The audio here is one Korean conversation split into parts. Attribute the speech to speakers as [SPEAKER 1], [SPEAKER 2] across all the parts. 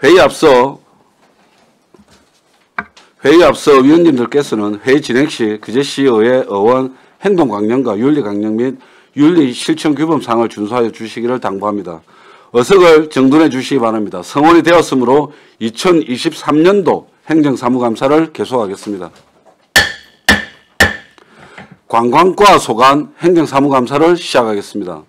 [SPEAKER 1] 회의 앞서 위원님들께서는 회의 진행 시 그제시의회 의원 행동강령과 윤리강령 및 윤리실천규범사항을 준수하여 주시기를 당부합니다. 어석을 정돈해 주시기 바랍니다. 성원이 되었으므로 2023년도 행정사무감사를 계속하겠습니다. 관광과 소관 행정사무감사를 시작하겠습니다.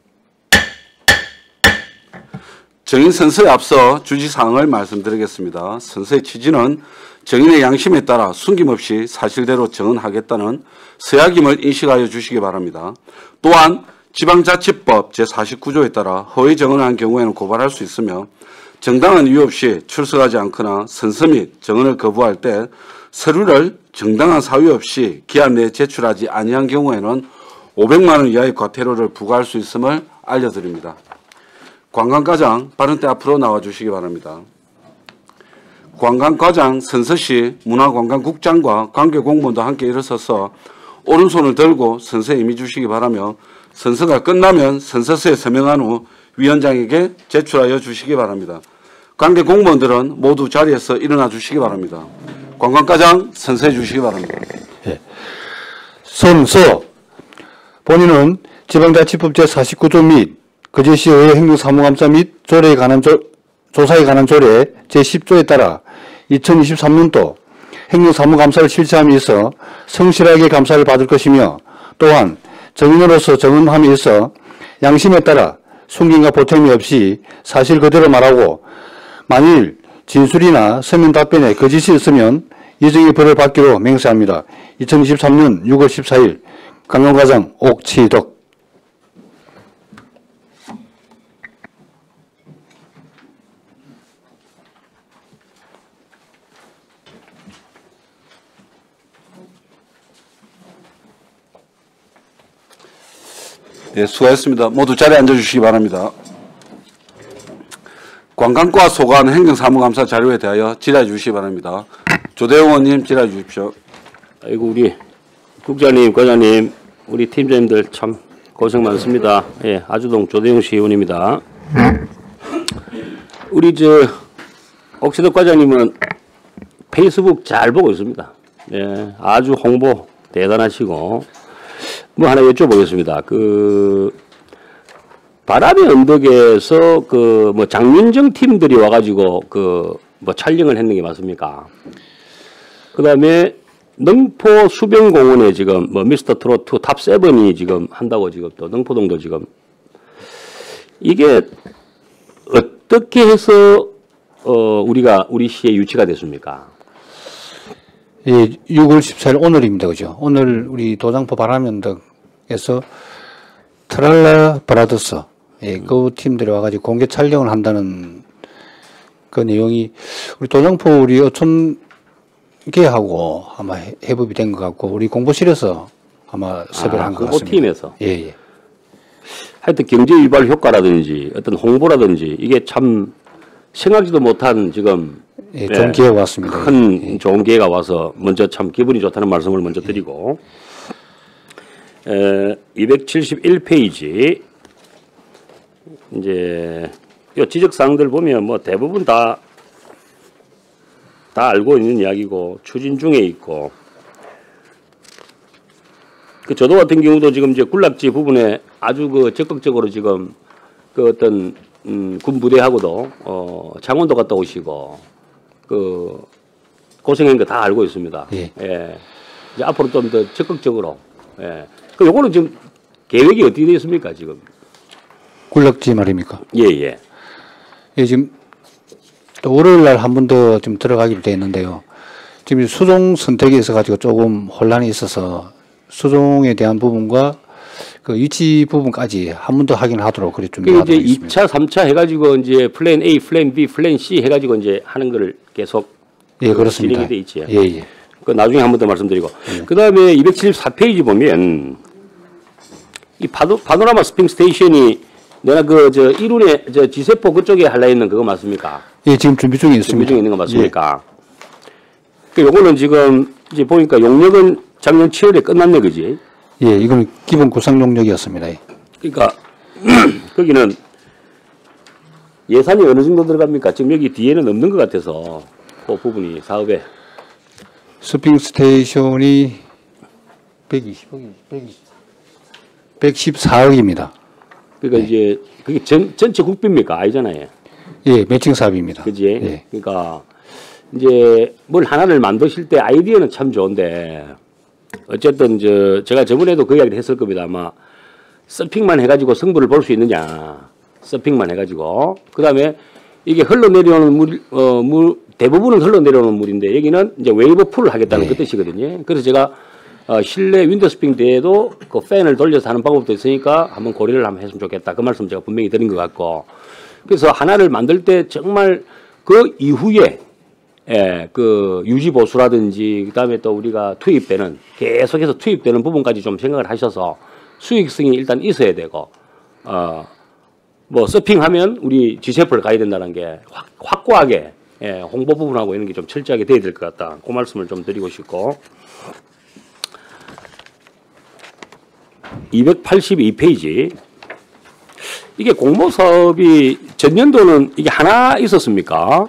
[SPEAKER 1] 정인 선서에 앞서 주지사항을 말씀드리겠습니다. 선서의 취지는 정인의 양심에 따라 숨김없이 사실대로 정언하겠다는 서약임을 인식하여 주시기 바랍니다. 또한 지방자치법 제49조에 따라 허위 정언한 경우에는 고발할 수 있으며 정당한 이유 없이 출석하지 않거나 선서 및 정언을 거부할 때 서류를 정당한 사유 없이 기한 내에 제출하지 아니한 경우에는 500만 원 이하의 과태료를 부과할 수 있음을 알려드립니다. 관광과장 발언대 앞으로 나와주시기 바랍니다. 관광과장 선서 시 문화관광국장과 관계공무원도 함께 일어서서 오른손을 들고 선서에 임해 주시기 바라며 선서가 끝나면 선서서에 서명한 후 위원장에게 제출하여 주시기 바랍니다. 관계공무원들은 모두 자리에서 일어나 주시기 바랍니다. 관광과장 선서해 주시기 바랍니다.
[SPEAKER 2] 예. 선서 본인은 지방자치법 제49조 및 그제시의회 행정사무감사 및 조사에 관한 조례 제10조에 따라 2023년도 행정사무감사를 실시함에 있어 성실하게 감사를 받을 것이며 또한 정인으로서 정언함에 있어 양심에 따라 숨김과 보탬이 없이 사실 그대로 말하고 만일 진술이나 서면 답변에 거짓이 있으면 예정의 벌을 받기로 맹세합니다. 2023년 6월 14일 관광과장 옥치덕.
[SPEAKER 1] 네, 수고하셨습니다. 모두 자리에 앉아주시기 바랍니다. 관광과 소관 행정사무감사 자료에 대하여 질의해 주시기 바랍니다. 조대웅 의원님 질의해 주십시오.
[SPEAKER 3] 아이고 우리 국장님, 과장님, 우리 팀장님들 참 고생 많습니다. 예, 아주동 조대웅 시의원입니다. 우리 옥시덕 과장님은 페이스북 잘 보고 있습니다. 예, 아주 홍보 대단하시고 뭐 하나 여쭤보겠습니다. 바람의 언덕에서 뭐 장윤정 팀들이 와가지고 뭐 촬영을 했는 게 맞습니까? 그 다음에 능포 수변공원에 지금 뭐 미스터 트롯 2 탑7이 지금 한다고 지금 또 능포동도 지금 이게 어떻게 해서 우리 시에 유치가 됐습니까?
[SPEAKER 2] 예, 6월 14일 오늘입니다. 그죠? 오늘 우리 도장포 바람의 언덕에서 트랄라 브라더스 예, 그 팀들이 와가지고 공개 촬영을 한다는 그 내용이 우리 도장포 우리 어촌계하고 아마 해법이 된 것 같고 우리 공보실에서 아마 섭외를 한 것 같습니다.
[SPEAKER 3] 공보팀에서.
[SPEAKER 2] 예, 예.
[SPEAKER 3] 하여튼 경제 유발 효과라든지 어떤 홍보라든지 이게 참 생각지도 못한 지금
[SPEAKER 2] 예, 좋은 기회가 왔습니다.
[SPEAKER 3] 큰
[SPEAKER 2] 예.
[SPEAKER 3] 좋은 기회가 와서 먼저 참 기분이 좋다는 말씀을 먼저 드리고 271페이지 이제 이 지적사항들 보면 뭐 대부분 다 알고 있는 이야기고 추진 중에 있고 저도 같은 경우도 지금 이제 군락지 부분에 아주 적극적으로 지금 어떤 군 부대하고도 창원도 갔다 오시고 고생한 거 다 알고 있습니다.
[SPEAKER 2] 예.
[SPEAKER 3] 예. 이제 앞으로 좀 더 적극적으로. 예. 요거는 지금 계획이 어떻게 되어 있습니까, 지금?
[SPEAKER 2] 군락지 말입니까?
[SPEAKER 3] 예, 예.
[SPEAKER 2] 예, 지금 또 월요일 날 한 번 더 좀 들어가기로 되어 있는데요. 지금 수종 선택에 있어 가지고 조금 혼란이 있어서 수종에 대한 부분과 그 위치 부분까지 한 번 더 확인하도록 그래 준비하도록
[SPEAKER 3] 이제 2차, 3차 해가지고 이제 플랜 A, 플랜 B, 플랜 C 해가지고 이제 하는 거를 계속
[SPEAKER 2] 예, 그렇습니다.
[SPEAKER 3] 진행이 돼 있지.
[SPEAKER 2] 예, 예.
[SPEAKER 3] 나중에 한 번 더 말씀드리고.
[SPEAKER 2] 예.
[SPEAKER 3] 그 다음에 274페이지 보면 이 파노라마 스핑 스테이션이 내가 이룬에 지세포 그쪽에 하려 있는 그거 맞습니까?
[SPEAKER 2] 예, 지금 준비 중에 있습니다.
[SPEAKER 3] 준비 중에 있는 거 맞습니까? 예. 요거는 지금 이제 보니까 용역은 작년 7월에 끝났네, 그지?
[SPEAKER 2] 예, 이거는 기본 구상 용역이었습니다. 예.
[SPEAKER 3] 그러니까 거기는 예산이 어느 정도 들어갑니까? 지금 여기 뒤에는 없는 것 같아서 그 부분이 사업에.
[SPEAKER 2] 서핑 스테이션이 114억입니다.
[SPEAKER 3] 그러니까 이제 그게 전체 국비입니까? 아니잖아요.
[SPEAKER 2] 예, 매칭 사업입니다.
[SPEAKER 3] 그지?
[SPEAKER 2] 예.
[SPEAKER 3] 그러니까 이제 뭘 하나를 만드실 때 아이디어는 참 좋은데 어쨌든 제가 저번에도 그 이야기를 했을 겁니다. 아마 서핑만 해가지고 승부를 볼 수 있느냐. 서핑만 해가지고. 그 다음에 이게 흘러내려오는 물, 대부분은 흘러내려오는 물인데 여기는 이제 웨이브 풀을 하겠다는 그 뜻이거든요. 그래서 제가 실내 윈도스프링 대에도 그 팬을 돌려서 하는 방법도 있으니까 한번 고려를 한번 했으면 좋겠다. 그 말씀 제가 분명히 드린 것 같고. 그래서 하나를 만들 때 정말 그 이후에 그 유지 보수라든지 그다음에 또 우리가 투입되는 계속해서 투입되는 부분까지 좀 생각을 하셔서 수익성이 일단 있어야 되고 뭐 서핑하면 우리 G셰프를 가야 된다는 게 확고하게 홍보 부분하고 이런 게 좀 철저하게 돼야 될 것 같다. 그 말씀을 좀 드리고 싶고 282페이지 이게 공모 사업이 전년도는 이게 하나 있었습니까?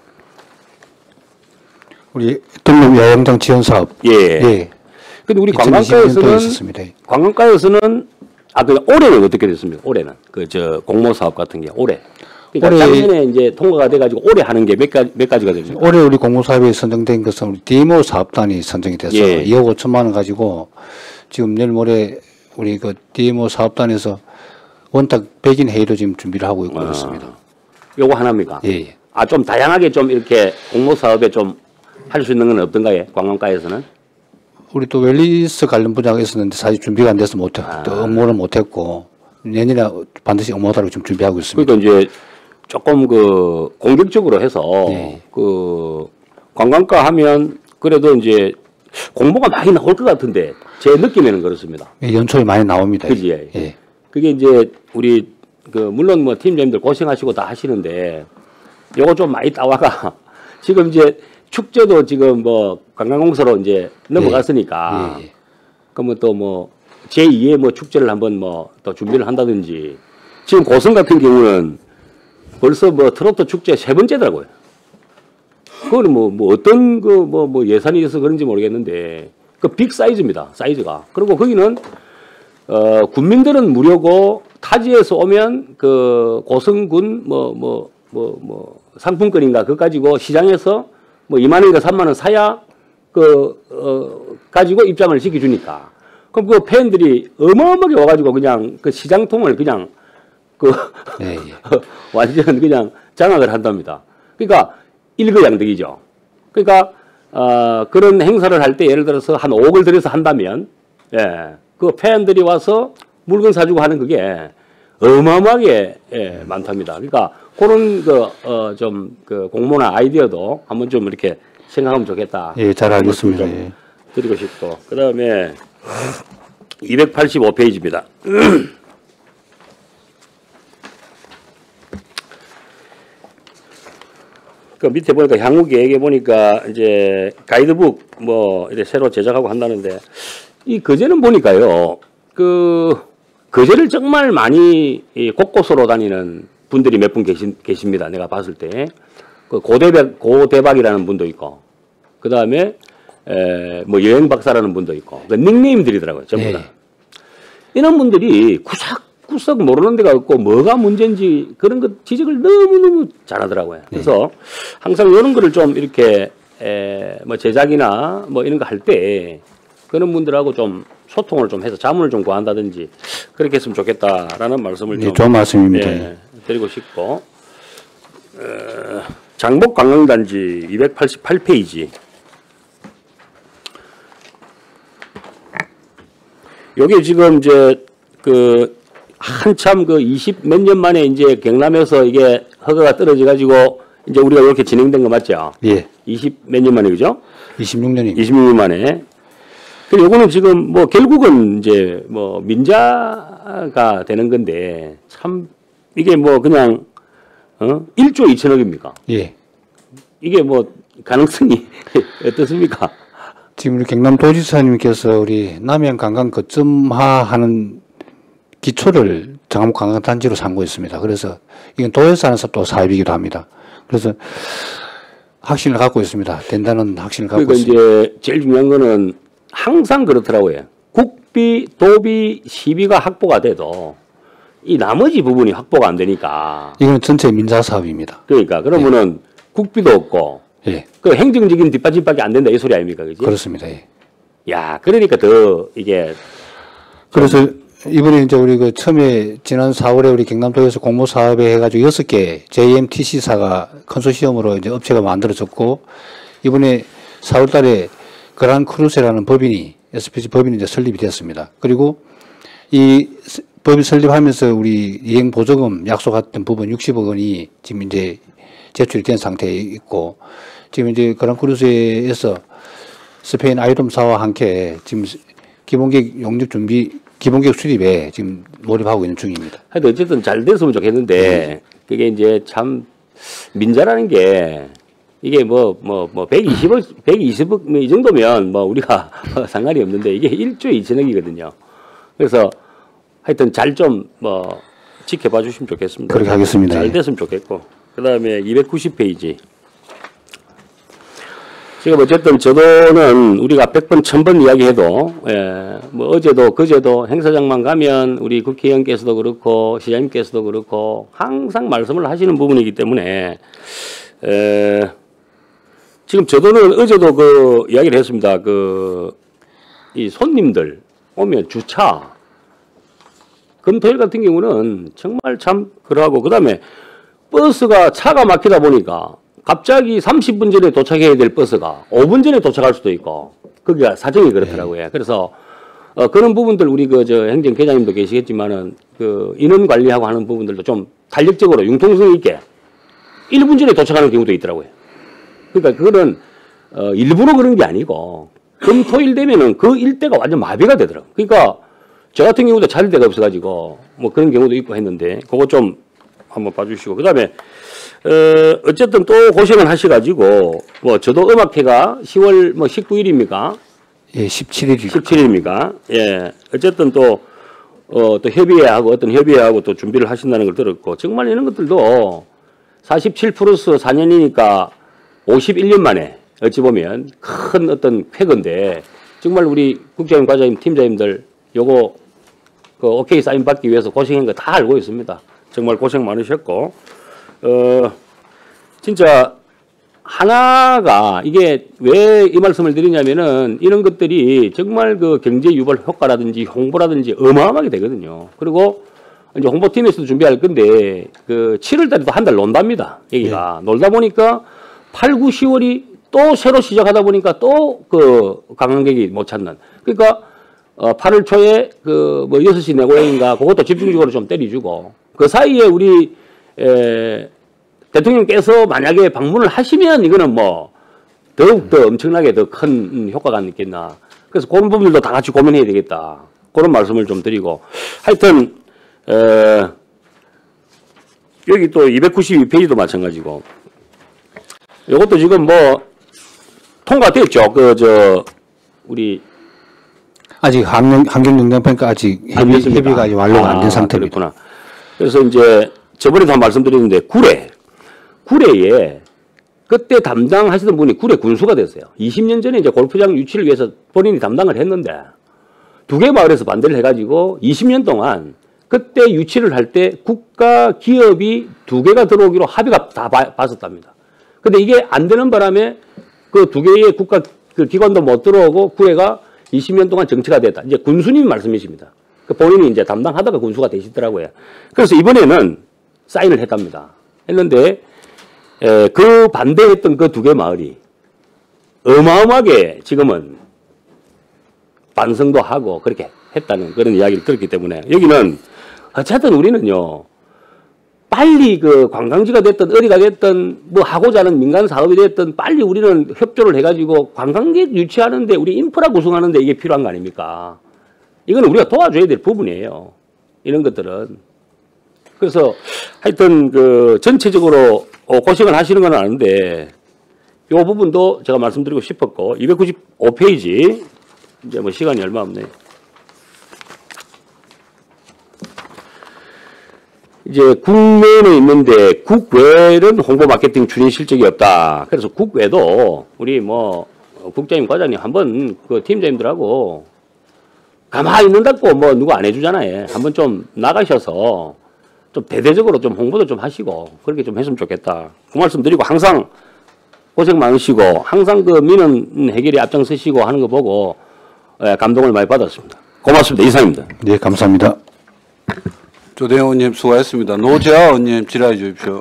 [SPEAKER 2] 우리 등록 야영장 지원 사업.
[SPEAKER 3] 예.
[SPEAKER 2] 예.
[SPEAKER 3] 근데 우리
[SPEAKER 2] 2020년도에 있었습니다.
[SPEAKER 3] 관광가에서는 올해는 어떻게 됐습니까? 올해는 공모 사업 같은 게 올해. 그러니까
[SPEAKER 2] 올해
[SPEAKER 3] 작년에 이제 통과가 돼가지고 올해 하는 게 몇 가지가 됩니까?
[SPEAKER 2] 올해 우리 공모 사업에 선정된 것은 우리 DMO 사업단이 선정이 돼서
[SPEAKER 3] 예.
[SPEAKER 2] 2억 5천만 원 가지고 지금 내일 모레 우리 그 DMO 사업단에서 원탁 백인 회의도 지금 준비를 하고 있고 그렇습니다.
[SPEAKER 3] 요거 하나입니까?
[SPEAKER 2] 예, 예.
[SPEAKER 3] 좀 다양하게 좀 이렇게 공모 사업에 좀 할 수 있는 건 없던가요? 관광가에서는?
[SPEAKER 2] 우리 또 웰리스 관련 분야가 있었는데 사실 준비가 안 돼서 또 업무를 못했고 내년에 반드시 업무하도록 좀 준비하고 있습니다.
[SPEAKER 3] 그러니까 이제 조금 그 공격적으로 해서
[SPEAKER 2] 예.
[SPEAKER 3] 그 관광가 하면 그래도 이제 공모가 많이 나올 것 같은데 제 느낌에는 그렇습니다.
[SPEAKER 2] 예, 연초에 많이 나옵니다.
[SPEAKER 3] 그지?
[SPEAKER 2] 예.
[SPEAKER 3] 그게 이제 우리 그 물론 뭐 팀장님들 고생하시고 다 하시는데 요거 좀 많이 따와가 지금 이제 축제도 지금 뭐 관광공사로 이제 넘어갔으니까
[SPEAKER 2] 예.
[SPEAKER 3] 그러면 또 뭐 제2의 뭐 축제를 한번 뭐 또 준비를 한다든지 지금 고성 같은 경우는 벌써 뭐 트로트 축제 3번째더라고요. 그거는 뭐 어떤 그 뭐 예산이 있어서 그런지 모르겠는데 그 빅 사이즈입니다. 사이즈가. 그리고 거기는 군민들은 무료고 타지에서 오면 그 고성군 뭐 상품권인가 그거 가지고 시장에서 뭐 2만 원인가 3만 원 사야 가지고 입장을 시켜주니까. 그럼 그 팬들이 어마어마하게 와가지고 그냥 그 시장통을 그냥
[SPEAKER 2] 예.
[SPEAKER 3] 완전 그냥 장악을 한답니다. 그러니까 일거양득이죠. 그러니까 그런 행사를 할 때 예를 들어서 한 5억을 들여서 한다면 그 팬들이 와서 물건 사주고 하는 그게 어마어마하게 많답니다. 그러니까 그런 좀 그 공모나 아이디어도 한번 좀 이렇게 생각하면 좋겠다.
[SPEAKER 2] 예, 잘 알겠습니다. 예.
[SPEAKER 3] 드리고 싶고. 그 다음에 285페이지입니다. 그 밑에 보니까 향후 계획에 보니까 이제 가이드북 뭐 이렇게 새로 제작하고 한다는데 이 거제는 보니까요. 거제를 정말 많이 곳곳으로 다니는 분들이 몇 분 계십니다. 내가 봤을 때. 그 고대박이라는 분도 있고, 그 다음에, 뭐 여행 박사라는 분도 있고, 그 닉네임들이더라고요. 전부 다. 이런 분들이 구석구석 모르는 데가 없고, 뭐가 문제인지 그런 것 지적을 너무너무 잘하더라고요. 그래서 항상 이런 거를 좀 이렇게, 뭐 제작이나 뭐 이런 거 할 때, 그런 분들하고 좀 소통을 좀 해서 자문을 좀 구한다든지 그렇게 했으면 좋겠다라는 말씀을 좀
[SPEAKER 2] 좋은 말씀입니다.
[SPEAKER 3] 드리고 싶고 장복관광단지 288페이지 여기 지금 이제 그 한참 그 20 몇 년 만에 이제 경남에서 이게 허가가 떨어져 가지고 이제 우리가 이렇게 진행된 거 맞죠?
[SPEAKER 2] 예.
[SPEAKER 3] 20 몇 년 만에 그죠?
[SPEAKER 2] 26년입니다.
[SPEAKER 3] 26년 만에. 그 요거는 지금 뭐 결국은 이제 뭐 민자가 되는 건데 참 이게 뭐 그냥 1조 2천억입니까?
[SPEAKER 2] 예.
[SPEAKER 3] 이게 뭐 가능성이 어떻습니까?
[SPEAKER 2] 지금 우리 경남도지사님께서 우리 남해안 관광 거점화하는 기초를 정암관광단지로 상고했습니다. 그래서 이건 도에서 하는 또 사업이기도 합니다. 그래서 확신을 갖고 있습니다. 된다는 확신을 갖고
[SPEAKER 3] 그러니까
[SPEAKER 2] 있습니다.
[SPEAKER 3] 이제 제일 중요한 거는 항상 그렇더라고요. 국비, 도비, 시비가 확보가 돼도 이 나머지 부분이 확보가 안 되니까.
[SPEAKER 2] 이건 전체 민자 사업입니다.
[SPEAKER 3] 그러니까 그러면은 국비도 없고
[SPEAKER 2] 예,
[SPEAKER 3] 그 행정적인 뒷받침밖에 안 된다 이 소리 아닙니까, 그지?
[SPEAKER 2] 그렇습니다. 예.
[SPEAKER 3] 야, 그러니까 더 이게
[SPEAKER 2] 그래서 이번에 이제 우리 그 처음에 지난 4월에 우리 경남도에서 공모 사업에 해가지고 6개 JMTC사가 컨소시엄으로 이제 업체가 만들어졌고 이번에 4월 달에 그란 크루세라는 법인이 SPC 법인이 이제 설립이 됐습니다. 그리고 이 법이 설립하면서 우리 이행 보조금 약속했던 부분 60억 원이 지금 이제 제출이 된 상태에 있고 지금 이제 그란 크루세에서 스페인 아이돔사와 함께 지금 기본계획 용역 준비 기본계획 수립에 지금 몰입하고 있는 중입니다.
[SPEAKER 3] 하여튼 어쨌든 잘 됐으면 좋겠는데 그게 이제 참 민자라는 게 이게 뭐 120억 뭐 이 정도면 뭐 우리가 상관이 없는데 이게 1조 2천억이거든요. 그래서 하여튼 잘 좀 뭐 지켜봐 주시면 좋겠습니다.
[SPEAKER 2] 그렇게 하겠습니다.
[SPEAKER 3] 잘 됐으면 좋겠고. 그다음에 290페이지. 지금 어쨌든 저도는 우리가 100번, 1000번 이야기해도, 뭐 어제도, 그제도 행사장만 가면 우리 국회의원께서도 그렇고, 시장님께서도 그렇고, 항상 말씀을 하시는 부분이기 때문에, 지금 저도는 어제도 그 이야기를 했습니다. 이 손님들 오면 주차, 금토일 같은 경우는 정말 참 그러하고, 그 다음에 버스가 차가 막히다 보니까 갑자기 30분 전에 도착해야 될 버스가 5분 전에 도착할 수도 있고, 거기가 사정이 그렇더라고요. 네. 그래서, 그런 부분들 우리 행정계장님도 계시겠지만은 인원 관리하고 하는 부분들도 좀 탄력적으로 융통성 있게 1분 전에 도착하는 경우도 있더라고요. 그러니까 그거는, 일부러 그런 게 아니고, 금토일 되면은 그 일대가 완전 마비가 되더라고요. 그러니까 저 같은 경우도 찾을 데가 없어가지고 뭐 그런 경우도 있고 했는데, 그거 좀 한번 봐주시고, 그 다음에, 어쨌든 또 고생을 하셔가지고, 뭐, 저도 음악회가 10월 뭐 19일입니까?
[SPEAKER 2] 예, 17일.
[SPEAKER 3] 17일입니까? 예. 어쨌든 또 협의회하고 어떤 협의회하고 또 준비를 하신다는 걸 들었고, 정말 이런 것들도 47 플러스 4년이니까 51년 만에 어찌 보면 큰 어떤 쾌거인데, 정말 우리 국장님, 과장님, 팀장님들 요거 오케이 사인 받기 위해서 고생한 거 다 알고 있습니다. 정말 고생 많으셨고, 진짜 하나가 이게 왜 이 말씀을 드리냐면은 이런 것들이 정말 그 경제 유발 효과라든지 홍보라든지 어마어마하게 되거든요. 그리고 이제 홍보팀에서도 준비할 건데 7월 달에도 한 달 논답니다. 여기가. 네. 놀다 보니까 8, 9, 10월이 또 새로 시작하다 보니까 또 관광객이 못 찾는. 그러니까 8월 초에 뭐 6시 내 고향인가 그것도 집중적으로 좀 때려주고, 그 사이에 우리 대통령께서 만약에 방문을 하시면 이거는 뭐 더욱더 엄청나게 더 큰 효과가 있겠나. 그래서 그런 부분들도 다 같이 고민해야 되겠다. 그런 말씀을 좀 드리고, 하여튼 여기 또 292페이지도 마찬가지고, 이것도 지금 뭐 통과됐죠. 우리
[SPEAKER 2] 아직 환경영향평가 아직 협의가 아직 완료가 안 된 상태입니다.
[SPEAKER 3] 그렇구나. 그래서 이제 저번에도 한 말씀드렸는데 구례에 그때 담당하시던 분이 구례 군수가 됐어요. 20년 전에 이제 골프장 유치를 위해서 본인이 담당을 했는데 2개 마을에서 반대를 해가지고 20년 동안 그때 유치를 할 때 국가 기업이 2개가 들어오기로 합의가 다 봤었답니다. 근데 이게 안 되는 바람에 그 2개의 국가 기관도 못 들어오고 구례가 20년 동안 정체가 됐다. 이제 군수님 말씀이십니다. 본인이 이제 담당하다가 군수가 되시더라고요. 그래서 이번에는 사인을 했답니다. 했는데, 그 반대했던 그 2개 마을이 어마어마하게 지금은 반성도 하고 그렇게 했다는 그런 이야기를 들었기 때문에, 여기는 어쨌든 우리는요, 빨리 관광지가 됐든 어디가 됐든 뭐 하고자 하는 민간 사업이 됐든 빨리 우리는 협조를 해가지고 관광객 유치하는데 우리 인프라 구성하는데 이게 필요한 거 아닙니까? 이거는 우리가 도와줘야 될 부분이에요. 이런 것들은. 그래서 하여튼 전체적으로 고생을 하시는 건 아는데 이 부분도 제가 말씀드리고 싶었고, 295페이지 이제 뭐 시간이 얼마 없네요. 이제 국내에 있는데 국외는 홍보 마케팅 추진 실적이 없다. 그래서 국외도 우리 뭐 국장님, 과장님 한번 그 팀장님들하고 가만히 있는다고 뭐 누가 안 해주잖아요. 한번 좀 나가셔서 좀 대대적으로 좀 홍보도 좀 하시고 그렇게 좀 했으면 좋겠다. 그 말씀 드리고 항상 고생 많으시고 항상 그 민원 해결에 앞장서시고 하는 거 보고 감동을 많이 받았습니다. 고맙습니다. 이상입니다.
[SPEAKER 2] 네, 감사합니다.
[SPEAKER 1] 조대영 의원님 수고하셨습니다. 노재하 의원님 질의해 주십시오.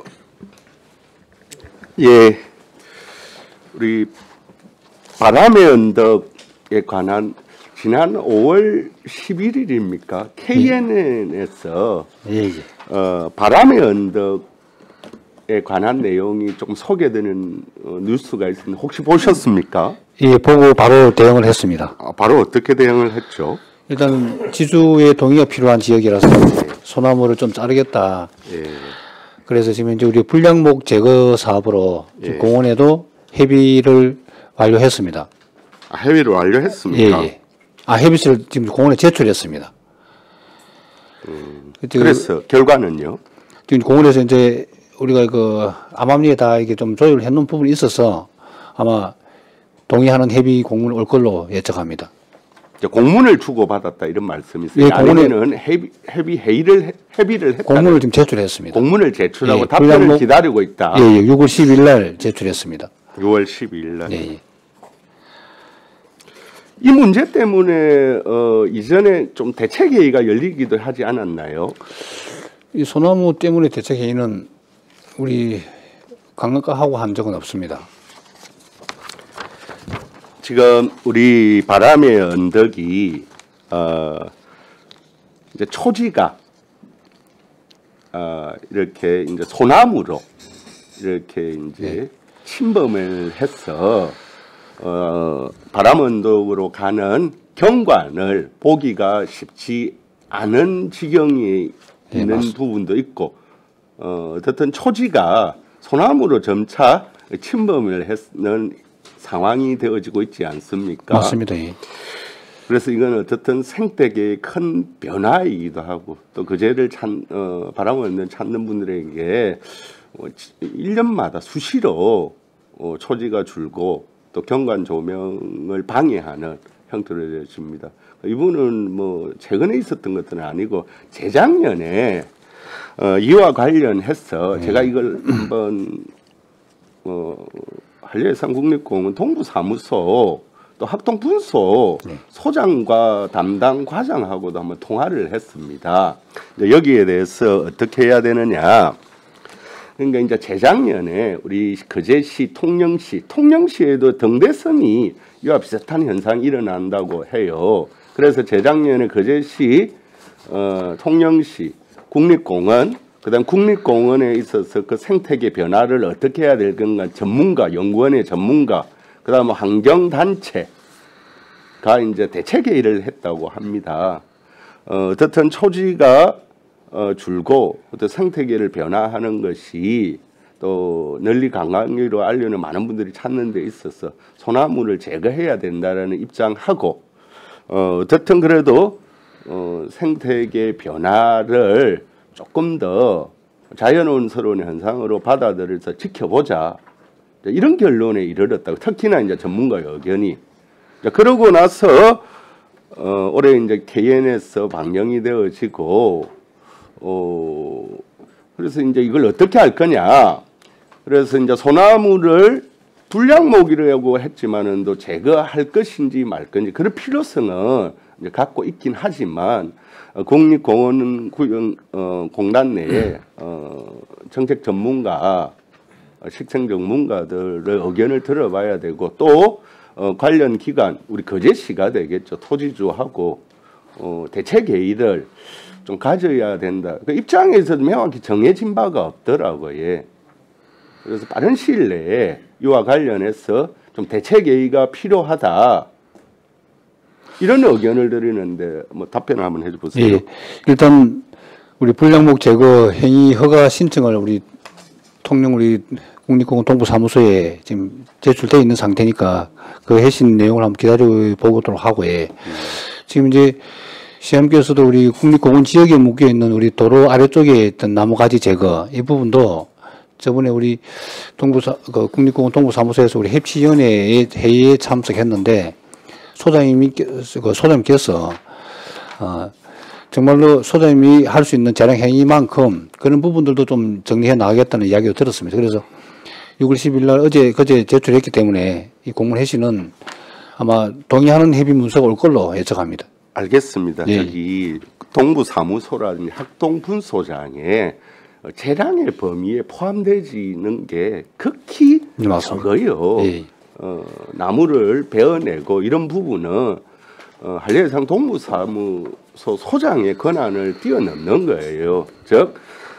[SPEAKER 4] 예, 우리 바람의 언덕에 관한 지난 5월 11일입니까? KNN에서
[SPEAKER 2] 예, 예.
[SPEAKER 4] 바람의 언덕에 관한 내용이 좀 소개되는 뉴스가 있습니다. 혹시 보셨습니까?
[SPEAKER 2] 예, 보고 바로 대응을 했습니다.
[SPEAKER 4] 바로 어떻게 대응을 했죠?
[SPEAKER 2] 일단 지주의 동의가 필요한 지역이라서 소나무를 좀 자르겠다.
[SPEAKER 4] 예.
[SPEAKER 2] 그래서 지금 이제 우리 불량목 제거 사업으로
[SPEAKER 4] 예.
[SPEAKER 2] 공원에도 협의를 완료했습니다.
[SPEAKER 4] 협의를
[SPEAKER 2] 예,
[SPEAKER 4] 완료했습니까?
[SPEAKER 2] 예. 협의서를 지금 공원에 제출했습니다.
[SPEAKER 4] 그래서 결과는요?
[SPEAKER 2] 지금 공원에서 이제 우리가 그 암암리에 다 이게 좀 조율을 해놓은 부분이 있어서 아마 동의하는 협의 공문이 올 걸로 예측합니다.
[SPEAKER 4] 공문을 주고받았다 이런 말씀이세요?
[SPEAKER 2] 예,
[SPEAKER 4] 아니면은 협의를 했다.
[SPEAKER 2] 공문을 지금 제출했습니다.
[SPEAKER 4] 공문을 제출하고
[SPEAKER 2] 예,
[SPEAKER 4] 답변을
[SPEAKER 2] 불량목-
[SPEAKER 4] 기다리고 있다.
[SPEAKER 2] 예, 예, 6월 10일 날 제출했습니다.
[SPEAKER 4] 6월 12일 날.
[SPEAKER 2] 예, 예.
[SPEAKER 4] 이 문제 때문에 이전에 좀 대책회의가 열리기도 하지 않았나요?
[SPEAKER 2] 이 소나무 때문에 대책회의는 우리 관광과하고 한 적은 없습니다.
[SPEAKER 4] 지금 우리 바람의 언덕이 이제 초지가 이렇게 이제 소나무로 이렇게 이제 침범을 해서 바람 언덕으로 가는 경관을 보기가 쉽지 않은 지경이
[SPEAKER 2] 네,
[SPEAKER 4] 있는
[SPEAKER 2] 맞습니다.
[SPEAKER 4] 부분도 있고 어떻든 초지가 소나무로 점차 침범을 했는 상황이 되어지고 있지 않습니까?
[SPEAKER 2] 맞습니다. 예.
[SPEAKER 4] 그래서 이건 어쨌든 생태계의 큰 변화이기도 하고 또 그제를 바람을 찾는 분들에게 1년마다 수시로 초지가 줄고 또 경관 조명을 방해하는 형태로 되어집니다. 이분은 뭐 최근에 있었던 것들은 아니고 재작년에 이와 관련해서 제가 이걸 한번 한려해상 국립공원 동부사무소 또 학동분소 소장과 담당 과장하고도 한번 통화를 했습니다. 여기에 대해서 어떻게 해야 되느냐. 그러니까 이제 재작년에 우리 거제시, 통영시에도 등대섬이 이와 비슷한 현상이 일어난다고 해요. 그래서 재작년에 거제시, 통영시, 국립공원, 그다음 국립공원에 있어서 그 생태계 변화를 어떻게 해야 될 건가 전문가, 연구원의 전문가, 그다음 환경단체가 이제 대책회의를 했다고 합니다. 어떻든 초지가 줄고 또 생태계를 변화하는 것이 또 널리 관광지로 알려는 많은 분들이 찾는 데 있어서 소나무를 제거해야 된다라는 입장하고 어떻든 그래도 생태계 변화를 조금 더 자연온스러운 현상으로 받아들여서 지켜보자. 이런 결론에 이르렀다고. 특히나 이제 전문가의 의견이. 그러고 나서 올해 이제 KN에서 방영이 되어지고 그래서 이제 이걸 어떻게 할 거냐. 그래서 이제 소나무를 불량목이라고 했지만은 또 제거할 것인지 말 건지 그럴 필요성은 이제 갖고 있긴 하지만 국립공원 공단 내에 정책 전문가, 식생 전문가들의 의견을 들어봐야 되고 또 관련 기관 우리 거제시가 되겠죠. 토지주하고 대책회의를 좀 가져야 된다. 그 입장에서 명확히 정해진 바가 없더라고요. 예. 그래서 빠른 시일 내에 이와 관련해서 좀 대책회의가 필요하다. 이런 의견을 드리는데 뭐 답변을 한번 해주세요.
[SPEAKER 2] 예. 일단 우리 불량목 제거 행위 허가 신청을 우리 국립공원 동부사무소에 지금 제출되어 있는 상태니까 그 해신 내용을 한번 기다려 보도록 하고, 예. 지금 이제 시장님께서도 우리 국립공원 지역에 묶여 있는 우리 도로 아래쪽에 있던 나무가지 제거 이 부분도 저번에 우리 국립공원 동부사무소에서 우리 협치위원회 회의에 참석했는데 소장님께서 정말로 소장님이 할 수 있는 재량 행위만큼 그런 부분들도 좀 정리해 나가겠다는 이야기를 들었습니다. 그래서 6월 10일 날 그제 제출했기 때문에 이 공무원 회시는 아마 동의하는 협의 문서가 올 걸로 예측합니다.
[SPEAKER 4] 알겠습니다.
[SPEAKER 2] 예.
[SPEAKER 4] 여기 동부사무소라든지 학동분소장에 재량의 범위에 포함되지는 게 극히 적어요.
[SPEAKER 2] 예.
[SPEAKER 4] 나무를 베어내고 이런 부분은 한려해상 동부사무소 소장의 권한을 뛰어넘는 거예요. 즉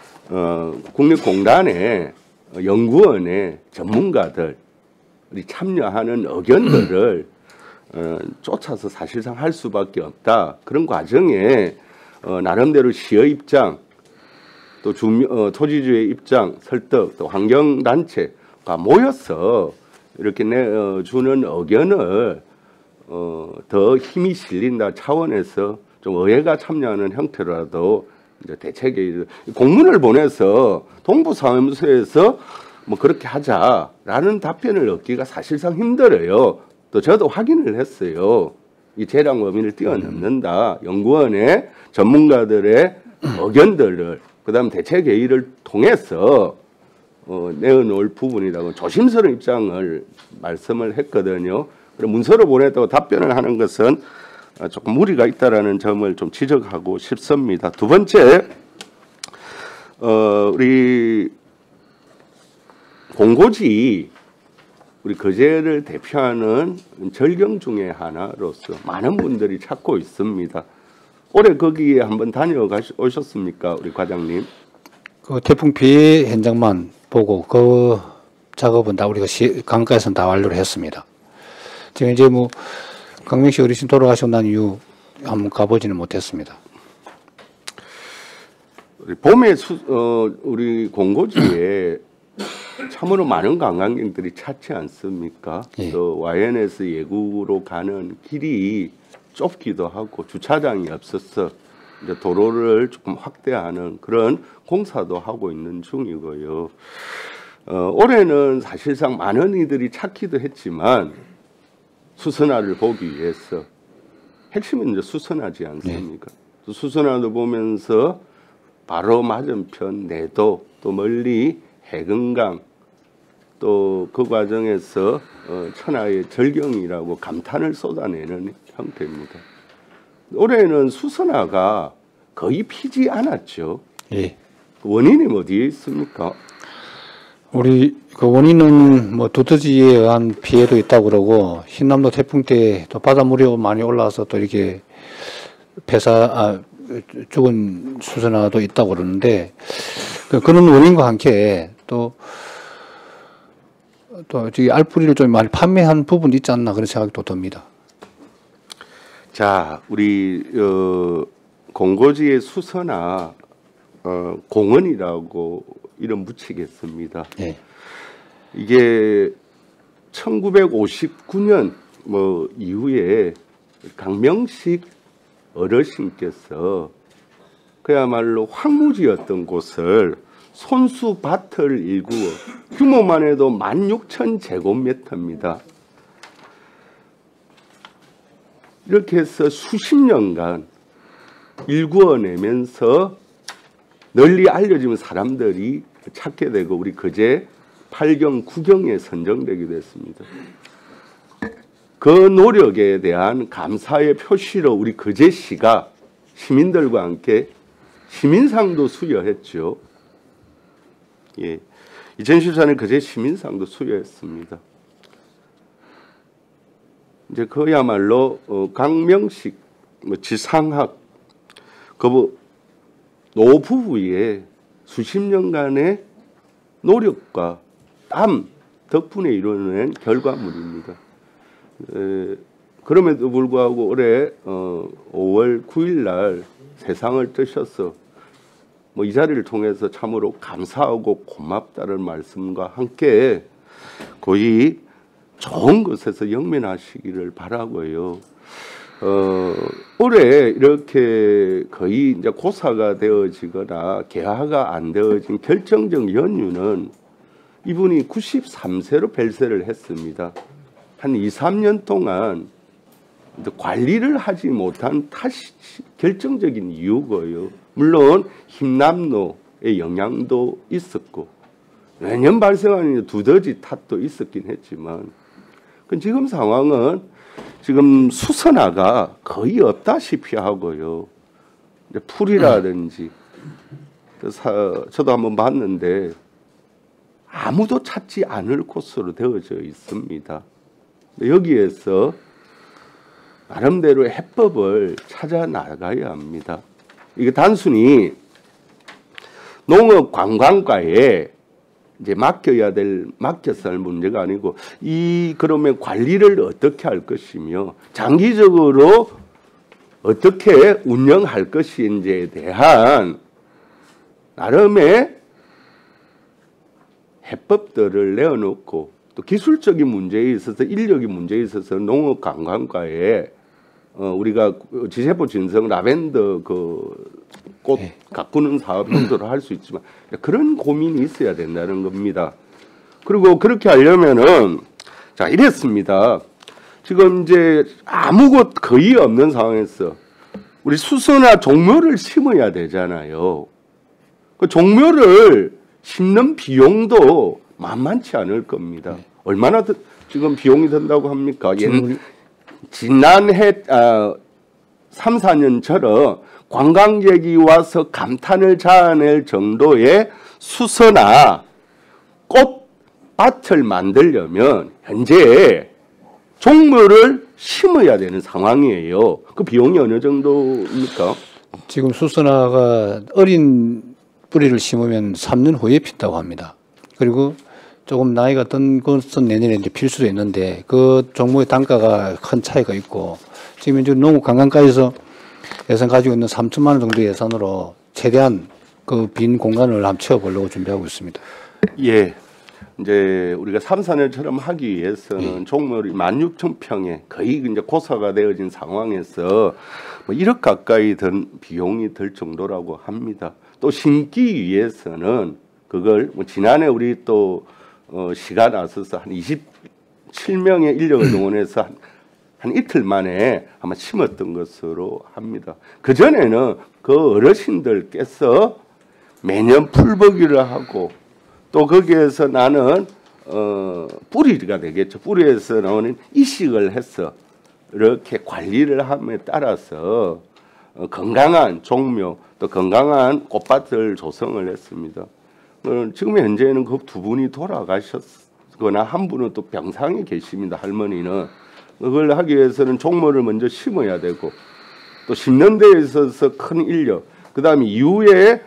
[SPEAKER 4] 국립공단의 연구원의 전문가들이 참여하는 의견들을 쫓아서 사실상 할 수밖에 없다. 그런 과정에 나름대로 시의 입장, 또 토지주의 입장, 설득, 또 환경단체가 모여서 이렇게 내주는 의견을 더 힘이 실린다 차원에서 좀 의회가 참여하는 형태로라도 이제 대책에 공문을 보내서 동부사무소에서 뭐 그렇게 하자라는 답변을 얻기가 사실상 힘들어요. 또 저도 확인을 했어요. 이 재량 범위를 뛰어넘는다. 연구원의 전문가들의 의견들을 그다음 대책 회의를 통해서 내어놓을 부분이라고 조심스러운 입장을 말씀을 했거든요. 그리고 문서로 보냈다고 답변을 하는 것은 조금 무리가 있다라는 점을 좀 지적하고 싶습니다. 두 번째, 우리 공고지 우리 거제를 대표하는 절경 중의 하나로서 많은 분들이 찾고 있습니다. 올해 거기에 한번 다녀오셨습니까, 우리 과장님?
[SPEAKER 2] 그 태풍 피해 현장만 보고 그 작업은 다 우리가 강가에서는 다 완료를 했습니다. 지금 이제 뭐 강명식 어르신 돌아가시고 난 이후 한번 가보지는 못했습니다.
[SPEAKER 4] 봄에 우리 공고지에 참으로 많은 관광객들이 찾지 않습니까?
[SPEAKER 2] 예.
[SPEAKER 4] 또 YNS 예구로 가는 길이 좁기도 하고 주차장이 없어서 이제 도로를 조금 확대하는 그런 공사도 하고 있는 중이고요. 올해는 사실상 많은 이들이 찾기도 했지만 수선화를 보기 위해서 핵심은 이제 수선화지 않습니까? 네. 수선화도 보면서 바로 맞은편 내도 또 멀리 해금강 또 그 과정에서 천하의 절경이라고 감탄을 쏟아내는 형태입니다. 올해는 수선화가 거의 피지 않았죠.
[SPEAKER 2] 예.
[SPEAKER 4] 원인이 어디에 있습니까?
[SPEAKER 2] 우리 그 원인은 뭐 두더지에 의한 피해도 있다고 그러고 신남도 태풍 때 또 바닷물이 많이 올라와서 또 이렇게 죽은 수선화도 있다고 그러는데 그런 원인과 함께 또 저기 알뿌리를 좀 많이 판매한 부분도 있지 않나 그런 생각이 또 듭니다.
[SPEAKER 4] 자, 우리 공고지의 수선화 공원이라고 이름 붙이겠습니다.
[SPEAKER 2] 예.
[SPEAKER 4] 이게 1959년 뭐 이후에 강명식 어르신께서 그야말로 황무지였던 곳을 손수밭을 일구어 규모만 해도 16,000제곱미터입니다. 이렇게 해서 수십 년간 일구어내면서 널리 알려지면 사람들이 찾게 되고 우리 거제 8경 9경에 선정되기도 했습니다. 그 노력에 대한 감사의 표시로 우리 거제시가 시민들과 함께 시민상도 수여했죠. 예, 2014년 거제 시민상도 수여했습니다. 이제 그야말로 강명식 지상학 그 노부부의 수십 년간의 노력과 땀 덕분에 이루어낸 결과물입니다. 그럼에도 불구하고 올해 5월 9일 날 세상을 뜨셔서 뭐 이 자리를 통해서 참으로 감사하고 고맙다는 말씀과 함께 거의 좋은 것에서 영면하시기를 바라고요. 올해 이렇게 거의 이제 고사가 되어지거나 개화가 안 되어진 결정적 연유는 이분이 93세로 별세를 했습니다. 한 2, 3년 동안 관리를 하지 못한 결정적인 이유고요. 물론 힘남노의 영향도 있었고 매년 발생하는 두더지 탓도 있었긴 했지만 지금 상황은 지금 수선화가 거의 없다시피 하고요. 풀이라든지 저도 한번 봤는데 아무도 찾지 않을 곳으로 되어져 있습니다. 여기에서 나름대로 해법을 찾아 나가야 합니다. 이게 단순히 농업 관광과에 이제 맡겨서 할 문제가 아니고 그러면 관리를 어떻게 할 것이며 장기적으로 어떻게 운영할 것인지에 대한 나름의 해법들을 내어놓고 또 기술적인 문제에 있어서 인력의 문제에 있어서 농업 관광과에 우리가 지세포 진성 라벤더 꽃 가꾸는 사업 정도로 할 수 있지만 그런 고민이 있어야 된다는 겁니다. 그리고 그렇게 하려면은 자 이랬습니다. 지금 이제 아무것 거의 없는 상황에서 우리 수선화 종묘를 심어야 되잖아요. 그 종묘를 심는 비용도 만만치 않을 겁니다. 얼마나 지금 비용이 든다고 합니까? 지난해 3, 4년처럼 관광객이 와서 감탄을 자아낼 정도의 수선화 꽃밭을 만들려면 현재 종묘를 심어야 되는 상황이에요. 그 비용이 어느 정도입니까?
[SPEAKER 2] 지금 수선화가 어린 뿌리를 심으면 3년 후에 핀다고 합니다. 그리고 조금 나이가 든 것은 내년에 이제 필 수도 있는데 그 종목의 단가가 큰 차이가 있고 지금 이제 농업관광과에서 예산 가지고 있는 3천만 원 정도 예산으로 최대한 그 빈 공간을 한번 채워보려고 준비하고 있습니다.
[SPEAKER 4] 예. 이제 우리가 3, 4년처럼 하기 위해서는 종묘를 16,000평에 거의 이제 고사가 되어진 상황에서 뭐 1억 가까이 든 비용이 들 정도라고 합니다. 또 심기 위해서는 그걸 뭐 지난해 우리 또 시간 나서서 한 27명의 인력을 동원해서 한 이틀 만에 아마 심었던 것으로 합니다. 그전에는 그 어르신들께서 매년 풀보기를 하고 또 거기에서 나는 뿌리가 되겠죠. 뿌리에서 나오는 이식을 해서 이렇게 관리를 함에 따라서 건강한 종묘 또 건강한 꽃밭을 조성을 했습니다. 지금 현재는 그 두 분이 돌아가셨거나 한 분은 또 병상에 계십니다. 할머니는. 그걸 하기 위해서는 종묘를 먼저 심어야 되고 또 심는 데 있어서 큰 인력 그 다음에 이후에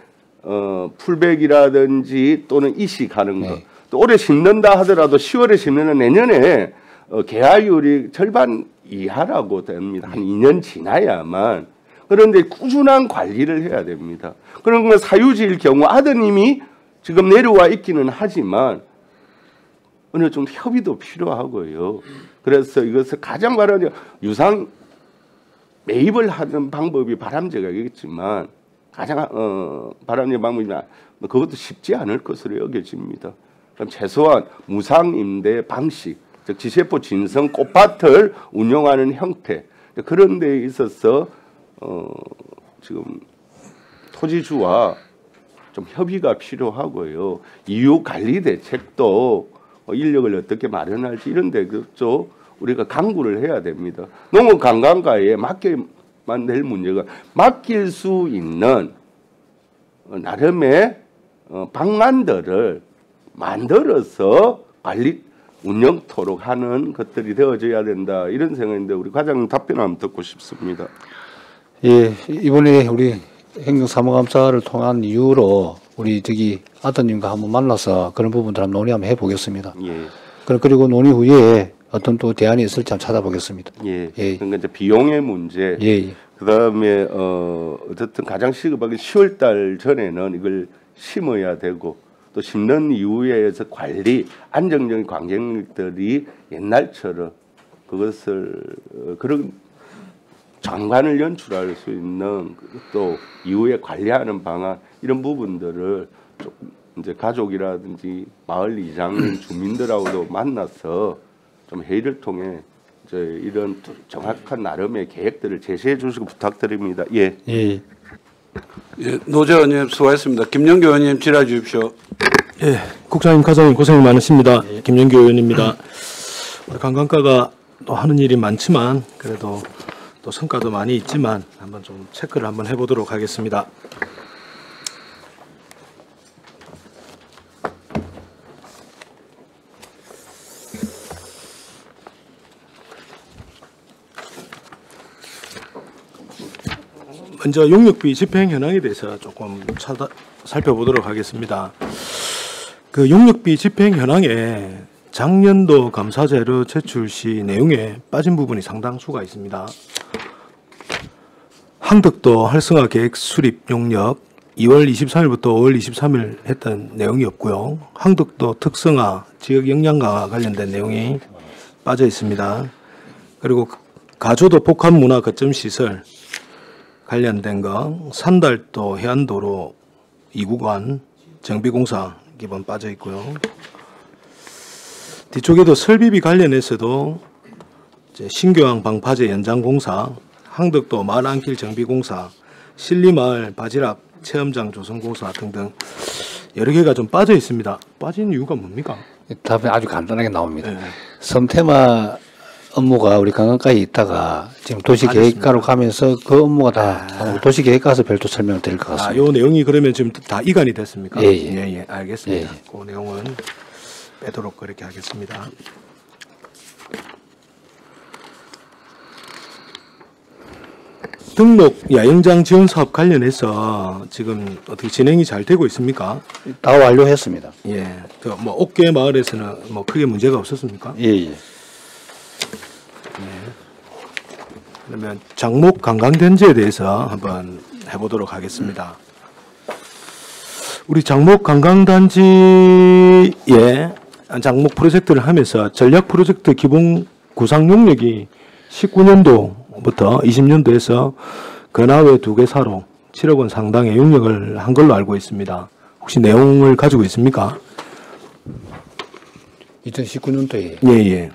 [SPEAKER 4] 풀백이라든지 또는 이식하는 거 또 올해 심는다 하더라도 10월에 심는 내년에 개화율이 절반 이하라고 됩니다. 한 2년 지나야만. 그런데 꾸준한 관리를 해야 됩니다. 그런 사유지일 경우 아드님이 지금 내려와 있기는 하지만 어느 정도 협의도 필요하고요. 그래서 이것을 가장 바람직 유상 매입을 하는 방법이 바람직하겠지만 가장 바람직한 방법이나 그것도 쉽지 않을 것으로 여겨집니다. 그럼 최소한 무상 임대 방식, 즉 지세포 진성 꽃밭을 운영하는 형태 그런 데 있어서 지금 토지주와 좀 협의가 필요하고요. 이후 관리 대책도 인력을 어떻게 마련할지 이런 데도 우리가 강구를 해야 됩니다. 농업관광과에 맡겨만 될 문제가 맡길 수 있는 나름의 방안들을 만들어서 관리 운영토록 하는 것들이 되어져야 된다 이런 생각인데 우리 과장님 답변 한번 듣고 싶습니다.
[SPEAKER 2] 예, 이번에 우리 행정사무감사를 통한 이유로 우리 아드님과 한번 만나서 그런 부분들 한번 논의 한번 해보겠습니다.
[SPEAKER 4] 예.
[SPEAKER 2] 그리고 논의 후에 어떤 또 대안이 있을지 한번 찾아보겠습니다.
[SPEAKER 4] 예. 그러니까 이제 비용의 문제.
[SPEAKER 2] 예.
[SPEAKER 4] 그다음에 어쨌든 가장 시급하게 10월달 전에는 이걸 심어야 되고 또 심는 이후에서 관리 안정적인 관객들이 옛날처럼 그것을 그런 장관을 연출할 수 있는 또 이후에 관리하는 방안 이런 부분들을 조금 이제 가족이라든지 마을 이장 주민들하고도 만나서 좀 회의를 통해 이제 이런 정확한 나름의 계획들을 제시해 주시고 부탁드립니다. 예.
[SPEAKER 2] 예.
[SPEAKER 1] 예, 노재 의원님 수고하셨습니다. 김영규 의원님 질의해 주십시오.
[SPEAKER 5] 예, 국장님, 과장님 고생이 많으십니다. 김영규 의원입니다. 우리 관광과가 또 하는 일이 많지만 그래도 또 성과도 많이 있지만 한번 좀 체크를 한번 해보도록 하겠습니다. 먼저 용역비 집행 현황에 대해서 조금 살펴보도록 하겠습니다. 그 용역비 집행 현황에 작년도 감사자료 제출 시 내용에 빠진 부분이 상당수가 있습니다. 항덕도 활성화 계획 수립 용역 2월 23일부터 5월 23일 했던 내용이 없고요. 항덕도 특성화 지역 역량 강화 관련된 내용이 빠져 있습니다. 그리고 가조도 복합문화 거점 시설 관련된 거, 산달도 해안도로 2구간 정비공사 기본 빠져 있고요. 뒤쪽에도 설비비 관련해서도 이제 신교항 방파제 연장공사, 항덕도 마을안길 정비공사, 신리마을 바지락 체험장 조성공사 등등 여러 개가 좀 빠져 있습니다. 빠진 이유가 뭡니까?
[SPEAKER 2] 답이 아주 간단하게 나옵니다.
[SPEAKER 5] 네.
[SPEAKER 2] 섬테마 업무가 우리 관광과에 있다가 지금 도시계획과로 가면서 그 업무가 다 도시계획과에서 별도 설명을 드릴 것 같습니다.
[SPEAKER 5] 요 내용이 그러면 지금 다 이관이 됐습니까?
[SPEAKER 2] 예,
[SPEAKER 5] 예, 알겠습니다.
[SPEAKER 2] 예.
[SPEAKER 5] 그 내용은 빼도록 그렇게 하겠습니다. 등록 야영장 지원 사업 관련해서 지금 어떻게 진행이 잘 되고 있습니까?
[SPEAKER 2] 다 완료했습니다.
[SPEAKER 5] 예. 뭐 옥계 마을에서는 뭐 크게 문제가 없었습니까?
[SPEAKER 2] 예.
[SPEAKER 5] 그러면 장목 관광단지에 대해서 한번 해보도록 하겠습니다. 우리 장목 관광단지에 장목 프로젝트를 하면서 전략 프로젝트 기본 구상 용역이 19년도부터 20년도에서 건화외 2개 사로 7억 원 상당의 용역을 한 걸로 알고 있습니다. 혹시 내용을 가지고 있습니까?
[SPEAKER 2] 2019년도에
[SPEAKER 5] 예.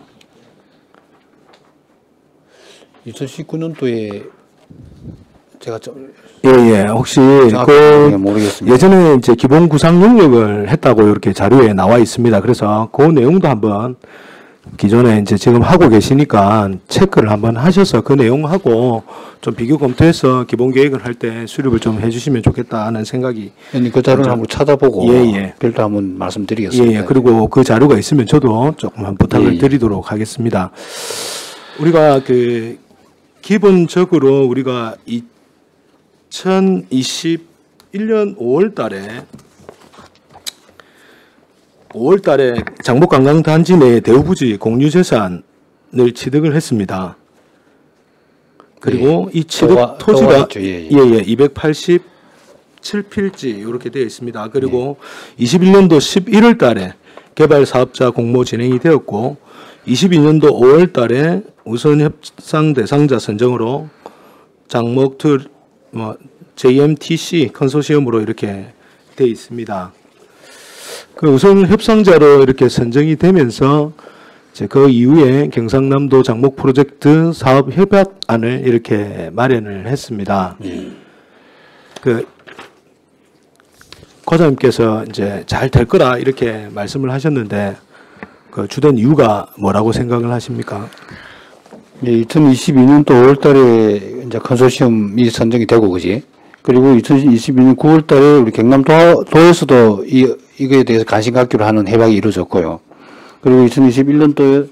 [SPEAKER 2] 2019년도에 제가 좀
[SPEAKER 5] 예. 혹시
[SPEAKER 2] 정확하게 모르겠습니다.
[SPEAKER 5] 예전에 이제 기본 구상 용역을 했다고 이렇게 자료에 나와 있습니다. 그래서 그 내용도 한번 기존에 이제 지금 하고 계시니까 체크를 한번 하셔서 그 내용하고 좀 비교 검토해서 기본 계획을 할 때 수립을 좀 해주시면 좋겠다는 생각이.
[SPEAKER 2] 그 자료를 한번 찾아보고
[SPEAKER 5] 예.
[SPEAKER 2] 별도 한번 말씀드리겠습니다.
[SPEAKER 5] 예. 그리고 그 자료가 있으면 저도 조금만 부탁을 드리도록 하겠습니다. 우리가 그 기본적으로 우리가 2021년 5월 달에 장목관광단지 내 대우부지 공유재산을 취득을 했습니다. 그리고 이 취득 토지가 287필지 이렇게 되어 있습니다. 그리고 21년도 11월 달에 개발 사업자 공모 진행이 되었고 22년도 5월 달에 우선 협상 대상자 선정으로 장목툴 JMTC 컨소시엄으로 이렇게 되어 있습니다. 그 우선 협상자로 이렇게 선정이 되면서 이제 그 이후에 경상남도 장목 프로젝트 사업 협약안을 이렇게 마련을 했습니다. 그 과장님께서 이제 잘 될 거라 이렇게 말씀을 하셨는데 그 주된 이유가 뭐라고 생각을 하십니까?
[SPEAKER 2] 예, 2022년도 5월 달에 이제 컨소시엄이 선정이 되고, 그지? 그리고 2022년 9월 달에 우리 경남도에서도 이거에 대해서 관심 갖기로 하는 협약이 이루어졌고요. 그리고 2022년도에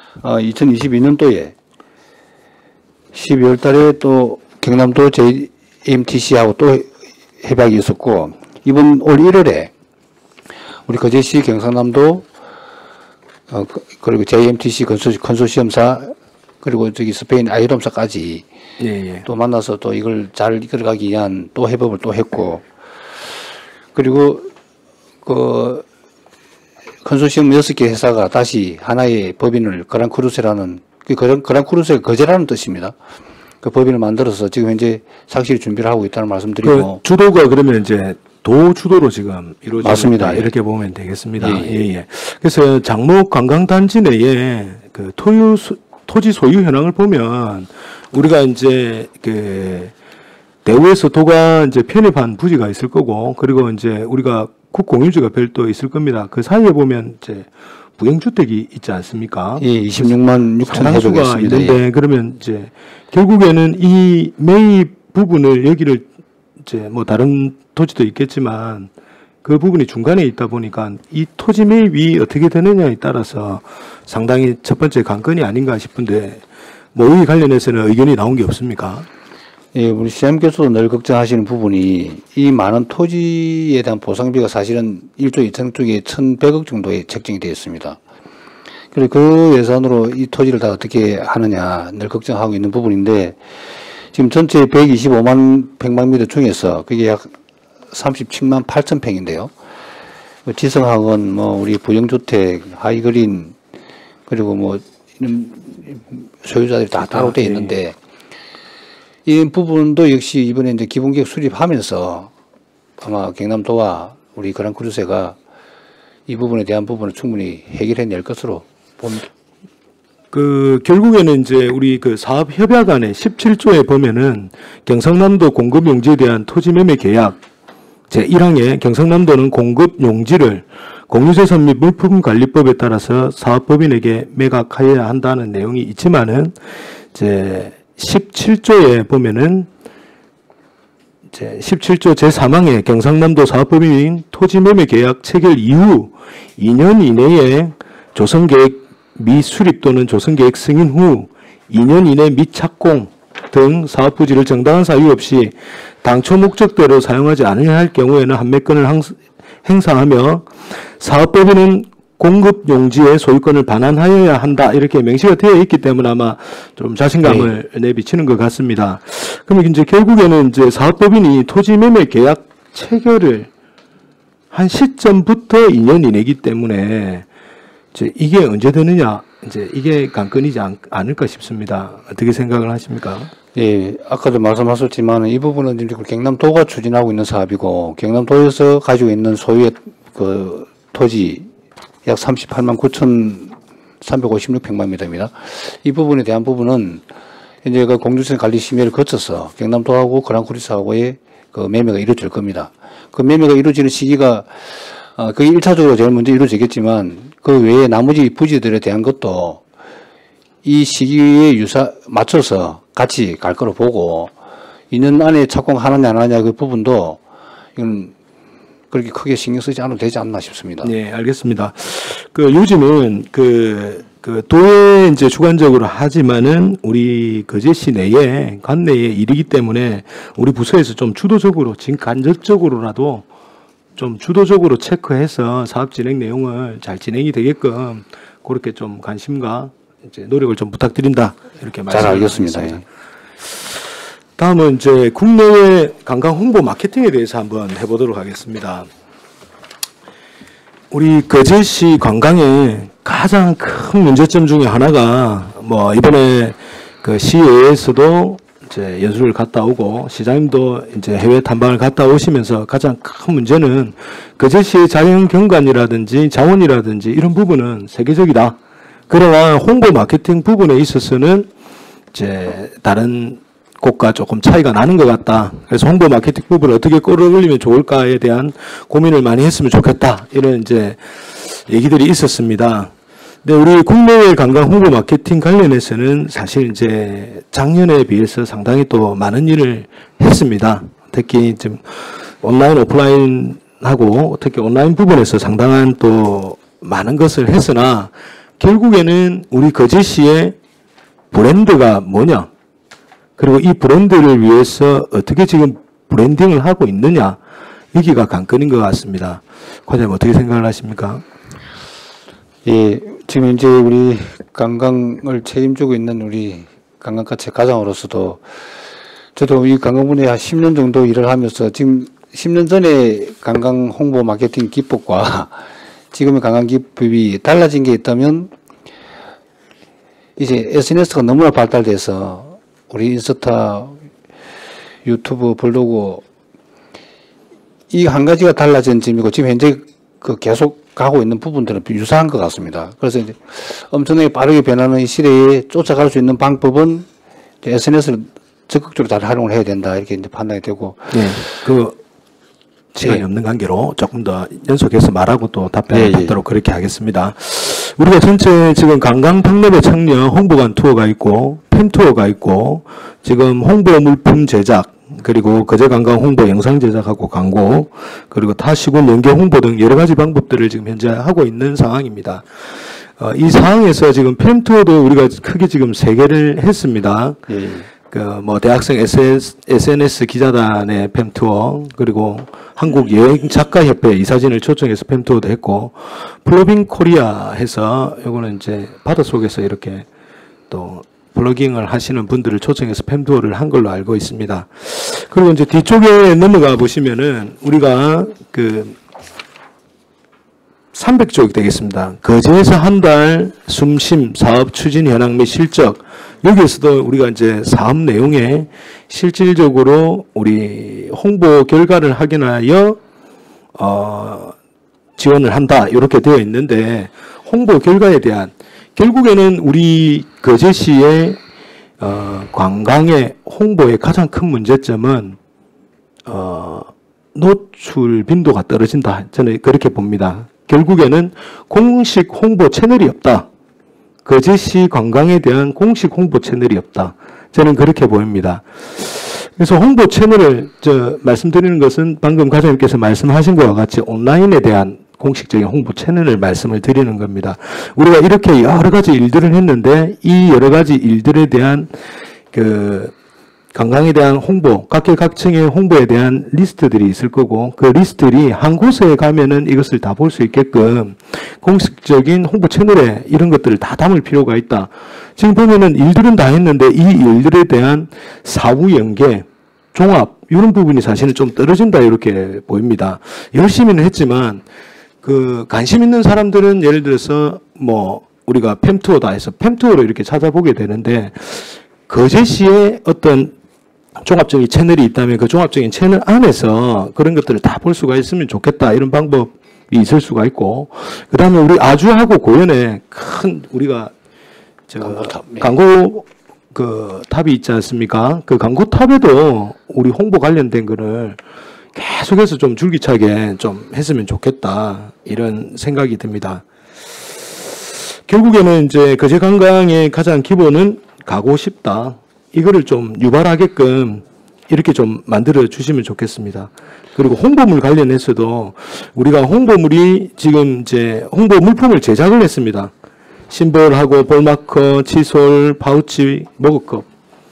[SPEAKER 2] 12월 달에 또 경남도 JMTC하고 또 협약이 있었고, 이번 올 1월에 우리 거제시 경상남도 그리고 JMTC 컨소시엄사 그리고 저기 스페인 아이돔사까지 또 만나서 또 이걸 잘 이끌어가기 위한 또 협업을 또 했고, 그리고 그 컨소시엄 6개 회사가 다시 하나의 법인을 그랑크루세라는 그랑크루세가 거제라는 뜻입니다. 그 법인을 만들어서 지금 현재 상시 준비를 하고 있다는 말씀드리고.
[SPEAKER 5] 그 주도가 그러면 이제 도 주도로 지금 이루어지고
[SPEAKER 2] 맞습니다.
[SPEAKER 5] 있다 이렇게 보면 되겠습니다.
[SPEAKER 2] 예.
[SPEAKER 5] 예, 예. 그래서 장목 관광단지 내에 그 토지 소유 현황을 보면 우리가 이제 그 대우에서 도가 이제 편입한 부지가 있을 거고, 그리고 이제 우리가 국공유지가 별도 있을 겁니다. 그 사이에 보면 이제 부영주택이 있지 않습니까?
[SPEAKER 2] 예, 26만 6천
[SPEAKER 5] 상당수가
[SPEAKER 2] 해주겠습니다.
[SPEAKER 5] 있는데
[SPEAKER 2] 예.
[SPEAKER 5] 그러면 이제 결국에는 이 매입 부분을 여기를 이제 뭐 다른 토지도 있겠지만 그 부분이 중간에 있다 보니까 이 토지 매입이 어떻게 되느냐에 따라서 상당히 첫 번째 관건이 아닌가 싶은데 뭐 이 관련해서는 의견이 나온 게 없습니까?
[SPEAKER 2] 예, 우리 시장님께서도 늘 걱정하시는 부분이 이 많은 토지에 대한 보상비가 사실은 1조 2천 쪽에 1,100억 정도에 책정이 되어 있습니다. 그래서 그 예산으로 이 토지를 다 어떻게 하느냐 늘 걱정하고 있는 부분인데 지금 전체 125만 평방미터 중에서 그게 약 37만 8천 평인데요. 지성학원, 뭐 우리 부영주택, 하이그린 그리고 뭐 이런 소유자들이 다 따로 되어 있는데 이 부분도 역시 이번에 이제 기본계획 수립하면서 아마 경남도와 우리 그랑크루세가 이 부분에 대한 부분을 충분히 해결해낼 것으로 봅니다.
[SPEAKER 5] 그 결국에는 이제 우리 그 사업 협약안에 17조에 보면은 경상남도 공급 용지에 대한 토지 매매 계약 제1항에 경상남도는 공급 용지를 공유재산 및 물품관리법에 따라서 사업법인에게 매각하여야 한다는 내용이 있지만은 이제 17조에 보면은 이제 17조 제3항에 경상남도 사업법인 토지 매매 계약 체결 이후 2년 이내에 조성계획 미수립 또는 조성계획 승인 후 2년 이내 미착공 등 사업부지를 정당한 사유 없이 당초 목적대로 사용하지 않으려 할 경우에는 한매권을 행사하며 사업법인은 공급 용지의 소유권을 반환하여야 한다 이렇게 명시가 되어 있기 때문에 아마 좀 자신감을 내비치는 것 같습니다. 그러면 이제 결국에는 이제 사업법인이 토지 매매 계약 체결을 한 시점부터 2년 이내이기 때문에 이제 이게 언제 되느냐 이제 이게 관건이지 않을까 싶습니다. 어떻게 생각을 하십니까?
[SPEAKER 2] 예, 아까도 말씀하셨지만 이 부분은 이제 경남도가 추진하고 있는 사업이고 경남도에서 가지고 있는 소유의 그 토지 약 38만 9,356평방미터입니다. 이 부분에 대한 부분은 이제 그 공유재산 관리 심의를 거쳐서 경남도하고 그랑크루세하고의 그 매매가 이루어질 겁니다. 그 매매가 이루어지는 시기가 그게 1차적으로 제일 먼저 이루어지겠지만 그 외에 나머지 부지들에 대한 것도 이 시기에 맞춰서 같이 갈 거로 보고 2년 안에 착공하느냐 안 하느냐 그 부분도 이건 그렇게 크게 신경 쓰지 않아도 되지 않나 싶습니다.
[SPEAKER 5] 네, 알겠습니다. 그 요즘은 그 도에 이제 주관적으로 하지만은 우리 거제시 내에 관내의 일이기 때문에 우리 부서에서 좀 주도적으로 지금 간접적으로라도 좀 주도적으로 체크해서 사업 진행 내용을 잘 진행이 되게끔 그렇게 좀 관심과 이제 노력을 좀 부탁드린다 이렇게
[SPEAKER 2] 잘 알겠습니다. 예.
[SPEAKER 5] 다음은 이제 국내외 관광 홍보 마케팅에 대해서 한번 해보도록 하겠습니다. 우리 거제시 관광의 가장 큰 문제점 중에 하나가 뭐 이번에 그 시의회에서도 이제 연수를 갔다 오고 시장님도 이제 해외 탐방을 갔다 오시면서 가장 큰 문제는 거제시의 자연 경관이라든지 자원이라든지 이런 부분은 세계적이다. 그러나 홍보 마케팅 부분에 있어서는 이제 다른 곳과 조금 차이가 나는 것 같다. 그래서 홍보 마케팅 부분을 어떻게 끌어올리면 좋을까에 대한 고민을 많이 했으면 좋겠다. 이런 이제 얘기들이 있었습니다. 근데 우리 국내외 관광 홍보 마케팅 관련해서는 사실 이제 작년에 비해서 상당히 또 많은 일을 했습니다. 특히 지금 온라인, 오프라인하고 특히 온라인 부분에서 상당한 또 많은 것을 했으나 결국에는 우리 거제시의 브랜드가 뭐냐? 그리고 이 브랜드를 위해서 어떻게 지금 브랜딩을 하고 있느냐? 여기가 관건인 것 같습니다. 과장님 어떻게 생각을 하십니까?
[SPEAKER 2] 예, 지금 이제 우리 관광을 책임지고 있는 우리 관광가채 과장으로서도 저도 이 관광 분야에 한 10년 정도 일을 하면서 지금 10년 전에 관광 홍보 마케팅 기법과 지금의 관광 기법이 달라진 게 있다면 이제 SNS가 너무나 발달돼서 우리 인스타, 유튜브, 블로그 이 한 가지가 달라진 점이고 지금 현재 그 계속 가고 있는 부분들은 유사한 것 같습니다. 그래서 이제 엄청나게 빠르게 변하는 이 시대에 쫓아갈 수 있는 방법은 SNS를 적극적으로 잘 활용을 해야 된다 이렇게 이제 판단이 되고.
[SPEAKER 5] 네, 그 시간이 없는 관계로 조금 더 연속해서 말하고 또 답변을 받도록 그렇게 하겠습니다. 우리가 전체 지금 관광 박람회 청년 홍보관 투어가 있고 팸 투어가 있고 지금 홍보 물품 제작 그리고 거제 관광 홍보 영상 제작하고 광고 그리고 타 시군 연계 홍보 등 여러 가지 방법들을 지금 현재 하고 있는 상황입니다. 이 상황에서 지금 팸 투어도 우리가 크게 지금 3개를 했습니다. 뭐 대학생 SNS 기자단의 팸 투어 그리고 한국 여행 작가 협회 이사진을 초청해서 팸 투어도 했고 플로빙 코리아 해서 요거는 이제 바닷속에서 이렇게 또 블로깅을 하시는 분들을 초청해서 팸 투어를 한 걸로 알고 있습니다. 그리고 이제 뒤쪽에 넘어가 보시면은 우리가 그 300쪽 되겠습니다. 거제에서 한 달 숨쉼 사업 추진 현황 및 실적 여기에서도 우리가 이제 사업 내용에 실질적으로 우리 홍보 결과를 확인하여 지원을 한다 이렇게 되어 있는데 홍보 결과에 대한 결국에는 우리 거제시의 관광의 홍보의 가장 큰 문제점은 노출 빈도가 떨어진다. 저는 그렇게 봅니다. 결국에는 공식 홍보 채널이 없다. 거제시 관광에 대한 공식 홍보 채널이 없다. 저는 그렇게 보입니다. 그래서 홍보 채널을 말씀드리는 것은 방금 과장님께서 말씀하신 것과 같이 온라인에 대한 공식적인 홍보 채널을 말씀을 드리는 겁니다. 우리가 이렇게 여러 가지 일들을 했는데 이 여러 가지 일들에 대한 그 관광에 대한 홍보, 각계각층의 홍보에 대한 리스트들이 있을 거고 그 리스트들이 한 곳에 가면은 이것을 다 볼 수 있게끔 공식적인 홍보 채널에 이런 것들을 다 담을 필요가 있다. 지금 보면은 일들은 다 했는데 이 일들에 대한 사후 연계, 종합 이런 부분이 사실은 좀 떨어진다 이렇게 보입니다. 열심히는 했지만 그 관심 있는 사람들은 예를 들어서 뭐 우리가 팸투어다 해서 팸투어로 이렇게 찾아보게 되는데 거제시에 어떤 종합적인 채널이 있다면 그 종합적인 채널 안에서 그런 것들을 다 볼 수가 있으면 좋겠다 이런 방법이 있을 수가 있고 그 다음에 우리 아주하고 고현에 큰 우리가 광고 그 탑이 있지 않습니까? 그 광고 탑에도 우리 홍보 관련된 거를 계속해서 좀 줄기차게 좀 했으면 좋겠다 이런 생각이 듭니다. 결국에는 이제 거제 관광의 가장 기본은 가고 싶다. 이거를 좀 유발하게끔 이렇게 좀 만들어 주시면 좋겠습니다. 그리고 홍보물 관련해서도 우리가 홍보물이 지금 이제 홍보 물품을 제작을 했습니다. 심볼하고 볼마커, 칫솔, 파우치, 머그컵.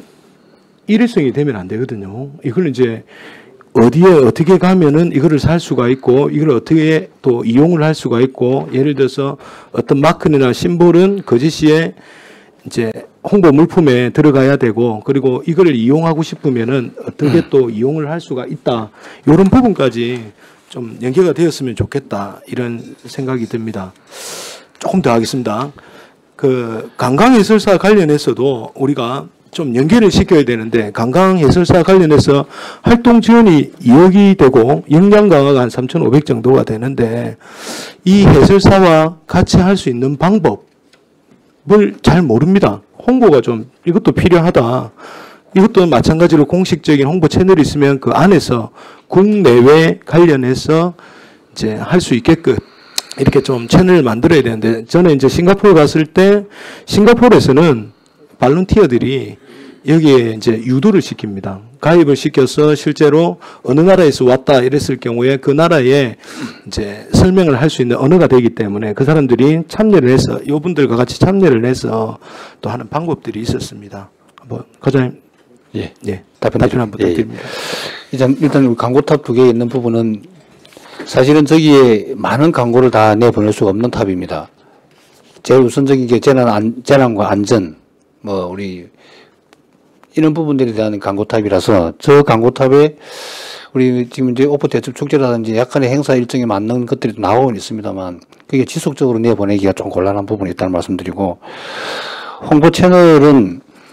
[SPEAKER 5] 일회성이 되면 안 되거든요. 이걸 이제 어디에 어떻게 가면은 이거를 살 수가 있고 이걸 어떻게 또 이용을 할 수가 있고 예를 들어서 어떤 마크나 심볼은 거제시에 이제 홍보 물품에 들어가야 되고 그리고 이걸 이용하고 싶으면은 어떻게 또 이용을 할 수가 있다. 이런 부분까지 좀 연계가 되었으면 좋겠다. 이런 생각이 듭니다. 조금 더 하겠습니다. 그 관광해설사 관련해서도 우리가 좀 연계를 시켜야 되는데 관광해설사 관련해서 활동 지원이 2억이 되고 역량 강화가 한 3,500 정도가 되는데 이 해설사와 같이 할 수 있는 방법을 잘 모릅니다. 홍보가 좀 이것도 필요하다. 이것도 마찬가지로 공식적인 홍보 채널이 있으면 그 안에서 국내외 관련해서 이제 할 수 있게끔 이렇게 좀 채널을 만들어야 되는데 저는 이제 싱가포르 갔을 때 싱가포르에서는 발런티어들이 여기에 이제 유도를 시킵니다. 가입을 시켜서 실제로 어느 나라에서 왔다 이랬을 경우에 그 나라에 이제 설명을 할 수 있는 언어가 되기 때문에 그 사람들이 참여를 해서 이분들과 같이 참여를 해서 또 하는 방법들이 있었습니다. 뭐 과장님,
[SPEAKER 2] 예,
[SPEAKER 5] 답변 한번 부탁드립니다.
[SPEAKER 2] 일단 광고탑 2개 있는 부분은 사실은 저기에 많은 광고를 다 내보낼 수가 없는 탑입니다. 제일 우선적인 게 재난과 안전, 뭐 우리 이런 부분들에 대한 광고탑이라서 저 광고탑에 우리 지금 이제 오프 대첩 축제라든지 약간의 행사 일정에 맞는 것들이 나오곤 있습니다만 그게 지속적으로 내보내기가 좀 곤란한 부분이 있다는 말씀드리고 홍보 채널은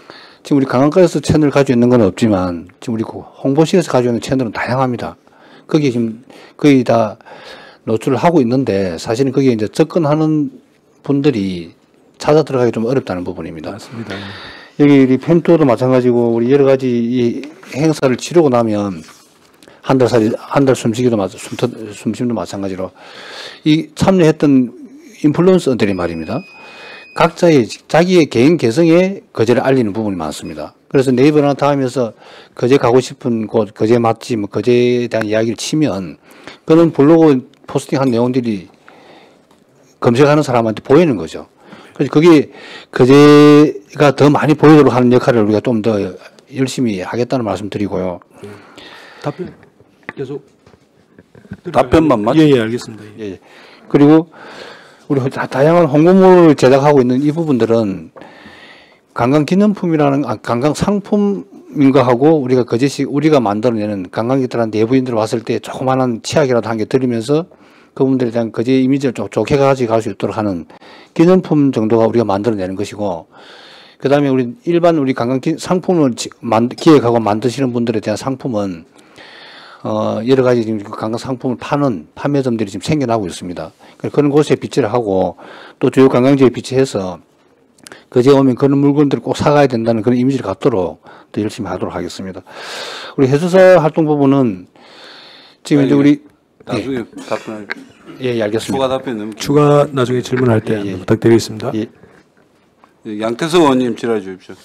[SPEAKER 2] 지금 우리 관광가에서 채널을 가지고 있는 건 없지만 지금 우리 홍보실에서 가지고 있는 채널은 다양합니다. 거기에 지금 거의 다 노출을 하고 있는데 사실은 거기에 이제 접근하는 분들이 찾아 들어가기 좀 어렵다는 부분입니다.
[SPEAKER 5] 맞습니다.
[SPEAKER 2] 여기 우리 펜투어도 마찬가지고 우리 여러 가지 이 행사를 치르고 나면 한 달 숨쉼도 마찬가지로 이 참여했던 인플루언서들이 말입니다. 각자의 자기의 개인 개성에 거제를 알리는 부분이 많습니다. 그래서 네이버나 다음에서 거제 가고 싶은 곳, 거제 맛집, 뭐 거제에 대한 이야기를 치면 그런 블로그 포스팅한 내용들이 검색하는 사람한테 보이는 거죠. 그래서 그게 거제가 더 많이 보이도록 하는 역할을 우리가 좀 더 열심히 하겠다는 말씀 드리고요.
[SPEAKER 5] 답변 계속
[SPEAKER 1] 답변만 맞?
[SPEAKER 5] 예, 알겠습니다. 예.
[SPEAKER 2] 예. 그리고 우리 다양한 홍보물을 제작하고 있는 이 부분들은 관광기념품이라는 관광상품인가 하고 우리가 거제시 우리가 만들어내는 관광객들한테 내부인들 왔을 때 조그마한 치약이라도 한 개 드리면서 그분들에 대한 거제 이미지를 좀 좋게 가지고 갈 수 있도록 하는 기념품 정도가 우리가 만들어내는 것이고, 그 다음에 우리 일반 우리 관광 상품을 기획하고 만드시는 분들에 대한 상품은 여러 가지 지금 관광 상품을 파는 판매점들이 지금 생겨나고 있습니다. 그런 곳에 비치를 하고 또 주요 관광지에 비치해서 거제에 오면 그런 물건들을 꼭 사가야 된다는 그런 이미지를 갖도록 더 열심히 하도록 하겠습니다. 우리 해수사 활동 부분은 지금 이제 우리
[SPEAKER 1] 나중에 답변할
[SPEAKER 2] 예, 알겠습니다.
[SPEAKER 1] 추가 답변
[SPEAKER 5] 추가 나중에 질문할 때
[SPEAKER 2] 예, 예.
[SPEAKER 5] 부탁드리겠습니다.
[SPEAKER 2] 예.
[SPEAKER 1] 양태석 의원님 질의해 주십시오.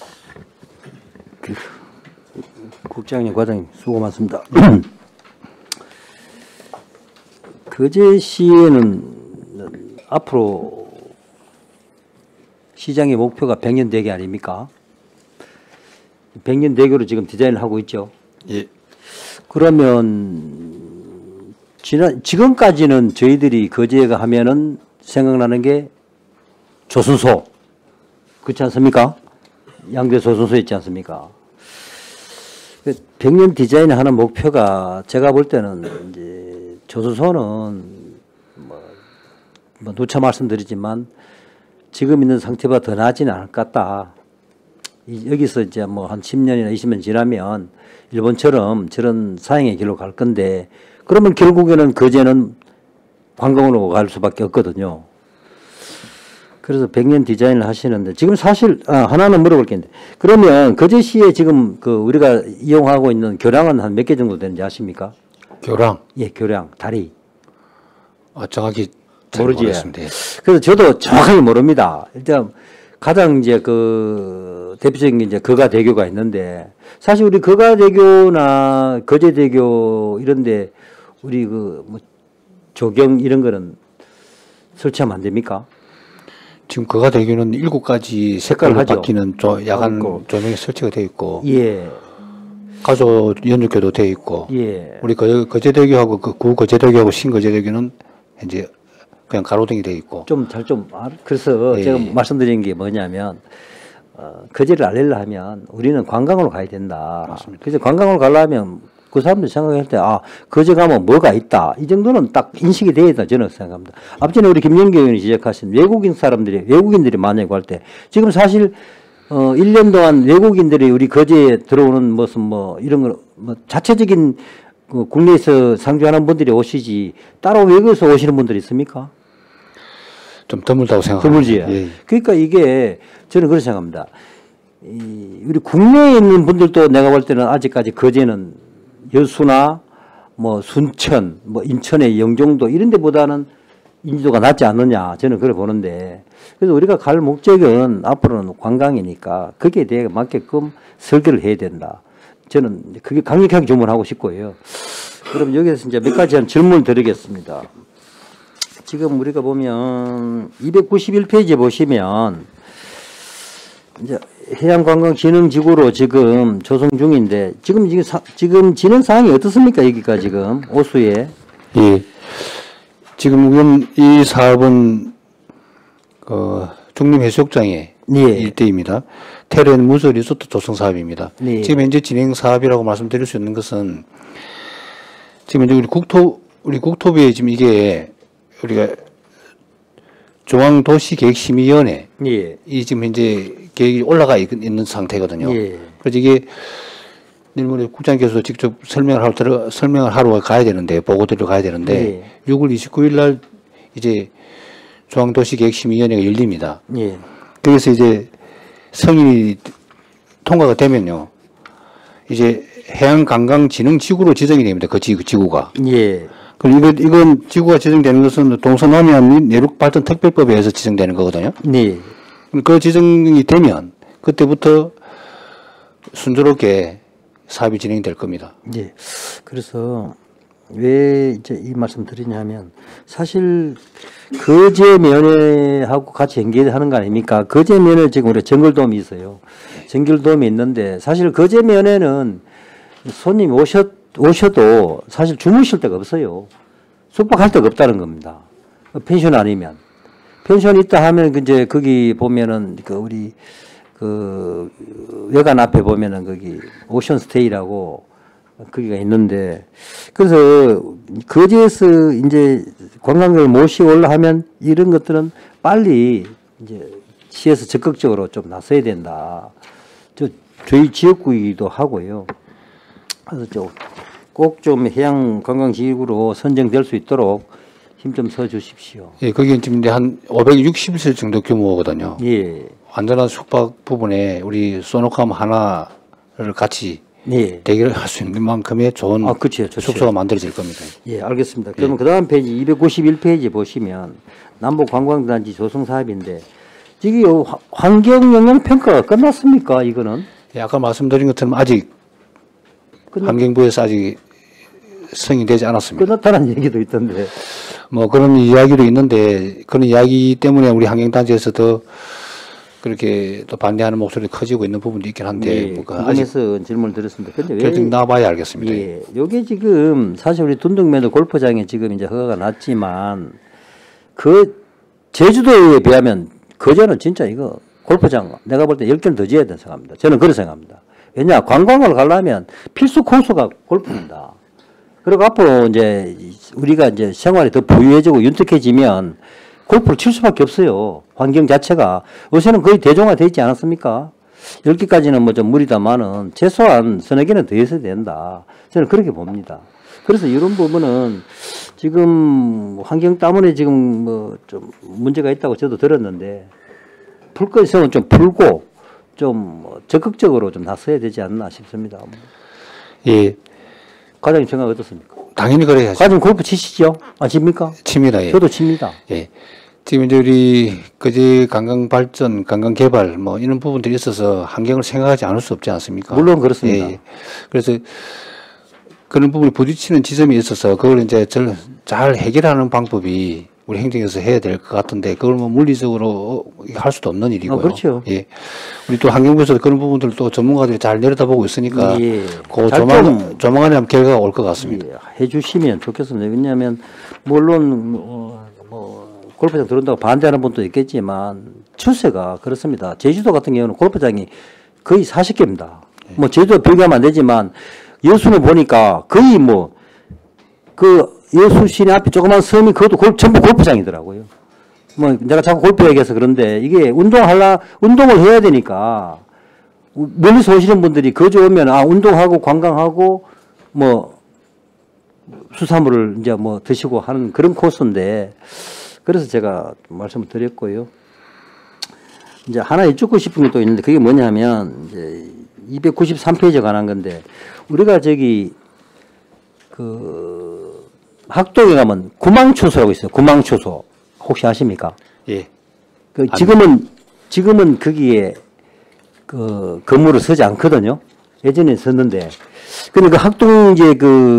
[SPEAKER 6] 국장님, 과장님 수고 많습니다. 거제시에는 앞으로 시장의 목표가 100년 대계 아닙니까? 100년 대교로 지금 디자인을 하고 있죠.
[SPEAKER 2] 예.
[SPEAKER 6] 그러면 지금까지는 저희들이 거제가 하면은 생각나는 게 조선소, 그렇지 않습니까? 양대 조선소 있지 않습니까? 100년 디자인을 하는 목표가 제가 볼 때는 이제 조선소는 뭐 누차 말씀드리지만 지금 있는 상태보다 더 나아지는 않을 것 같다. 여기서 이제 뭐 한 10년이나 20년 지나면 일본처럼 저런 사행의 길로 갈 건데, 그러면 결국에는 거제는 관광으로 갈 수밖에 없거든요. 그래서 100년 디자인을 하시는데 지금 사실 하나는 물어볼 게 있는데, 그러면 거제시에 지금 그 우리가 이용하고 있는 교량은 한 몇 개 정도 되는지 아십니까?
[SPEAKER 2] 교량.
[SPEAKER 6] 예, 교량 다리.
[SPEAKER 2] 정확히 잘
[SPEAKER 6] 모르지.
[SPEAKER 2] 모르겠습니다. 예.
[SPEAKER 6] 그래서 저도 정확하게 모릅니다. 일단 가장 이제 그 대표적인 게 이제 거가대교가 있는데, 사실 우리 거가대교나 거제대교 이런데 우리 그 뭐 조경 이런 거는 설치하면 안 됩니까?
[SPEAKER 2] 지금 거가대교는 7가지 색깔로
[SPEAKER 6] 하죠.
[SPEAKER 2] 바뀌는 야간
[SPEAKER 6] 있고.
[SPEAKER 2] 조명이 설치가 되어 있고,
[SPEAKER 6] 예,
[SPEAKER 2] 가족 연주교도 되어 있고,
[SPEAKER 6] 예.
[SPEAKER 2] 우리 거제대교하고 그 구거제대교하고 신거제대교는 이제 그냥 가로등이 되어 있고.
[SPEAKER 6] 그래서
[SPEAKER 2] 예,
[SPEAKER 6] 제가
[SPEAKER 2] 예.
[SPEAKER 6] 말씀드린 게 뭐냐면, 거제를 알리려면 우리는 관광으로 가야 된다.
[SPEAKER 2] 맞습니다.
[SPEAKER 6] 그래서 관광으로 가려면 그 사람들이 생각할 때, 거제 가면 뭐가 있다. 이 정도는 딱 인식이 돼야 된다. 저는 생각합니다. 앞전에 우리 김영기 의원이 지적하신 외국인들이 만약에 갈 때, 지금 사실, 1년 동안 외국인들이 우리 거제에 들어오는 무슨 뭐 이런 거, 뭐 자체적인 그 국내에서 상주하는 분들이 오시지, 따로 외국에서 오시는 분들이 있습니까?
[SPEAKER 2] 좀 드물다고 생각합니다.
[SPEAKER 6] 드물지.
[SPEAKER 2] 예.
[SPEAKER 6] 그러니까 이게 저는 그렇게 생각합니다. 우리 국내에 있는 분들도 내가 볼 때는 아직까지 거제는 여수나 뭐 순천, 뭐 인천의 영종도 이런 데보다는 인지도가 낮지 않느냐, 저는 그렇게 보는데, 그래서 우리가 갈 목적은 앞으로는 관광이니까 거기에 대해 맞게끔 설계를 해야 된다. 저는 그게 강력하게 주문하고 싶고요. 그럼 여기서 이제 몇 가지 질문을 드리겠습니다. 지금 우리가 보면 291페이지에 보시면 이제 해양관광진흥지구로 지금 조성 중인데, 지금 진행 사항이 어떻습니까? 여기가 지금 오수에.
[SPEAKER 2] 예. 지금 이 사업은 중림해수욕장의
[SPEAKER 6] 예.
[SPEAKER 2] 일대입니다. 테렌 무서 리조트 조성 사업입니다.
[SPEAKER 6] 예.
[SPEAKER 2] 지금 현재 진행 사업이라고 말씀드릴 수 있는 것은, 지금 이제 우리 국토부에 지금 이게 우리가 중앙도시계획심의위원회
[SPEAKER 6] 예.
[SPEAKER 2] 이 지금 현재 계획이 올라가 있는 상태거든요.
[SPEAKER 6] 예.
[SPEAKER 2] 그래서 이게 내일 모레 국장께서 직접 설명을 하러 가야 되는데 보고 들어가야 되는데 6월 29일 날 이제 중앙도시계획심의위원회가 열립니다.
[SPEAKER 6] 예.
[SPEAKER 2] 그래서 이제 성인이 통과가 되면요, 이제 해양관광진흥지구로 지정이 됩니다. 그 지구가.
[SPEAKER 6] 예.
[SPEAKER 2] 그럼 이건 지구가 지정되는 것은 동서남해안 및 내륙발전 특별법에 의해서 지정되는 거거든요.
[SPEAKER 6] 네.
[SPEAKER 2] 그 지정이 되면 그때부터 순조롭게 사업이 진행될 겁니다.
[SPEAKER 6] 예. 그래서 왜 이제 이 말씀 드리냐면 사실 거제 면회하고 같이 연계하는 거 아닙니까? 거제 면회 지금 우리 정글돔이 있어요. 정글돔이 있는데 사실 거제 면회는 손님이 오셔도 사실 주무실 데가 없어요. 숙박할 데가 없다는 겁니다. 펜션 아니면. 펜션 있다 하면 이제 거기 보면은 우리 외관 앞에 보면은 거기 오션 스테이라고 거기가 있는데 그래서 거제에서 이제 관광객을 모시고 하면 이런 것들은 빨리 이제 시에서 적극적으로 좀 나서야 된다. 저희 지역구이기도 하고요. 그래서 꼭 좀 해양 관광지역으로 선정될 수 있도록 힘 좀 써 주십시오.
[SPEAKER 2] 예, 거기 지금 이제 한 560실 정도 규모거든요.
[SPEAKER 6] 예.
[SPEAKER 2] 안전한 숙박 부분에 우리 소노캄 하나를 같이
[SPEAKER 6] 예.
[SPEAKER 2] 대결할 수 있는 만큼의 좋은
[SPEAKER 6] 그렇죠.
[SPEAKER 2] 숙소가 만들어질 겁니다.
[SPEAKER 6] 예, 알겠습니다. 그러면 그 다음 페이지 291페이지 보시면 남북관광단지 조성 사업인데 이게 환경영향평가가 끝났습니까? 이거는?
[SPEAKER 2] 예, 아까 말씀드린 것처럼 아직 환경부에서 아직 승인되지 않았습니다.
[SPEAKER 6] 끝났다는 얘기도 있던데.
[SPEAKER 2] 뭐 그런 이야기도 있는데 그런 이야기 때문에 우리 환경단체에서 더 그렇게 또 반대하는 목소리가 커지고 있는 부분도 있긴 한데
[SPEAKER 6] 네,
[SPEAKER 2] 뭐 아직
[SPEAKER 6] 궁금해서 질문을 드렸습니다. 근데 왜
[SPEAKER 2] 결정 나봐야 알겠습니다.
[SPEAKER 6] 예, 요게 지금 사실 우리 둔덕면허 골프장에 지금 이제 허가가 났지만 그 제주도에 비하면 거제는 진짜 이거 골프장 내가 볼 때 10개는 더 지어야 된다고 생각합니다. 저는 그렇게 생각합니다. 왜냐 관광을 가려면 필수 코스가 골프입니다. 그리고 앞으로 이제 우리가 이제 생활이 더 부유해지고 윤택해지면 골프를 칠 수밖에 없어요. 환경 자체가. 요새는 거의 대중화되어 있지 않았습니까? 10개까지는 뭐 좀 무리다마는 최소한 서너 개는 더 있어야 된다. 저는 그렇게 봅니다. 그래서 이런 부분은 지금 환경 때문에 지금 뭐 좀 문제가 있다고 저도 들었는데 풀 거 있으면 좀 풀고 좀 적극적으로 좀 나서야 되지 않나 싶습니다.
[SPEAKER 2] 예,
[SPEAKER 6] 과장님 생각 어떻습니까?
[SPEAKER 2] 당연히 그래야죠.
[SPEAKER 6] 과장님 골프 치시죠? 아, 칩니까?
[SPEAKER 2] 칩니다. 예.
[SPEAKER 6] 저도 칩니다.
[SPEAKER 2] 예. 지금 이제 우리 거제 관광 발전, 관광 개발 뭐 이런 부분들이 있어서 환경을 생각하지 않을 수 없지 않습니까?
[SPEAKER 6] 물론 그렇습니다.
[SPEAKER 2] 예. 그래서 그런 부분이 부딪히는 지점이 있어서 그걸 이제 잘 해결하는 방법이 우리 행정에서 해야 될 것 같은데 그걸 뭐 물리적으로 할 수도 없는 일이고요.
[SPEAKER 6] 그렇죠.
[SPEAKER 2] 예. 우리 또 환경부에서 그런 부분들 또 전문가들이 잘 내려다보고 있으니까
[SPEAKER 6] 예.
[SPEAKER 2] 그
[SPEAKER 6] 잘
[SPEAKER 2] 조만간에 한번 결과가 올 것 같습니다.
[SPEAKER 6] 예, 해주시면 좋겠습니다. 왜냐하면 물론 골프장 들어온다고 반대하는 분도 있겠지만 추세가 그렇습니다. 제주도 같은 경우는 골프장이 거의 40개입니다. 뭐 제주도 비교하면 안 되지만 여수는 보니까 거의 여수 시내 앞에 조그만 섬이 그것도 전부 골프장이더라고요. 뭐 내가 자꾸 골프 얘기해서 그런데 이게 운동을 해야 되니까 멀리서 오시는 분들이 거주 오면 운동하고 관광하고 뭐 수산물을 이제 뭐 드시고 하는 그런 코스인데 그래서 제가 말씀을 드렸고요. 이제 하나 여쭙고 싶은 게 또 있는데 그게 뭐냐면 이제 293페이지에 관한 건데 우리가 저기 학동에 가면 구망초소라고 있어요. 구망초소 혹시 아십니까?
[SPEAKER 2] 예.
[SPEAKER 6] 지금은 거기에 건물을 서지 않거든요. 예전에 썼는데 근데 그 학동 이제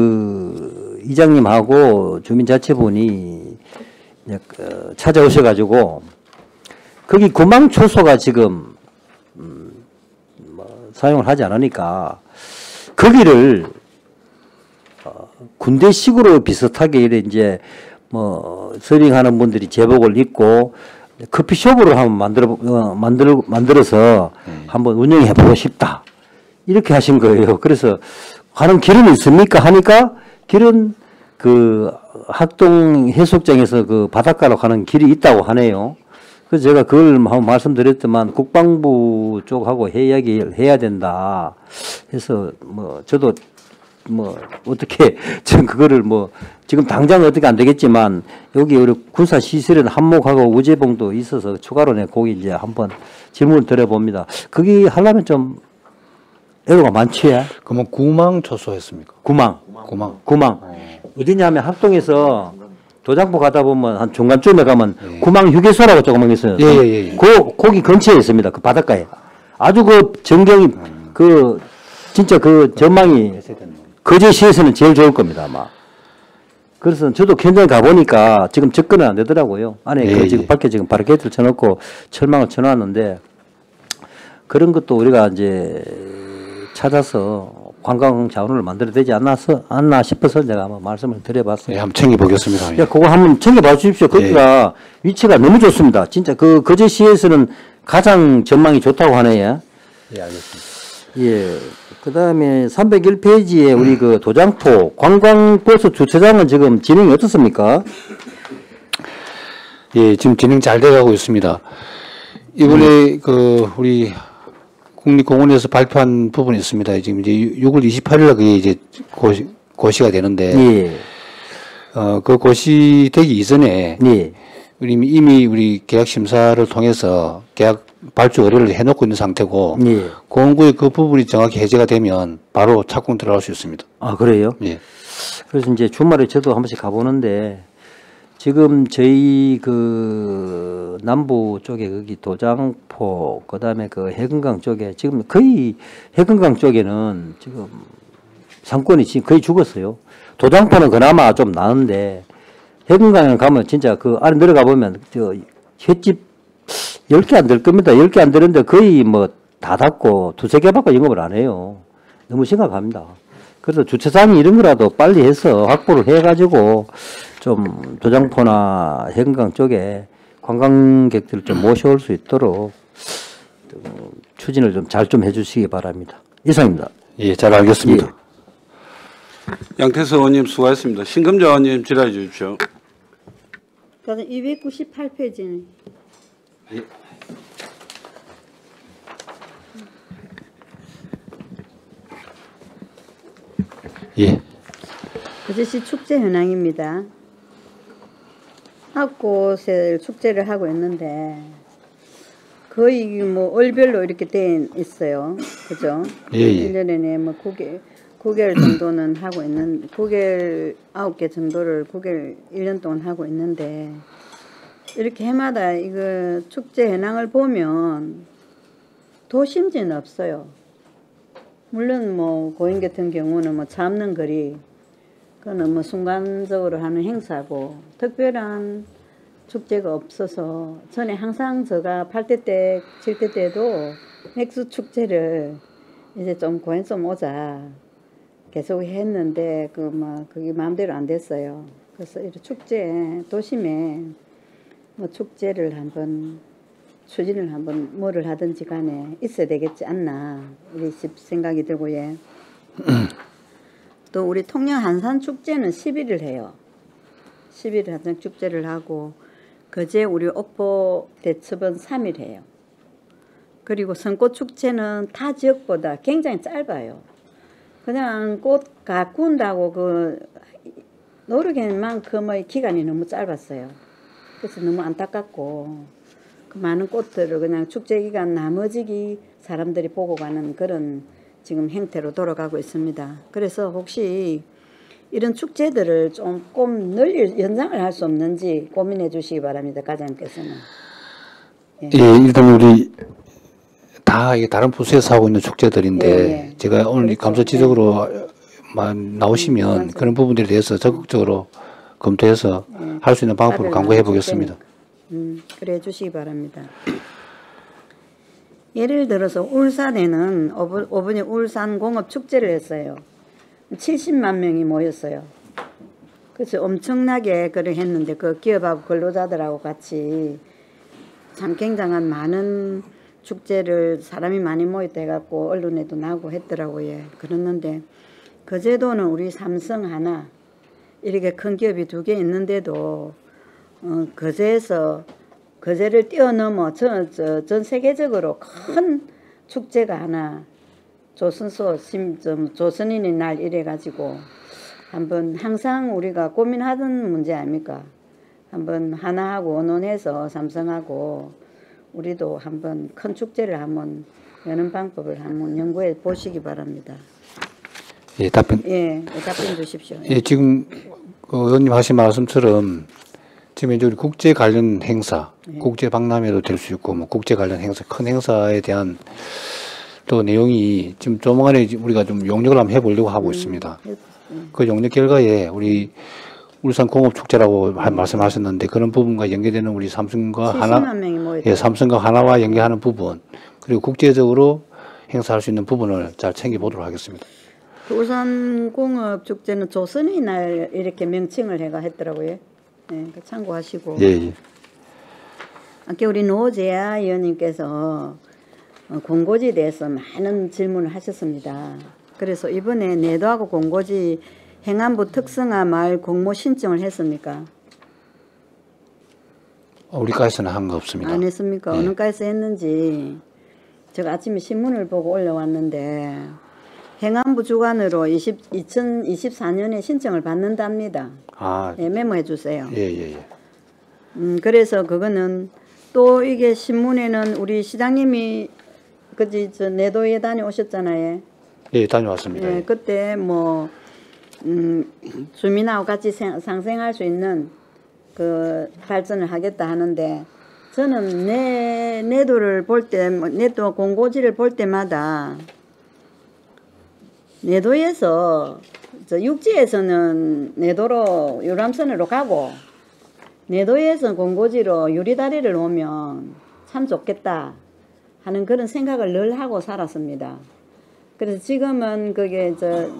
[SPEAKER 6] 이장님하고 주민자치분이 찾아오셔가지고 거기 구망초소가 지금 사용을 하지 않으니까 거기를 군대식으로 비슷하게 이제 서빙하는 분들이 제복을 입고 커피숍으로 한번 만들어서 한번 운영해 보고 싶다 이렇게 하신 거예요. 그래서 가는 길은 있습니까 하니까 길은 그 학동 해수욕장에서 그 바닷가로 가는 길이 있다고 하네요. 그래서 제가 그걸 한번 말씀드렸더만 국방부 쪽하고 이야기를 해야 된다 해서 뭐 저도 뭐 어떻게 전 그거를 뭐 지금 당장 어떻게 안 되겠지만 여기 우리 군사 시설은 한목하고 우재봉도 있어서 추가로 내 거기 이제 한번 질문을 드려봅니다. 거기 하려면 좀 애로가 많지?
[SPEAKER 2] 그러면 구망 초소했습니까?
[SPEAKER 6] 구망. 어디냐면 학동에서 도장포 가다 보면 한 중간쯤에 가면 구망 휴게소라고 조그만 게 있어요.
[SPEAKER 2] 예.
[SPEAKER 6] 거기 근처에 있습니다. 그 바닷가에. 아주 그 전경이 그 진짜 그 전망이 거제시에서는 제일 좋을 겁니다, 아마. 그래서 저도 현장에 가보니까 지금 접근은 안 되더라고요. 안에 그 지금 밖에 지금 바리케이트를 쳐놓고 철망을 쳐놨는데 그런 것도 우리가 이제 찾아서 관광 자원을 만들어야 되지 않나 싶어서 제가 한번 말씀을 드려봤습니다.
[SPEAKER 2] 예, 한번 챙겨보겠습니다.
[SPEAKER 6] 예, 그거 한번 챙겨봐 주십시오. 거기가 위치가 너무 좋습니다. 진짜 그 거제시에서는 가장 전망이 좋다고 하네요.
[SPEAKER 2] 예, 알겠습니다.
[SPEAKER 6] 예. 그 다음에 301페이지에 우리 그 도장포 관광버스 주차장은 지금 진행이 어떻습니까?
[SPEAKER 2] 예, 지금 진행 잘 돼가고 있습니다. 이번에 그 우리 국립공원에서 발표한 부분이 있습니다. 지금 이제 6월 28일 그게 이제 고시가 되는데,
[SPEAKER 6] 예.
[SPEAKER 2] 그 고시 되기 이전에
[SPEAKER 6] 예.
[SPEAKER 2] 이미 우리 계약 심사를 통해서 계약 발주 의뢰를 해놓고 있는 상태고,
[SPEAKER 6] 예.
[SPEAKER 2] 공구의 그 부분이 정확히 해제가 되면 바로 착공 들어갈 수 있습니다.
[SPEAKER 6] 아, 그래요?
[SPEAKER 2] 예.
[SPEAKER 6] 그래서 이제 주말에 저도 한 번씩 가보는데, 지금 저희 그 남부 쪽에 거기 도장포, 그 다음에 그 해금강 쪽에 지금 거의 해금강 쪽에는 지금 상권이 지금 거의 죽었어요. 도장포는 그나마 좀 나은데, 해금강에 가면 진짜 그 안에 들어가 보면 저 횟집 10개 안 될 겁니다. 10개 안 되는데 거의 뭐 다 닫고 두세 개밖에 영업을 안 해요. 너무 심각합니다. 그래서 주차장 이런 거라도 빨리 해서 확보를 해가지고 좀 도장포나 해금강 쪽에 관광객들을 좀 모셔올 수 있도록 추진을 좀 잘 좀 해주시기 바랍니다. 이상입니다.
[SPEAKER 2] 예, 잘 알겠습니다.
[SPEAKER 6] 예.
[SPEAKER 1] 양태석 의원님 수고하셨습니다. 신금자 의원님 질의해 주십시오.
[SPEAKER 7] 저는 298페이지는
[SPEAKER 2] 예.
[SPEAKER 7] 거제시 축제 현황입니다. 9곳에 축제를 하고 있는데 거의 뭐 월별로 이렇게 돼 있어요. 그죠?
[SPEAKER 2] 예.
[SPEAKER 7] 1년에 뭐 9개월 정도는 하고 있는 9개월 9개 정도를 9개월 1년 동안 하고 있는데 이렇게 해마다 이거 축제 현황을 보면 도심지는 없어요. 물론 뭐 고인 같은 경우는 뭐 잡는 거리 그거는 뭐 순간적으로 하는 행사고 특별한 축제가 없어서 전에 항상 제가 8대 때 7대 때도 맥주 축제를 이제 좀 고인 좀 오자 계속 했는데 그게 마음대로 안 됐어요. 그래서 이런 축제 도심에 뭐 축제를 한번 추진을 한번 뭐를 하든지 간에 있어야 되겠지 않나 우리 생각이 들고 예. 또 우리 통영 한산 축제는 10일을 해요. 10일 한산 축제를 하고 그제 우리 옥보 대첩은 3일 해요. 그리고 선꽃 축제는 타 지역보다 굉장히 짧아요. 그냥 꽃 가꾼다고 그 노르는 만큼의 기간이 너무 짧았어요. 그래서 너무 안타깝고 그 많은 꽃들을 그냥 축제 기간 나머지기 사람들이 보고 가는 그런 지금 형태로 돌아가고 있습니다. 그래서 혹시 이런 축제들을 조금 널리 연장을 할 수 없는지 고민해 주시기 바랍니다. 과장님께서는.
[SPEAKER 2] 예, 일단 우리 다 이게 다른 부서에서 하고 있는 축제들인데
[SPEAKER 7] 예.
[SPEAKER 2] 제가 오늘
[SPEAKER 7] 그렇죠.
[SPEAKER 2] 감사지적으로 나오시면 그런 부분들에 대해서 적극적으로 검토해서 할 수 있는 방법을 강구해 보겠습니다.
[SPEAKER 7] 그래 주시기 바랍니다. 예를 들어서 울산에는 오번에 울산 공업 축제를 했어요. 70만 명이 모였어요. 그래서 엄청나게 그걸 했는데 그 기업하고 근로자들하고 같이 참 굉장한 많은 축제를 사람이 많이 모였다 해갖고 언론에도 나오고 했더라고요. 그랬는데 그제도는 우리 삼성 하나 이렇게 큰 기업이 2개 있는데도 거제를 뛰어넘어 전 세계적으로 큰 축제가 하나 조선인의 날 이래가지고 한번 항상 우리가 고민하던 문제 아닙니까? 한번 하나하고 의논해서 삼성하고 우리도 한번 큰 축제를 한번 여는 방법을 한번 연구해 보시기 바랍니다.
[SPEAKER 2] 예, 답변
[SPEAKER 7] 주십시오.
[SPEAKER 2] 예, 지금 의원님 하신 말씀처럼 지금 이제 우리 국제 관련 행사, 국제 박람회도 될 수 있고 뭐 국제 관련 행사, 큰 행사에 대한 또 내용이 지금 조만간에 우리가 좀 용역을 한번 해보려고 하고 있습니다. 그 용역 결과에 우리 울산 공업축제라고 말씀하셨는데 그런 부분과 연계되는 우리 삼성과 삼성과 하나와 연계하는 부분 그리고 국제적으로 행사할 수 있는 부분을 잘 챙겨보도록 하겠습니다.
[SPEAKER 7] 그 울산 공업축제는 조선의 날 이렇게 명칭을 했더라고요. 네, 참고하시고.
[SPEAKER 2] 예.
[SPEAKER 7] 아까 우리 노재아 의원님께서 공고지에 대해서 많은 질문을 하셨습니다. 그래서 이번에 내도하고 공고지 행안부 특성화 마을 공모 신청을 했습니까?
[SPEAKER 2] 우리과에서는 한 거 없습니다.
[SPEAKER 7] 안 했습니까?
[SPEAKER 2] 네.
[SPEAKER 7] 어느 과에서 했는지 제가 아침에 신문을 보고 올라왔는데 행안부 주관으로 2024년에 신청을 받는답니다. 네, 메모해 주세요.
[SPEAKER 2] 예.
[SPEAKER 7] 그래서 그거는 또 이게 신문에는 우리 시장님이 저 내도에 다녀오셨잖아요.
[SPEAKER 2] 예, 다녀왔습니다.
[SPEAKER 7] 네, 그때 뭐 주민하고 같이 상생할 수 있는 그 발전을 하겠다 하는데 저는 내도를 볼 때 내도 공고지를 볼 때마다 내도에서 육지에서는 내도로 유람선으로 가고 내도에서 공고지로 유리다리를 오면 참 좋겠다 하는 그런 생각을 늘 하고 살았습니다. 그래서 지금은 그게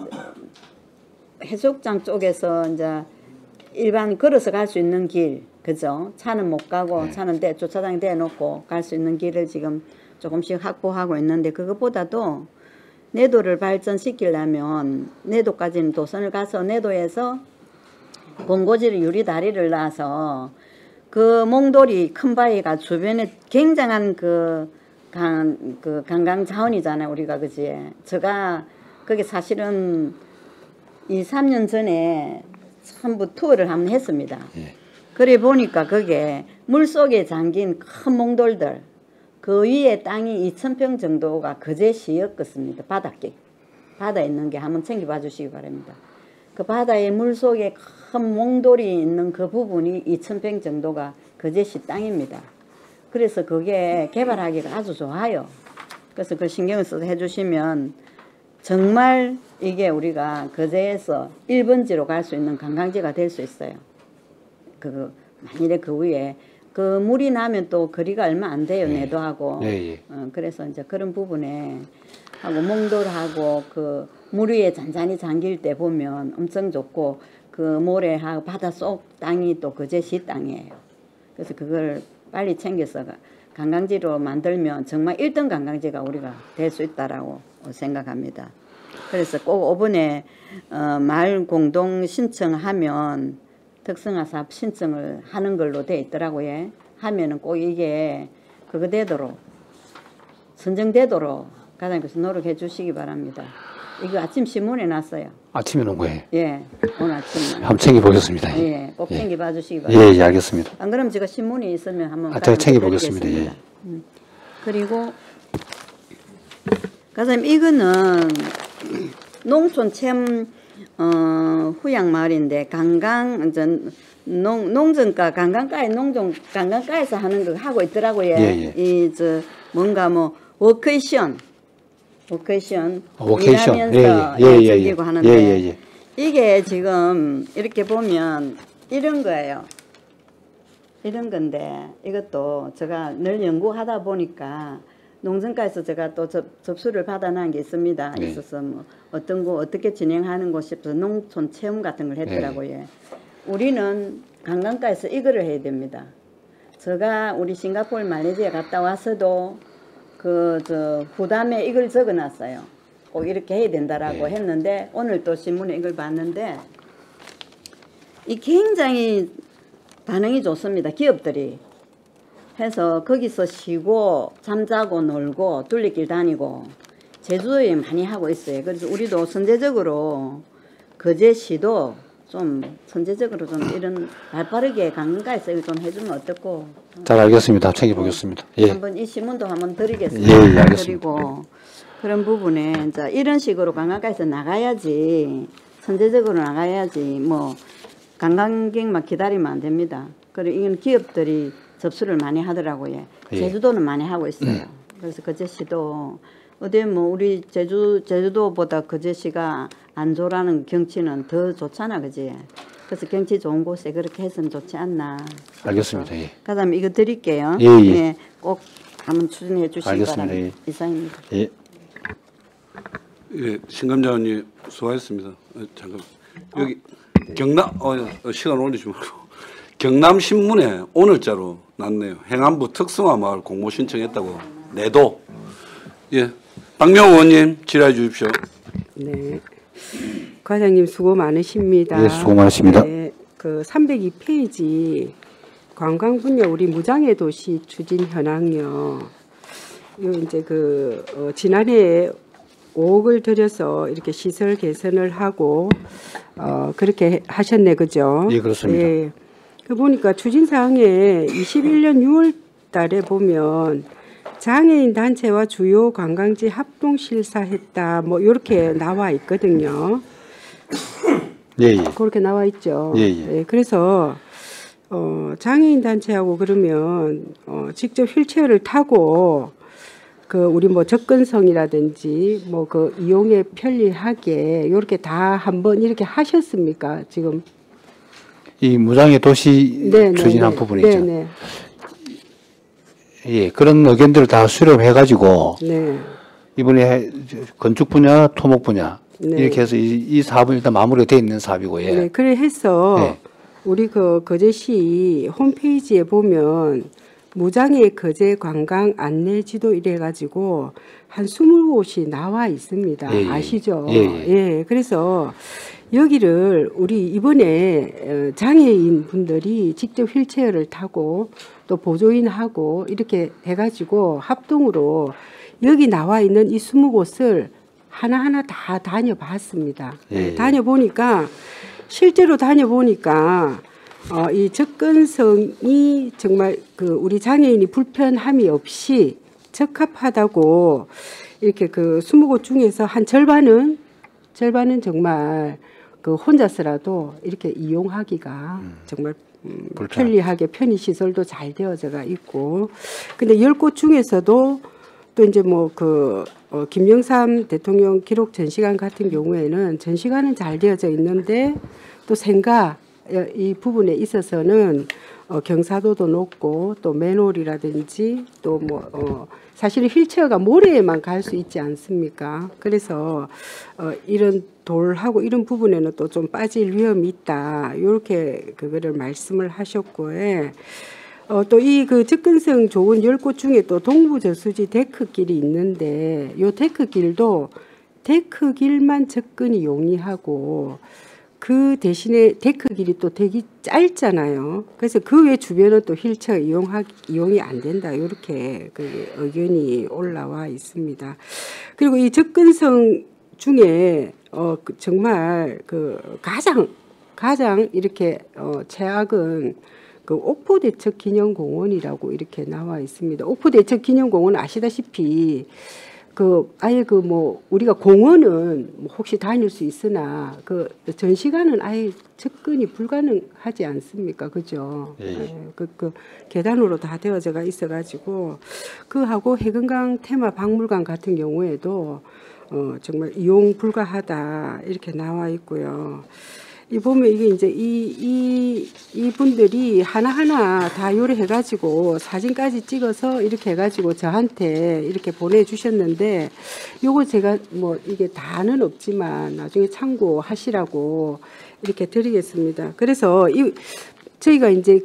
[SPEAKER 7] 해수욕장 쪽에서 이제 일반 걸어서 갈 수 있는 길, 그죠? 차는 못 가고 차는 주차장에 대놓고 갈 수 있는 길을 지금 조금씩 확보하고 있는데 그것보다도 내도를 발전시키려면 내도까지는 도선을 가서 내도에서 공고지를 유리다리를 놔서 그 몽돌이 큰 바위가 주변에 굉장한 그 관광 자원이잖아요. 우리가 그지? 제가 그게 사실은 2-3년 전에 전부 투어를 한번 했습니다. 그래 보니까 그게 물속에 잠긴 큰 몽돌들 그 위에 땅이 2,000평 정도가 거제시였겠습니다. 바다에 있는 게 한번 챙겨봐 주시기 바랍니다. 그 바다의 물속에 큰 몽돌이 있는 그 부분이 2,000평 정도가 거제시 땅입니다. 그래서 그게 개발하기가 아주 좋아요. 그래서 그 신경을 써서 해주시면 정말 이게 우리가 거제에서 1번지로 갈 수 있는 관광지가 될 수 있어요. 만일에 그 위에 그 물이 나면 또 거리가 얼마 안 돼요. 내도하고. 그래서 이제 그런 부분에 하고 몽돌하고 그 물 위에 잔잔히 잠길 때 보면 엄청 좋고 그 모래하고 바다 속 땅이 또 거제시 땅이에요. 그래서 그걸 빨리 챙겨서 관광지로 만들면 정말 1등 관광지가 우리가 될 수 있다라고 생각합니다. 그래서 꼭 이번에 마을 공동 신청하면 특성화 사업 신청을 하는 걸로 돼 있더라고요. 하면은 꼭 이게 그거 되도록 선정되도록 과장님께서 노력해 주시기 바랍니다. 이거 아침 신문에 났어요.
[SPEAKER 2] 아침에 놓은 거예요?
[SPEAKER 7] 예, 오늘 아침에.
[SPEAKER 2] 한번 챙겨보겠습니다.
[SPEAKER 7] 예, 꼭 챙겨봐 주시기 바랍니다.
[SPEAKER 2] 예, 알겠습니다.
[SPEAKER 7] 안 그러면 제가 신문에 있으면 한번
[SPEAKER 2] 제가 챙겨보겠습니다. 예.
[SPEAKER 7] 그리고 과장님 이거는 농촌 체험 후양 마을인데 농정가 관광가에 관광가에서 하는 거 하고 있더라고요. 뭔가 뭐 워케이션 일하면서 즐기고 하는데 이게 지금 이렇게 보면 이런 거예요. 이런 건데 이것도 제가 늘 연구하다 보니까 농정가에서 제가 또 접수를 받아놓은 게 있습니다. 있어서 뭐 어떤 거 어떻게 진행하는 곳 싶어서 농촌 체험 같은 걸 했더라고요. 우리는 관광가에서 이거를 해야 됩니다. 제가 우리 싱가포르 말레이시아 갔다 와서도 후담에 이걸 적어놨어요. 꼭 이렇게 해야 된다라고 했는데 오늘 또 신문에 이걸 봤는데 이 굉장히 반응이 좋습니다. 기업들이 해서 거기서 쉬고 잠자고 놀고 둘레길 다니고 제주도에 많이 하고 있어요. 그래서 우리도 선제적으로 거제시도 좀 선제적으로 좀 이런 발빠르게 강가에서 좀 해주면 어떻고.
[SPEAKER 2] 잘 알겠습니다. 챙겨보겠습니다. 예.
[SPEAKER 7] 한번 이 신문도 한번 드리겠습니다.
[SPEAKER 2] 예, 예, 알겠습니다.
[SPEAKER 7] 그리고 그런 부분에 이제 이런 식으로 관광가에서 나가야지, 선제적으로 나가야지 뭐 관광객만 기다리면 안 됩니다. 그리고 이건 기업들이 접수를 많이 하더라고요.
[SPEAKER 2] 예.
[SPEAKER 7] 제주도는 많이 하고 있어요. 그래서 거제시도 어디 뭐 우리 제주도보다 거제시가 안조라는 경치는 더 좋잖아, 그지? 그래서 경치 좋은 곳에 그렇게 했으면 좋지 않나.
[SPEAKER 2] 알겠습니다. 예.
[SPEAKER 7] 그다음에 이거 드릴게요.
[SPEAKER 2] 예, 예.
[SPEAKER 7] 꼭 한번 추진해 주시기
[SPEAKER 2] 알겠습니다.
[SPEAKER 7] 바랍니다. 이상입니다.
[SPEAKER 2] 예.
[SPEAKER 1] 예, 신감장님 수고하셨습니다. 잠깐 여기 경남 시간 올리지 말고 경남 신문에 오늘자로 났네요. 행안부 특성화 마을 공모 신청했다고 내도. 예, 박명호 의원님 질의해 주십시오.
[SPEAKER 8] 네, 과장님 수고 많으십니다.
[SPEAKER 2] 예, 수고 많으십니다.
[SPEAKER 8] 네, 그 302페이지 관광 분야 우리 무장애 도시 추진 현황요. 요 이제 지난해 5억을 들여서 이렇게 시설 개선을 하고 그렇게 하셨네, 그죠?
[SPEAKER 2] 예, 그렇습니다.
[SPEAKER 8] 예. 그 보니까 추진 사항에 21년 6월 달에 보면 장애인 단체와 주요 관광지 합동 실사했다. 뭐 이렇게 나와 있거든요.
[SPEAKER 2] 예, 예.
[SPEAKER 8] 그렇게 나와 있죠.
[SPEAKER 2] 예, 예.
[SPEAKER 8] 예, 그래서 장애인 단체하고 그러면 직접 휠체어를 타고 우리 뭐 접근성이라든지 뭐 이용에 편리하게 이렇게 다 한번 이렇게 하셨습니까? 지금
[SPEAKER 2] 이 무장애 도시 추진한 부분이죠.
[SPEAKER 8] 네네.
[SPEAKER 2] 예, 그런 의견들을 다 수렴해가지고
[SPEAKER 8] 네.
[SPEAKER 2] 이번에 건축 분야, 토목 분야
[SPEAKER 8] 네.
[SPEAKER 2] 이렇게 해서 이 사업은 일단 마무리가 되어 있는 사업이고, 예.
[SPEAKER 8] 네, 그래 해서
[SPEAKER 2] 네.
[SPEAKER 8] 우리 거제시 홈페이지에 보면 무장애 거제 관광 안내지도 이래가지고 한 20곳이 나와 있습니다.
[SPEAKER 2] 예, 예.
[SPEAKER 8] 아시죠?
[SPEAKER 2] 예, 예.
[SPEAKER 8] 예, 그래서 여기를 우리 이번에 장애인 분들이 직접 휠체어를 타고 또 보조인하고 이렇게 해가지고 합동으로 여기 나와 있는 이 20곳을 하나하나 다 다녀봤습니다.
[SPEAKER 2] 예.
[SPEAKER 8] 다녀보니까 실제로 다녀보니까 이 접근성이 정말 우리 장애인이 불편함이 없이 적합하다고 이렇게 20곳 중에서 한 절반은 정말 혼자서라도 이렇게 이용하기가 정말 편리하게 편의 시설도 잘 되어져가 있고, 근데 10곳 중에서도 또 이제 김영삼 대통령 기록 전시관 같은 경우에는 전시관은 잘 되어져 있는데 또 생가 이 부분에 있어서는 경사도도 높고 또 맨홀이라든지 또 사실은 휠체어가 모래에만 갈 수 있지 않습니까? 그래서 이런 돌하고 이런 부분에는 또 좀 빠질 위험이 있다. 이렇게 그거를 말씀을 하셨고, 또 이 접근성 좋은 10곳 중에 또 동부저수지 데크길이 있는데 요 데크길도 데크길만 접근이 용이하고 그 대신에 데크길이 또 되게 짧잖아요. 그래서 그 외 주변은 또 휠체어 이용이 안 된다. 이렇게 의견이 올라와 있습니다. 그리고 이 접근성 중에 정말 가장 이렇게 최악은 옥포대첩기념공원이라고 이렇게 나와 있습니다. 옥포대첩기념공원 아시다시피 아예 우리가 공원은 혹시 다닐 수 있으나 전시관은 아예 접근이 불가능하지 않습니까? 그죠?
[SPEAKER 2] 예.
[SPEAKER 8] 계단으로 다 되어져가 있어가지고 하고 해금강 테마 박물관 같은 경우에도 정말 이용 불가하다 이렇게 나와 있고요. 이 보면 이게 이제 이 분들이 하나하나 다 요리해가지고 사진까지 찍어서 이렇게 해가지고 저한테 이렇게 보내주셨는데 요거 제가 이게 다는 없지만 나중에 참고하시라고 이렇게 드리겠습니다. 그래서 저희가 이제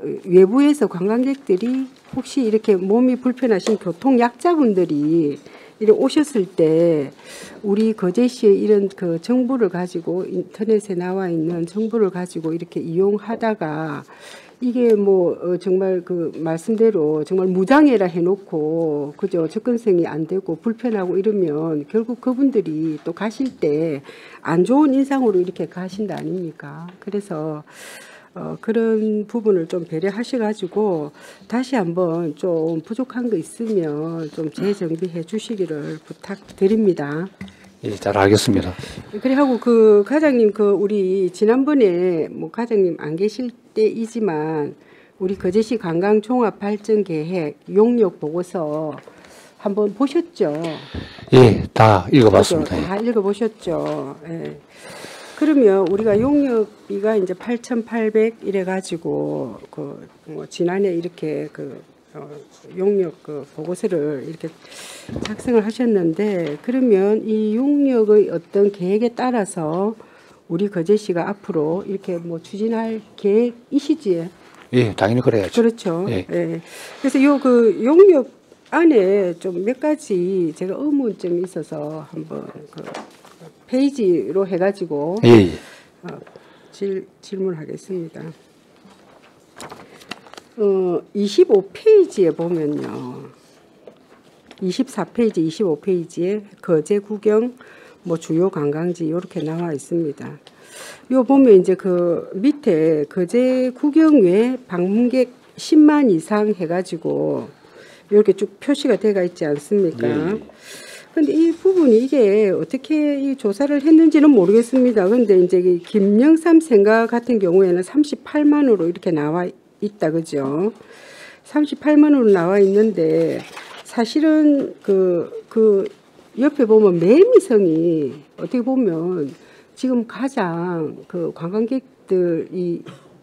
[SPEAKER 8] 외부에서 관광객들이 혹시 이렇게 몸이 불편하신 교통약자분들이 이렇게 오셨을 때 우리 거제시의 이런 그 정보를 가지고 인터넷에 나와 있는 정보를 가지고 이렇게 이용하다가 이게 뭐 정말 그 말씀대로 정말 무장애라 해놓고 그죠 접근성이 안 되고 불편하고 이러면 결국 그분들이 또 가실 때 안 좋은 인상으로 이렇게 가신다 아닙니까? 그래서 그런 부분을 좀 배려하셔가지고 다시 한번 좀 부족한 거 있으면 좀 재정비해 주시기를 부탁드립니다.
[SPEAKER 2] 예, 잘 알겠습니다.
[SPEAKER 8] 그래 하고 그 과장님 그 우리 지난번에 뭐 과장님 안 계실 때이지만 우리 거제시 관광 종합 발전 계획 용역 보고서 한번 보셨죠?
[SPEAKER 2] 예, 다 읽어봤습니다.
[SPEAKER 8] 다 읽어보셨죠. 예. 그러면 우리가 용역비가 이제 8,800 이래 가지고 그 뭐 지난해 이렇게 그 용역 그 보고서를 이렇게 작성을 하셨는데 그러면 이 용역의 어떤 계획에 따라서 우리 거제시가 앞으로 이렇게 뭐 추진할 계획이시지?
[SPEAKER 2] 예, 당연히 그래야죠.
[SPEAKER 8] 그렇죠.
[SPEAKER 2] 예.
[SPEAKER 8] 예. 그래서 요 그 용역 안에 좀 몇 가지 제가 의문점이 있어서 한번 그 페이지로 해가지고
[SPEAKER 2] 예.
[SPEAKER 8] 질문하겠습니다. 25페이지에 보면요. 24페이지, 25페이지에 거제 구경 뭐 주요 관광지 이렇게 나와 있습니다. 요 보면 이제 그 밑에 거제 구경 외 방문객 10만 이상 해가지고 이렇게 쭉 표시가 되어 있지 않습니까? 근데 이 부분이 이게 어떻게 이 조사를 했는지는 모르겠습니다. 근데 이제 김영삼 생가 같은 경우에는 38만으로 이렇게 나와 있다, 그죠? 38만으로 나와 있는데 사실은 그 옆에 보면 매미성이 어떻게 보면 지금 가장 그 관광객들 이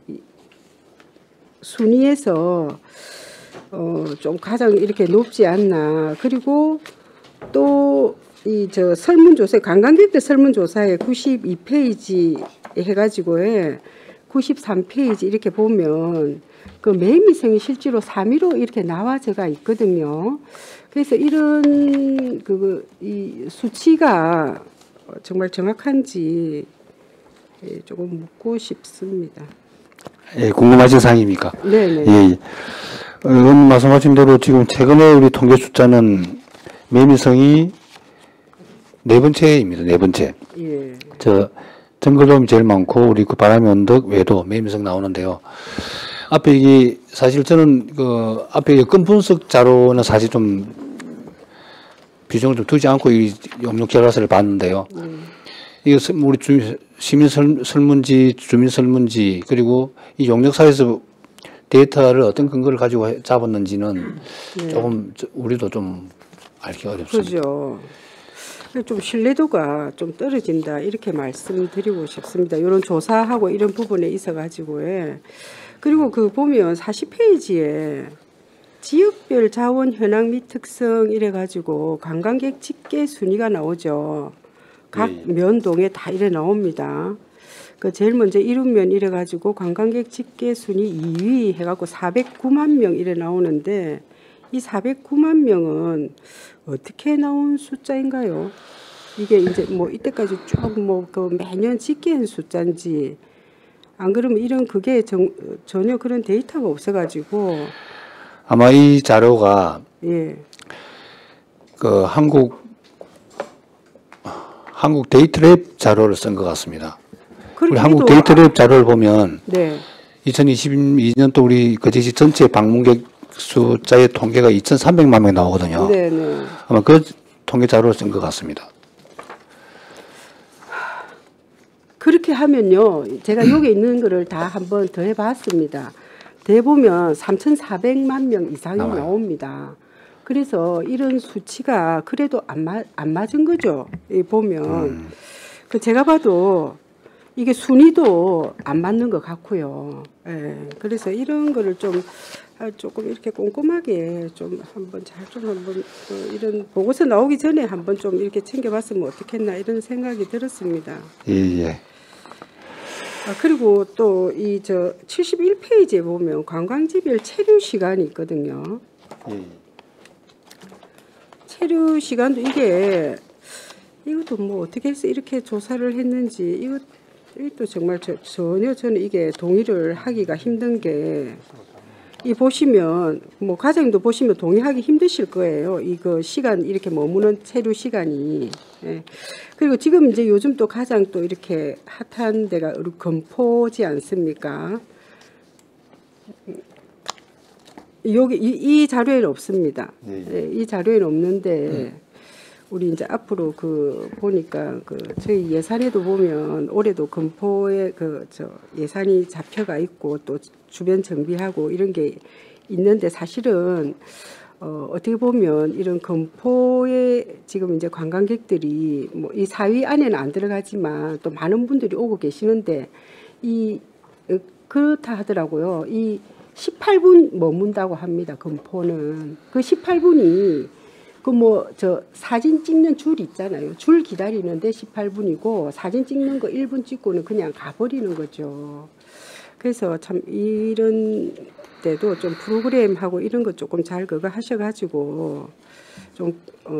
[SPEAKER 8] 순위에서 좀 가장 이렇게 높지 않나. 그리고 또 이 저 설문조사 관광객들 설문조사에 92페이지 해가지고에 93페이지 이렇게 보면 그 매미성이 실제로 3위로 이렇게 나와져가 있거든요. 그래서 이런 이 수치가 정말 정확한지 조금 묻고 싶습니다.
[SPEAKER 2] 예, 궁금하신 사항입니까?
[SPEAKER 8] 네네.
[SPEAKER 2] 예. 의원님 말씀하신 대로 지금 최근에 우리 통계 숫자는 매미성이 네 번째입니다. 네 번째.
[SPEAKER 8] 예.
[SPEAKER 2] 정글돔이 제일 많고 우리 그 바람의 언덕 외도 매미성 나오는데요. 앞에 이게 사실 저는 그 앞에 건 분석 자료는 사실 좀 비중을 좀 두지 않고 이 용역 결과서를 봤는데요. 이게 우리 시민 설문지, 주민 설문지 그리고 이 용역사에서 데이터를 어떤 근거를 가지고 잡았는지는 조금 우리도 좀 알기 어렵습니다.
[SPEAKER 8] 그렇죠. 좀 신뢰도가 좀 떨어진다 이렇게 말씀드리고 싶습니다. 이런 조사하고 이런 부분에 있어가지고 그리고 그 보면 40페이지에 지역별 자원 현황 및 특성 이래가지고 관광객 집계 순위가 나오죠. 각 면동에 다 이래 나옵니다. 그 제일 먼저 이룸면 이래가지고 관광객 집계 순위 2위 해갖고 409만 명 이래 나오는데 이 409만 명은 어떻게 나온 숫자인가요? 이게 이제 뭐 이때까지 쭉 뭐 그 매년 집계한 숫자인지 안 그러면 이런 그게 전혀 그런 데이터가 없어가지고
[SPEAKER 2] 아마 이 자료가 그 한국 데이터랩 자료를 쓴 것 같습니다. 우리 한국 데이터랩 자료를 보면 2022년도 우리 거제시 전체 방문객 숫자의 통계가 2,300만 명 나오거든요.
[SPEAKER 8] 네네.
[SPEAKER 2] 아마 그 통계 자료를 쓴 것 같습니다.
[SPEAKER 8] 그렇게 하면요, 제가 여기 있는 거를 다 한번 더 해봤습니다. 대보면 3,400만 명 이상이 나옵니다. 그래서 이런 수치가 그래도 안 맞은 거죠. 보면 그 제가 봐도 이게 순위도 안 맞는 것 같고요. 그래서 이런 거를 좀 조금 이렇게 꼼꼼하게 좀 한번 이런 보고서 나오기 전에 한번 좀 이렇게 챙겨봤으면 어떻겠나 이런 생각이 들었습니다.
[SPEAKER 2] 예.
[SPEAKER 8] 그리고 또 이 71페이지에 보면 관광지별 체류 시간이 있거든요. 체류 시간도 이것도 뭐 어떻게 해서 이렇게 조사를 했는지 이것도 정말 전혀 저는 이게 동의를 하기가 힘든 게 이 보시면 뭐 과장님도 보시면 동의하기 힘드실 거예요. 이거 시간 이렇게 머무는 체류 시간이. 예. 그리고 지금 이제 요즘 또 가장 또 이렇게 핫한 데가 우리 검포지 않습니까? 여기 이 자료에는 없습니다. 예, 이 자료에는 없는데 우리 이제 앞으로 보니까 저희 예산에도 보면 올해도 검포에 예산이 잡혀가 있고 또 주변 정비하고 이런 게 있는데 사실은 어떻게 보면 이런 검포에 지금 이제 관광객들이 뭐 이 4위 안에는 안 들어가지만 또 많은 분들이 오고 계시는데 그렇다 하더라고요. 이 18분 머문다고 합니다. 검포는 그 18분이 사진 찍는 줄 있잖아요. 줄 기다리는데 18분이고 사진 찍는 거 1분 찍고는 그냥 가버리는 거죠. 그래서 참 이런 때도 좀 프로그램하고 이런 거 조금 잘 그거 하셔가지고 좀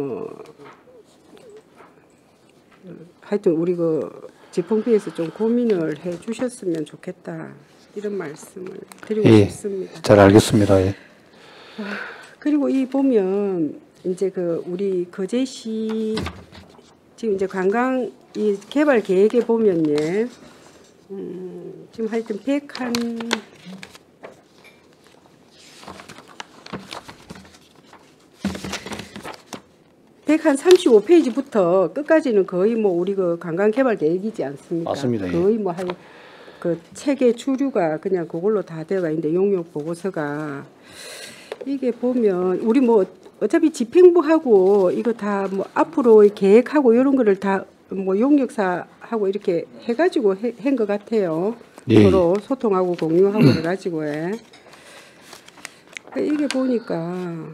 [SPEAKER 8] 하여튼 우리 지펑비에서 좀 고민을 해 주셨으면 좋겠다. 이런 말씀을 드리고 싶습니다.
[SPEAKER 2] 잘 알겠습니다. 예.
[SPEAKER 8] 그리고 이 보면 이제 우리 거제시 지금 이제 관광 이 개발 계획에 보면 지금 하여튼 135페이지부터 끝까지는 거의 뭐 우리 관광 개발 계획이지 않습니까?
[SPEAKER 2] 맞습니다.
[SPEAKER 8] 거의 뭐 책의 주류가 그냥 그걸로 다 되어가 있는데 용역 보고서가 이게 보면 우리 뭐 어차피 집행부하고 이거 다 뭐 앞으로 계획하고 이런 거를 다 뭐 용역사하고 이렇게 해가지고 한 것 같아요.
[SPEAKER 2] 예.
[SPEAKER 8] 서로 소통하고 공유하고 해가지고 이게 보니까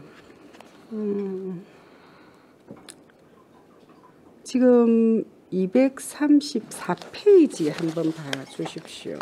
[SPEAKER 8] 지금 234페이지 한번 봐주십시오.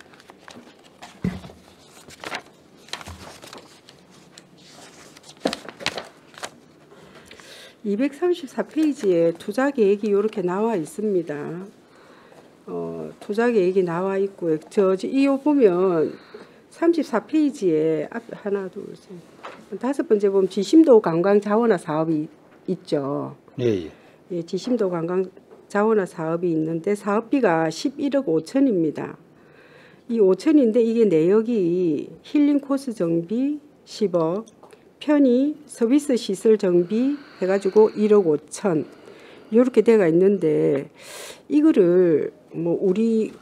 [SPEAKER 8] 234페이지에 투자 계획이 이렇게 나와 있습니다. 투자 계획이 나와 있고요. 이거 보면 34페이지에 하나, 둘, 셋, 5번째 보면 지심도 관광 자원화 사업이 있죠.
[SPEAKER 2] 예.
[SPEAKER 8] 예, 지심도 관광 자원화 사업이 있는데 사업비가 11억 5천입니다. 이 5천인데 이게 내역이 힐링 코스 정비 10억, 편의 서비스 시설 정비 해가지고 1억 5천 이렇게 돼가 있는데 이거를 뭐 우리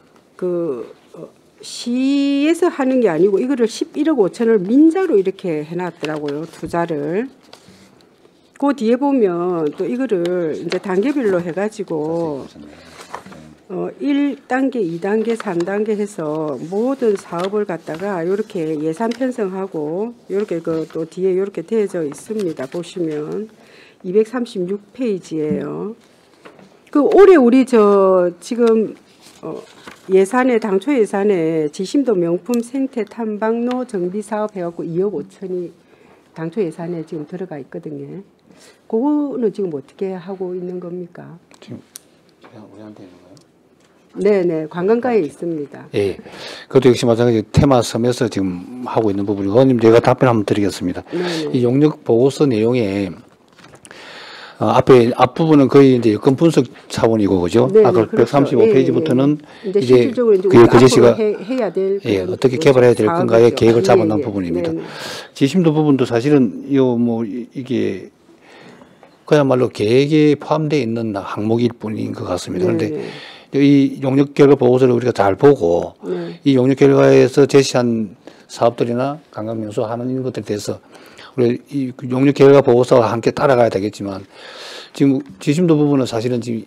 [SPEAKER 8] 시에서 하는 게 아니고 이거를 11억 5천을 민자로 이렇게 해놨더라고요. 투자를. 그 뒤에 보면 또 이거를 이제 단계별로 해가지고 1단계, 2단계, 3단계 해서 모든 사업을 갖다가 이렇게 예산 편성하고 이렇게 또 뒤에 이렇게 되어져 있습니다. 보시면 236페이지예요. 올해 우리 지금 예산에 당초 예산에 지심도 명품 생태 탐방로 정비 사업 해갖고 2억 5천이 당초 예산에 지금 들어가 있거든요. 그거는 지금 어떻게 하고 있는 겁니까?
[SPEAKER 2] 지금 우리한테 있는 거예요?
[SPEAKER 8] 네네, 관광가에 있습니다.
[SPEAKER 2] 예, 그것도 역시 마찬가지 테마섬에서 지금 하고 있는 부분이고, 의원님 제가 답변 한번 드리겠습니다.
[SPEAKER 8] 네네.
[SPEAKER 2] 이 용역 보고서 내용에 앞부분은 거의 이제 여건 분석 차원이고, 그죠?
[SPEAKER 8] 네네,
[SPEAKER 2] 아까
[SPEAKER 8] 그렇죠.
[SPEAKER 2] 135페이지부터는
[SPEAKER 8] 이제 실질적으로 이제
[SPEAKER 2] 거제시가
[SPEAKER 8] 해야 될
[SPEAKER 2] 어떻게 개발해야 될 건가의 계획을 잡아놓은 부분입니다.
[SPEAKER 8] 네네.
[SPEAKER 2] 지심도 부분도 사실은 이게 그야말로 계획에 포함되어 있는 항목일 뿐인 것 같습니다. 그런데 이 용역 결과 보고서를 우리가 잘 보고 이 용역 결과에서 제시한 사업들이나 관광 명소 하는 이런 것들에 대해서 우리 이 용역 결과 보고서와 함께 따라가야 되겠지만 지금 지심도 부분은 사실은 지금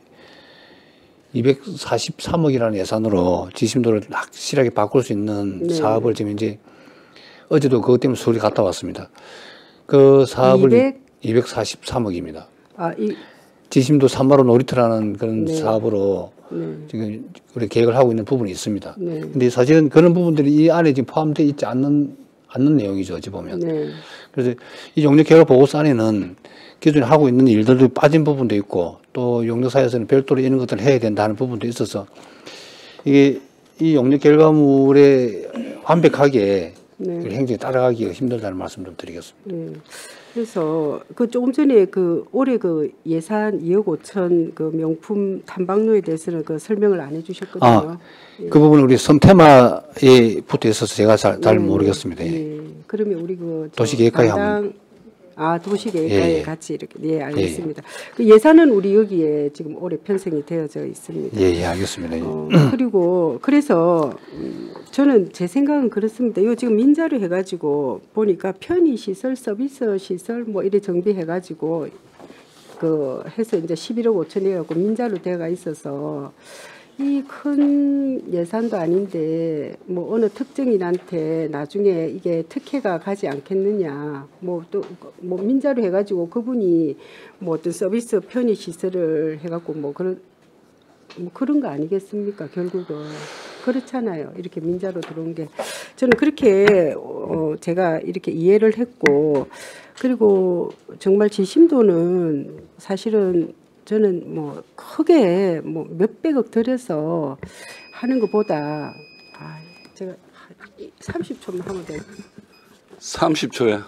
[SPEAKER 2] 243억이라는 예산으로 지심도를 확실하게 바꿀 수 있는 사업을 지금 이제 어제도 그것 때문에 서울에 갔다 왔습니다. 그 사업을 243억입니다. 지심도 산마루 놀이터라는 그런 사업으로 지금 우리 계획을 하고 있는 부분이 있습니다. 근데 사실은 그런 부분들이 이 안에 지금 포함되어 있지 않는 않는 내용이죠, 어찌 보면.
[SPEAKER 8] 네.
[SPEAKER 2] 그래서 이 용역 결과 보고서 안에는 기존에 하고 있는 일들도 빠진 부분도 있고 또 용역사에서는 별도로 이런 것들을 해야 된다는 부분도 있어서 이게 이 용역 결과물에 완벽하게
[SPEAKER 8] 네.
[SPEAKER 2] 행정에 따라가기가 힘들다는 말씀 좀 드리겠습니다.
[SPEAKER 8] 네. 그래서 그 조금 전에 그 올해 그 예산 2억 5천 그 명품 탐방로에 대해서는 그 설명을 안 해주셨거든요.
[SPEAKER 2] 그 부분은 우리 성테마에 붙어 있어서 제가 잘 모르겠습니다. 예.
[SPEAKER 8] 네. 그러면 우리 그
[SPEAKER 2] 도시계획과에
[SPEAKER 8] 도시계획과에
[SPEAKER 2] 예.
[SPEAKER 8] 같이 이렇게 네 알겠습니다. 그 예산은 우리 여기에 지금 올해 편성이 되어져 있습니다.
[SPEAKER 2] 예, 알겠습니다. 예.
[SPEAKER 8] 그리고 그래서 저는 제 생각은 그렇습니다. 이거 지금 민자로 해가지고 보니까 편의 시설, 서비스 시설 뭐 이래 정비해가지고 그 해서 이제 11억 5천 해갖고 민자로 돼가 있어서 이 큰 예산도 아닌데 뭐 어느 특정인한테 나중에 이게 특혜가 가지 않겠느냐 뭐 또 뭐 민자로 해가지고 그분이 뭐 어떤 서비스 편의 시설을 해갖고 뭐 그런 거 아니겠습니까? 결국은 그렇잖아요. 이렇게 민자로 들어온 게 저는 그렇게 제가 이렇게 이해를 했고 그리고 정말 지심도는 사실은 저는 뭐 크게 뭐 몇백억 들여서 하는 것보다 제가 30초만 하면 돼요.
[SPEAKER 1] 30초에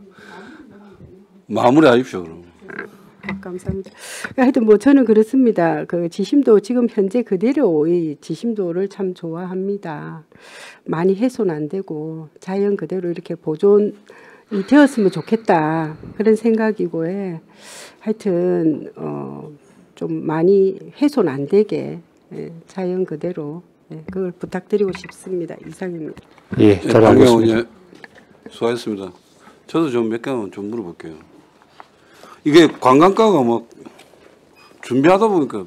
[SPEAKER 1] 마무리하십시오. 그럼.
[SPEAKER 8] 감사합니다. 하여튼 뭐 저는 그렇습니다. 그 지심도 지금 현재 그대로 이 지심도를 참 좋아합니다. 많이 훼손 안 되고 자연 그대로 이렇게 보존이 되었으면 좋겠다 그런 생각이고요. 하여튼 좀 많이 훼손 안 되게 자연 그대로 그걸 부탁드리고 싶습니다. 이상입니다.
[SPEAKER 2] 예, 잘 알겠습니다.
[SPEAKER 1] 수고하셨습니다. 저도 좀 몇 개만 좀 물어볼게요. 이게 관광가가 뭐 준비하다 보니까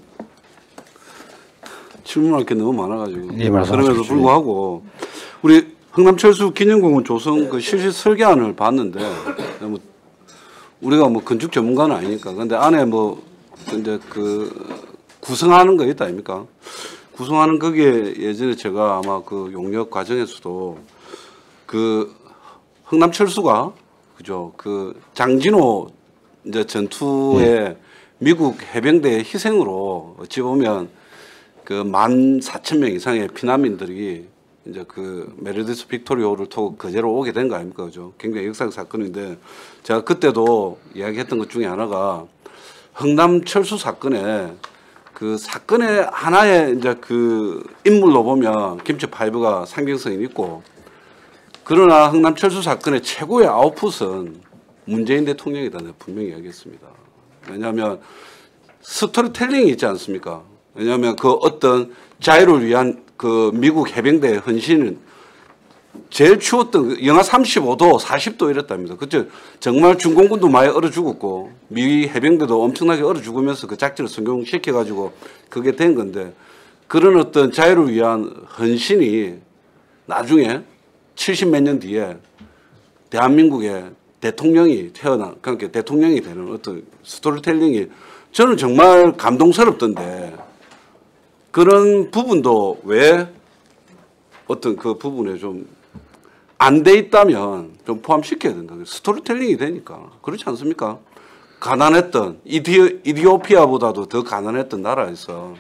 [SPEAKER 1] 질문할 게 너무 많아가지고
[SPEAKER 2] 예,
[SPEAKER 1] 그럼에도 불구하고 우리 흥남철수 기념공원 조성 그 실시 설계안을 봤는데 뭐 우리가 뭐 건축 전문가는 아니니까 근데 안에 뭐 이제 그 구성하는 거 있다 아닙니까? 구성하는 거기에 예전에 제가 아마 그 용역 과정에서도 그 흥남철수가 그죠 그 장진호 이제 전투에 미국 해병대의 희생으로 어찌 보면 그 14,000명 이상의 피난민들이 이제 그 메르디스 빅토리호를 타고 거제로 오게 된 거 아닙니까? 그죠? 굉장히 역사적 사건인데 제가 그때도 이야기했던 것 중에 하나가 흥남철수 사건에 그 사건의 하나의 이제 그 인물로 보면 김치 파이브가 상징성이 있고 그러나 흥남철수 사건의 최고의 아웃풋은 문재인 대통령이다. 내가 분명히 이야기했습니다. 왜냐하면 스토리텔링이 있지 않습니까? 왜냐하면 그 어떤 자유를 위한 그 미국 해병대의 헌신은 제일 추웠던 영하 35도, 40도 이랬답니다. 그때 정말 중공군도 많이 얼어 죽었고 미 해병대도 엄청나게 얼어 죽으면서 그 작전을 성공시켜가지고 그게 된 건데 그런 어떤 자유를 위한 헌신이 나중에 70몇 년 뒤에 대한민국의 대통령이 그러니까 대통령이 되는 어떤 스토리텔링이 저는 정말 감동스럽던데 그런 부분도 왜 어떤 그 부분에 좀 안 돼 있다면 좀 포함시켜야 된다. 스토리텔링이 되니까. 그렇지 않습니까? 가난했던, 이디오피아보다도 더 가난했던 나라에서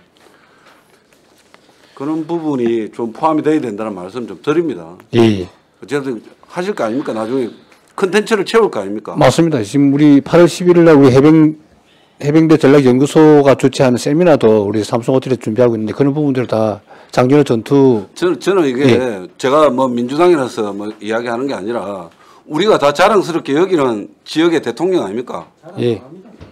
[SPEAKER 1] 그런 부분이 좀 포함이 돼야 된다는 말씀 좀 드립니다.
[SPEAKER 2] 예.
[SPEAKER 1] 어쨌든 하실 거 아닙니까? 나중에 컨텐츠를 채울 거 아닙니까?
[SPEAKER 2] 맞습니다. 지금 우리 8월 11일 날 우리 해병대 전략연구소가 주최하는 세미나도 우리 삼성호텔에 준비하고 있는데 그런 부분들을 다 장진호 전투
[SPEAKER 1] 저는 이게 제가 뭐 민주당이라서 뭐 이야기하는 게 아니라 우리가 다 자랑스럽게 여기는 지역의 대통령 아닙니까?
[SPEAKER 2] 예.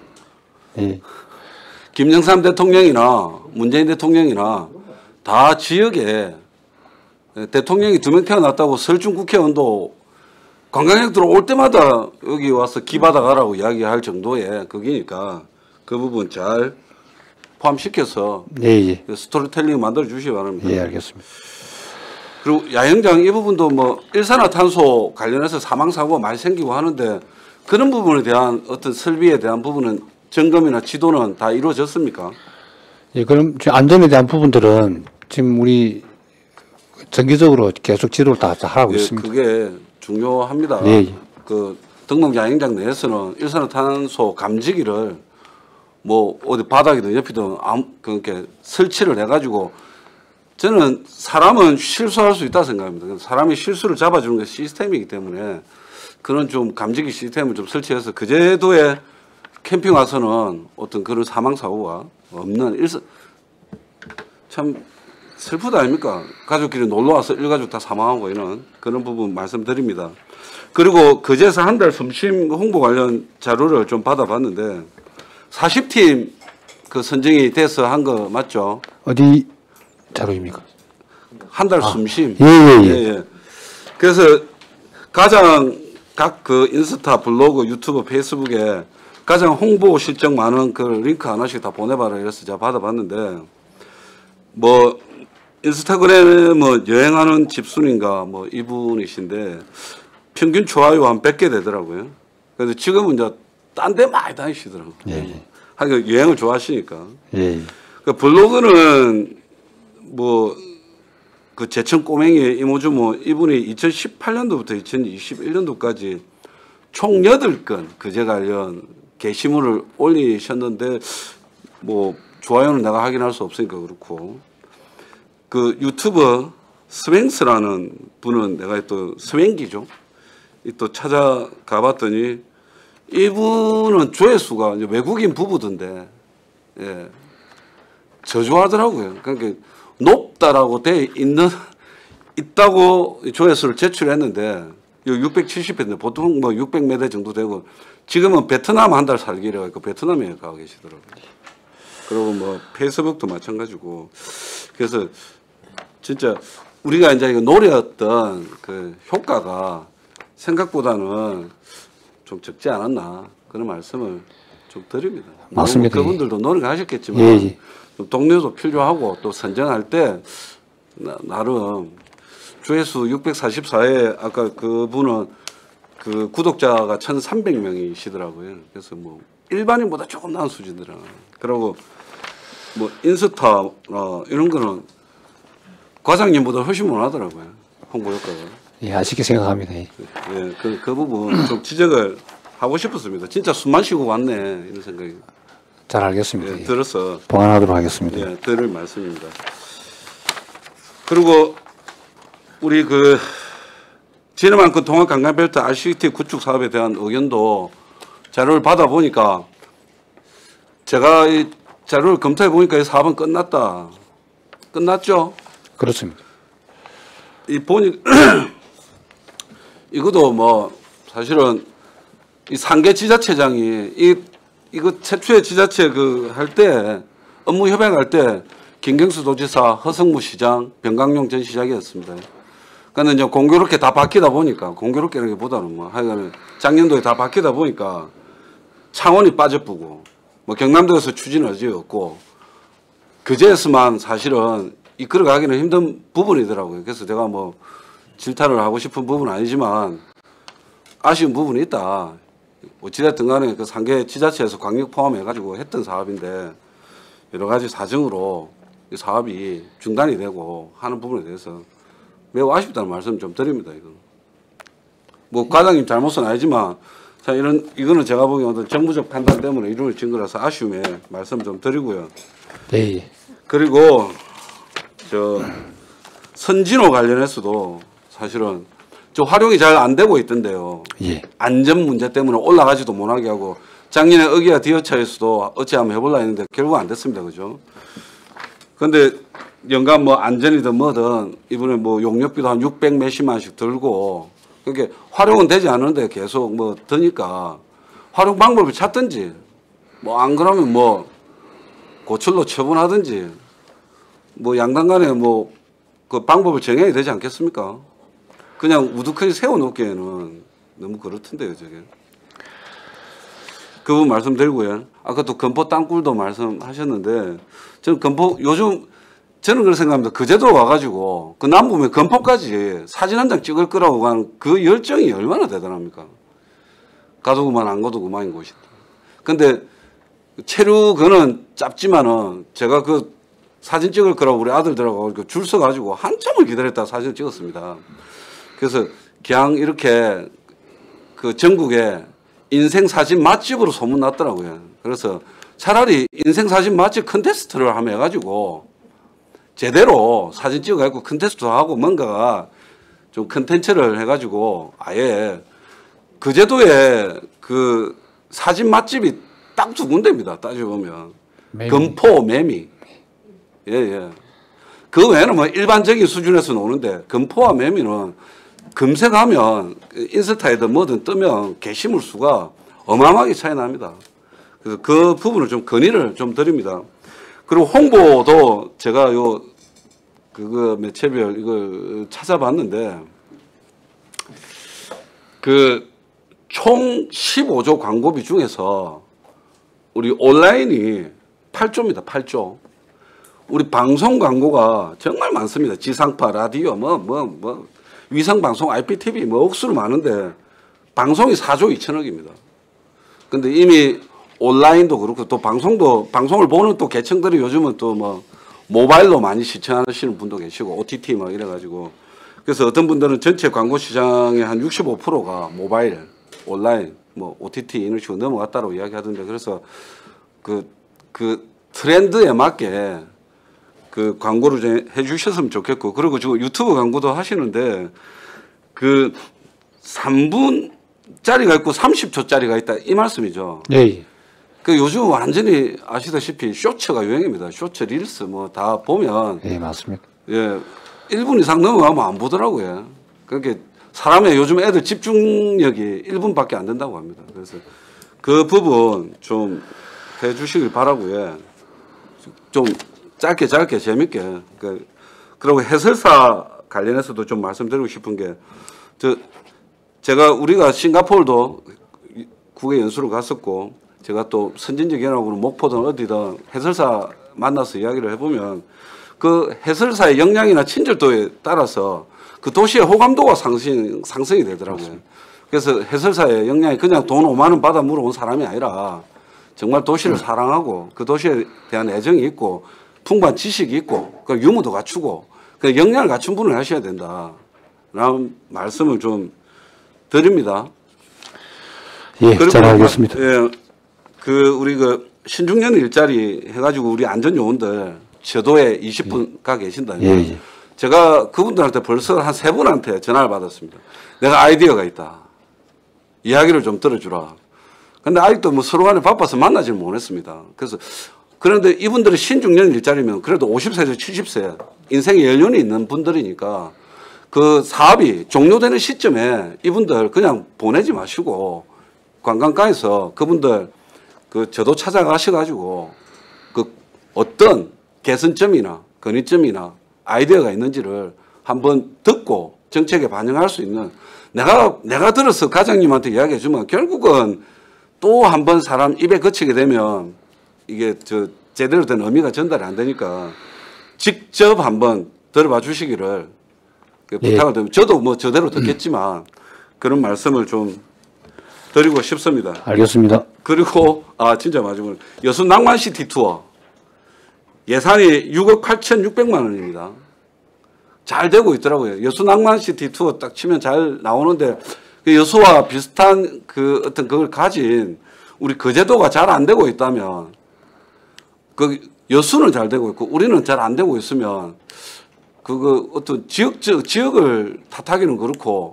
[SPEAKER 1] 김영삼 대통령이나 문재인 대통령이나 다 지역에 대통령이 2명 태어났다고 설중 국회의원도 관광객 들어올 때마다 여기 와서 기받아 가라고 이야기할 정도의 거기니까 그 부분 잘 포함시켜서 스토리텔링 만들어 주시기 바랍니다.
[SPEAKER 2] 예, 알겠습니다.
[SPEAKER 1] 그리고 야영장 이 부분도 뭐 일산화탄소 관련해서 사망사고가 많이 생기고 하는데 그런 부분에 대한 어떤 설비에 대한 부분은 점검이나 지도는 다 이루어졌습니까?
[SPEAKER 2] 예, 그럼 안전에 대한 부분들은 지금 우리 정기적으로 계속 지도를 다 하고 있습니다.
[SPEAKER 1] 그게 중요합니다.
[SPEAKER 2] 예.
[SPEAKER 1] 그 등록 야영장 내에서는 일산화탄소 감지기를 뭐 어디 바닥이든 옆이든 그렇게 설치를 해가지고 저는 사람은 실수할 수 있다 생각합니다. 사람이 실수를 잡아주는 게 시스템이기 때문에 그런 좀 감지기 시스템을 좀 설치해서 그 제도에 캠핑 와서는 어떤 그런 사망 사고가 없는 참 슬프다 아닙니까? 가족끼리 놀러 와서 일가족 다 사망하고 이런 그런 부분 말씀드립니다. 그리고 그제서 한 달 숨쉼 홍보 관련 자료를 좀 받아봤는데 40팀 그 선정이 돼서 한 거 맞죠?
[SPEAKER 2] 어디 자료입니까?
[SPEAKER 1] 한 달 숨쉼.
[SPEAKER 2] 예.
[SPEAKER 1] 그래서 가장 각 그 인스타, 블로그, 유튜브, 페이스북에 가장 홍보 실적 많은 그 링크 하나씩 다 보내봐라 이래서 제가 받아봤는데 뭐 인스타그램에 뭐 여행하는 집순인가 뭐 이분이신데 평균 좋아요 한 100개 되더라고요. 그래서 지금은 이제 딴 데 많이 다니시더라고요.
[SPEAKER 2] 예.
[SPEAKER 1] 하여간 여행을 좋아하시니까.
[SPEAKER 2] 예.
[SPEAKER 1] 그 블로그는 뭐 그 제천 꼬맹이 이모주모 이분이 2018년도부터 2021년도까지 총 8건 그제 관련 게시물을 올리셨는데 뭐 좋아요는 내가 확인할 수 없으니까 그렇고 그 유튜버 스웽스라는 분은 내가 또 스웽기죠. 또 찾아가 봤더니 이분은 조회수가 이제 외국인 부부던데 예. 저조하더라고요. 그러니까 높다라고 돼 있다고 조회수를 제출했는데 670회인데 보통 뭐 600몇 회 정도 되고 지금은 베트남 한 달 살기로 해서 베트남에 가 계시더라고요. 그리고 뭐 페이스북도 마찬가지고 그래서 진짜 우리가 이제 이거 노렸던 그 효과가 생각보다는 좀 적지 않았나 그런 말씀을 좀 드립니다.
[SPEAKER 2] 맞습니다.
[SPEAKER 1] 그분들도 노력하셨겠지만
[SPEAKER 2] 예.
[SPEAKER 1] 좀 동료도 필요하고 또 선정할 때 나름 조회수 644회 아까 그분은 그 구독자가 1,300명이시더라고요. 그래서 뭐 일반인보다 조금 나은 수준이더라. 그리고 뭐 인스타 이런 거는 과장님보다 훨씬 못하더라고요. 홍보 효과가.
[SPEAKER 2] 예, 아쉽게 생각합니다. 예.
[SPEAKER 1] 예, 그 부분 좀 지적을 하고 싶었습니다. 진짜 숨만 쉬고 왔네 이런 생각이
[SPEAKER 2] 잘 알겠습니다. 예.
[SPEAKER 1] 들어서
[SPEAKER 2] 보완하도록 하겠습니다.
[SPEAKER 1] 예, 드릴 말씀입니다. 그리고 우리 그 지느만큼 통합관광벨트 RCT 구축 사업에 대한 의견도 자료를 받아보니까 제가 이 자료를 검토해 보니까 이 사업은 끝났다. 끝났죠?
[SPEAKER 2] 그렇습니다.
[SPEAKER 1] 이 보니 이것도 뭐 사실은 이 상계 지자체장이 이거 최초의 지자체 그 할 때 업무 협약할 때 김경수 도지사, 허성무 시장, 병강용 전 시장이었습니다. 그러니까 이제 공교롭게 다 바뀌다 보니까 공교롭게라기보다는 뭐 하여간 작년도에 다 바뀌다 보니까 창원이 빠져보고 뭐 경남도에서 추진 의지였고 그제에서만 사실은 이끌어가기는 힘든 부분이더라고요. 그래서 제가 뭐 질타를 하고 싶은 부분은 아니지만 아쉬운 부분이 있다. 어찌됐든 간에 그 상계 지자체에서 광역 포함해가지고 했던 사업인데 여러 가지 사정으로 이 사업이 중단이 되고 하는 부분에 대해서 매우 아쉽다는 말씀 좀 드립니다. 이거 뭐 과장님 잘못은 아니지만 자 이거는 제가 보기에 어떤 정부적 판단 때문에 이루어진 거라서 아쉬움에 말씀 좀 드리고요.
[SPEAKER 2] 네.
[SPEAKER 1] 그리고 저 선진호 관련해서도 사실은 저 활용이 잘 안 되고 있던데요.
[SPEAKER 2] 예.
[SPEAKER 1] 안전 문제 때문에 올라가지도 못하게 하고 작년에 어기와 디어차에서도 어찌하면 해볼라 했는데 결국 안 됐습니다. 그죠? 근데 연간 뭐 안전이든 뭐든 이번에 뭐 용역비도 한 600 몇십만씩 들고 그게 활용은 되지 않는데 계속 뭐 드니까 활용 방법을 찾든지 뭐 안 그러면 뭐 고철로 처분하든지 뭐 양당 간에 뭐 그 방법을 정해야 되지 않겠습니까? 그냥 우두커니 세워놓기에는 너무 그렇던데요, 저게. 그 부분 말씀드리고요. 아까 또 건포 땅굴도 말씀하셨는데 저는 건포 요즘 저는 그렇게 생각합니다. 그제도 와가지고 그 남부면 건포까지 사진 한 장 찍을 거라고 하는 그 열정이 얼마나 대단합니까? 가도 그만 안 가도 그만인 곳인데. 근데 체류그는 짧지만은 제가 그 사진 찍을 거라고 우리 아들들하고 줄 서가지고 한참을 기다렸다가 사진을 찍었습니다. 그래서 그냥 이렇게 그 전국에 인생 사진 맛집으로 소문났더라고요. 그래서 차라리 인생 사진 맛집 컨테스트를 하면 해가지고 제대로 사진 찍어가지고 컨테스트도 하고 뭔가 좀 컨텐츠를 해가지고 아예 그 제도에 그 사진 맛집이 딱 두 군데입니다. 따져보면. 금포, 매미. 예, 예. 그 외에는 뭐 일반적인 수준에서 노는데 금포와 매미는 검색하면 인스타에든 뭐든 뜨면 게시물 수가 어마어마하게 차이 납니다. 그래서 그 부분을 좀 건의를 좀 드립니다. 그리고 홍보도 제가 그거 매체별 이거 찾아봤는데 그 총 15조 광고비 중에서 우리 온라인이 8조입니다. 8조. 우리 방송 광고가 정말 많습니다. 지상파, 라디오, 위성방송, IPTV 억수로 많은데 방송이 4조 2천억입니다. 근데 이미 온라인도 그렇고 또 방송을 보는 또 계층들이 요즘은 또 뭐 모바일로 많이 시청하시는 분도 계시고 OTT 막 이래가지고 그래서 어떤 분들은 전체 광고 시장의 한 65%가 모바일, 온라인, 뭐 OTT 이런 식으로 넘어갔다고 이야기하던데 그래서 그 트렌드에 맞게 그 광고를 좀 해주셨으면 좋겠고 그리고 지금 유튜브 광고도 하시는데 그 3분짜리가 있고 30초짜리가 있다 이 말씀이죠.
[SPEAKER 2] 네.
[SPEAKER 1] 그 요즘 완전히 아시다시피 쇼츠가 유행입니다. 쇼츠, 릴스 뭐 다 보면
[SPEAKER 2] 네, 맞습니다.
[SPEAKER 1] 예, 1분 이상 넘어가면 안 보더라고요. 그러니까 사람의 요즘 애들 집중력이 1분밖에 안 된다고 합니다. 그래서 그 부분 좀 해주시길 바라고요. 좀 짧게 재밌게. 그리고 해설사 관련해서도 좀 말씀드리고 싶은 게 우리가 싱가포르도 국외 연수를 갔었고 제가 또 선진적 연합으로 목포든 어디든 해설사 만나서 이야기를 해보면 그 해설사의 역량이나 친절도에 따라서 그 도시의 호감도가 상승이 되더라고요. 그래서 해설사의 역량이 그냥 돈 5만 원 받아 물어온 사람이 아니라 정말 도시를 사랑하고 그 도시에 대한 애정이 있고 풍부한 지식이 있고 그 유무도 갖추고 그 역량을 갖춘 분을 하셔야 된다라는 말씀을 좀 드립니다.
[SPEAKER 2] 예, 잘 알겠습니다.
[SPEAKER 1] 예, 우리 신중년 일자리 해가지고 우리 안전요원들 제도에 20분 가 계신다.
[SPEAKER 2] 예.
[SPEAKER 1] 제가 그분들한테 벌써 한 3분한테 전화를 받았습니다. 내가 아이디어가 있다. 이야기를 좀 들어주라. 근데 아직도 뭐 서로 간에 바빠서 만나지를 못했습니다. 그런데 이분들이 신중년 일자리면 그래도 50세에서 70세 인생에 연륜이 있는 분들이니까 그 사업이 종료되는 시점에 이분들 그냥 보내지 마시고 관광가에서 그분들 그 저도 찾아가셔가지고 그 어떤 개선점이나 건의점이나 아이디어가 있는지를 한번 듣고 정책에 반영할 수 있는 내가 들어서 과장님한테 이야기해 주면 결국은 또 한 번 사람 입에 거치게 되면 이게 제대로 된 의미가 전달이 안 되니까 직접 한번 들어봐 주시기를 부탁을 드립니다. 저도 뭐 저대로 듣겠지만 그런 말씀을 좀 드리고 싶습니다.
[SPEAKER 2] 알겠습니다.
[SPEAKER 1] 그리고 진짜 마지막으로 여수 낭만시티 투어 예산이 6억 8,600만 원입니다. 잘 되고 있더라고요. 여수 낭만시티 투어 딱 치면 잘 나오는데 그 여수와 비슷한 그 어떤 그걸 가진 우리 거제도가 잘 안 되고 있다면 그 여수는 잘 되고 있고 우리는 잘 안 되고 있으면 어떤 지역을 탓하기는 그렇고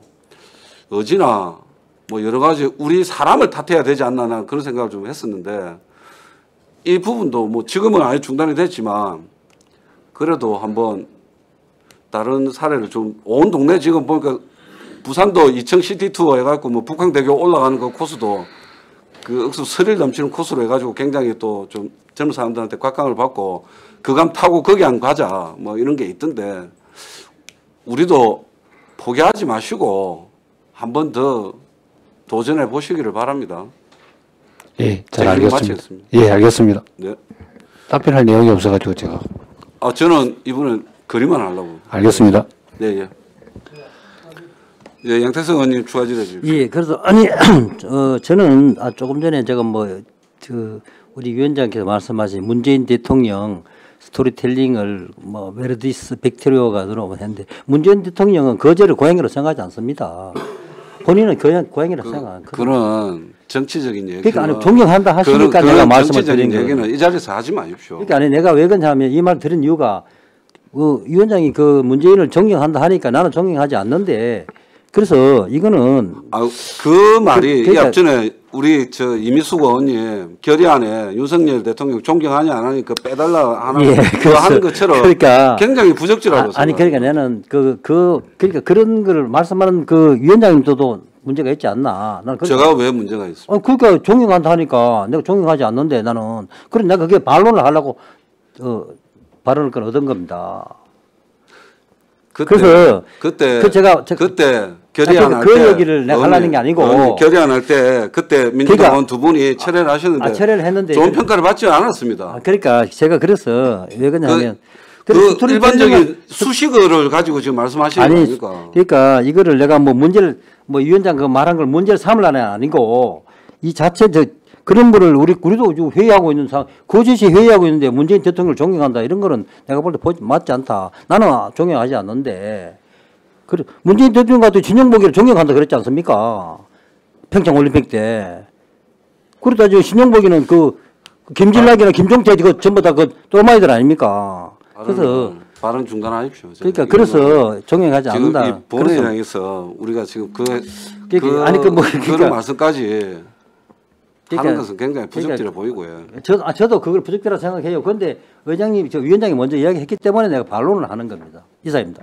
[SPEAKER 1] 어지나 뭐 여러 가지 우리 사람을 탓해야 되지 않나 나는 그런 생각을 좀 했었는데 이 부분도 뭐 지금은 아예 중단이 됐지만 그래도 한번 다른 사례를 좀 온 동네 지금 보니까 부산도 2층 시티 투어 해갖고 뭐 북한대교 올라가는 그 코스도 그 억수 스릴 넘치는 코스로 해가지고 굉장히 또 좀 젊은 사람들한테 곽강을 받고 그감 타고 거기 안 가자 뭐 이런 게 있던데 우리도 포기하지 마시고 한 번 더 도전해 보시기를 바랍니다.
[SPEAKER 2] 예, 잘 알겠습니다. 예, 알겠습니다.
[SPEAKER 1] 네.
[SPEAKER 2] 답변할 내용이 없어가지고 제가.
[SPEAKER 1] 저는 이분은 그리만 하려고.
[SPEAKER 2] 알겠습니다.
[SPEAKER 1] 네, 예. 예, 양태성 의원님 추가 질의 주십시오.
[SPEAKER 6] 예, 그래서 저는 조금 전에 제가 우리 위원장께서 말씀하신 문재인 대통령 스토리텔링을 뭐 메르디스 빅토리오가 들어오면 했는데 문재인 대통령은 거제를 고향으로 생각하지 않습니다. 본인은 고향이라 생각 안 하거든요.
[SPEAKER 1] 그런 정치적인 얘기.
[SPEAKER 6] 그러니까 아니 존경한다 하시니까 내가 말씀을 드린 거예요.
[SPEAKER 1] 얘기는 이 자리에서 하지 마십시오.
[SPEAKER 6] 그러니까 아니 내가 왜 그러냐면 이 말 드린 이유가 그 위원장이 그 문재인을 존경한다 하니까 나는 존경하지 않는데 그래서 이거는
[SPEAKER 1] 그 말이
[SPEAKER 6] 그러니까
[SPEAKER 1] 이 앞전에 우리 저 이미숙 의원님 결의안에 윤석열 대통령 존경하냐 안 하니까 빼달라 하는
[SPEAKER 6] 예,
[SPEAKER 1] 그거 하는 것처럼
[SPEAKER 6] 그러니까
[SPEAKER 1] 굉장히 부적절하고
[SPEAKER 6] 아니 그러니까 나는 그러니까 그런 거를 말씀하는 그 위원장님도 문제가 있지 않나. 나는
[SPEAKER 1] 제가 왜 문제가 있습니까?
[SPEAKER 6] 그러니까 존경한다 하니까 내가 존경하지 않는데 나는 그럼 내가 그게 반론을 하려고 발언을 얻은 겁니다. 그래서
[SPEAKER 1] 그때
[SPEAKER 6] 그때
[SPEAKER 1] 결의안
[SPEAKER 6] 그 얘기를 내가 하려는 게 아니고
[SPEAKER 1] 결의안 때 그때 민주당원 두 분이 철회를 하셨는데
[SPEAKER 6] 철회를 했는데
[SPEAKER 1] 좋은 평가를 받지 않았습니다.
[SPEAKER 6] 그러니까 제가 그래서 왜 그러냐면
[SPEAKER 1] 그 일반적인 수식어를 가지고 지금 말씀하시는 거 아닙니까?
[SPEAKER 6] 그러니까 이거를 내가 뭐 문제를 뭐 위원장 그 말한 걸 문제를 삼으려는 아니고 이 자체 그런 거를 우리도 회의하고 있는 상황, 거짓이 회의하고 있는데 문재인 대통령을 존경한다 이런 거는 내가 볼 때 맞지 않다. 나는 존경하지 않는데. 문재인 대통령 같은 신영복이를 존경한다 그랬지 않습니까? 평창 올림픽 때. 그러다 지금 신영복이는 그 김진락이나 김종태 이거 전부 다 그 또마이들 아닙니까? 그래서
[SPEAKER 1] 발언 중단하십시오.
[SPEAKER 6] 그러니까 그래서 존경하지 않는다.
[SPEAKER 1] 지금 이 본회의장에서 우리가 지금
[SPEAKER 6] 그러니까
[SPEAKER 1] 말씀까지 하는 것은 굉장히 부적절해 보이고요.
[SPEAKER 6] 저도 그걸 부적절하다고 생각해요. 그런데 위원장이 먼저 이야기했기 때문에 내가 반론을 하는 겁니다. 이사입니다.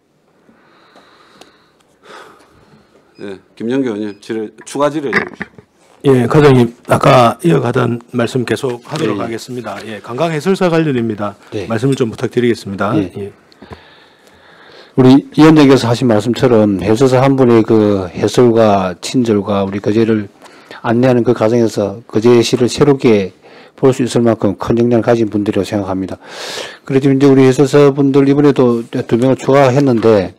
[SPEAKER 1] 네, 김영규 의원님 추가 질의해 주십시오.
[SPEAKER 5] 예, 과장님 아까 이어가던 말씀 계속 하도록 하겠습니다. 예, 관광 해설사 관련입니다.
[SPEAKER 2] 네.
[SPEAKER 5] 말씀을 좀 부탁드리겠습니다.
[SPEAKER 2] 예.
[SPEAKER 5] 예.
[SPEAKER 2] 우리 위원장께서 하신 말씀처럼 해설사 한 분의 그 해설과 친절과 우리 거제를 안내하는 그 과정에서 거제시를 새롭게 볼 수 있을 만큼 큰 역량을 가진 분들이라고 생각합니다. 그래도 이제 우리 해설사 분들 이번에도 2명을 추가했는데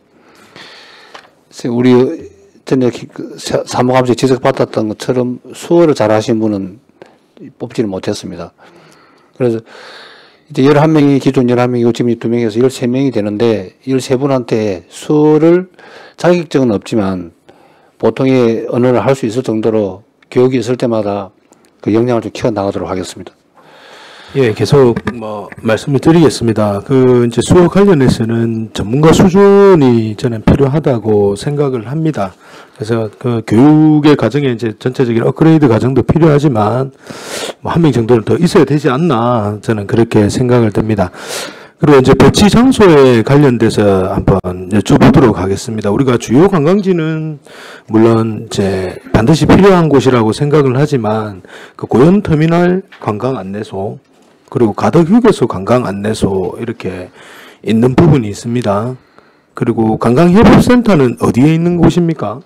[SPEAKER 2] 우리 전에 사무감사에 지적받았던 것처럼 수어를 잘하신 분은 뽑지는 못했습니다. 그래서 이제 11명이 기존 11명이고 지금 2명에서 13명이 되는데 13분한테 수어를 자격증은 없지만 보통의 언어를 할 수 있을 정도로 교육이 있을 때마다 그 역량을 좀 키워나가도록 하겠습니다.
[SPEAKER 5] 예, 계속 말씀을 드리겠습니다. 이제 수어 관련해서는 전문가 수준이 저는 필요하다고 생각을 합니다. 그래서 그 교육의 과정에 이제 전체적인 업그레이드 과정도 필요하지만 한 명 정도는 더 있어야 되지 않나 저는 그렇게 생각을 합니다. 그리고 이제 배치 장소에 관련돼서 한번 여쭤보도록 하겠습니다. 우리가 주요 관광지는 물론 이제 반드시 필요한 곳이라고 생각을 하지만 그 고현 터미널 관광 안내소 그리고 가덕 휴게소 관광 안내소 이렇게 있는 부분이 있습니다. 그리고 관광협업센터는 어디에 있는 곳입니까?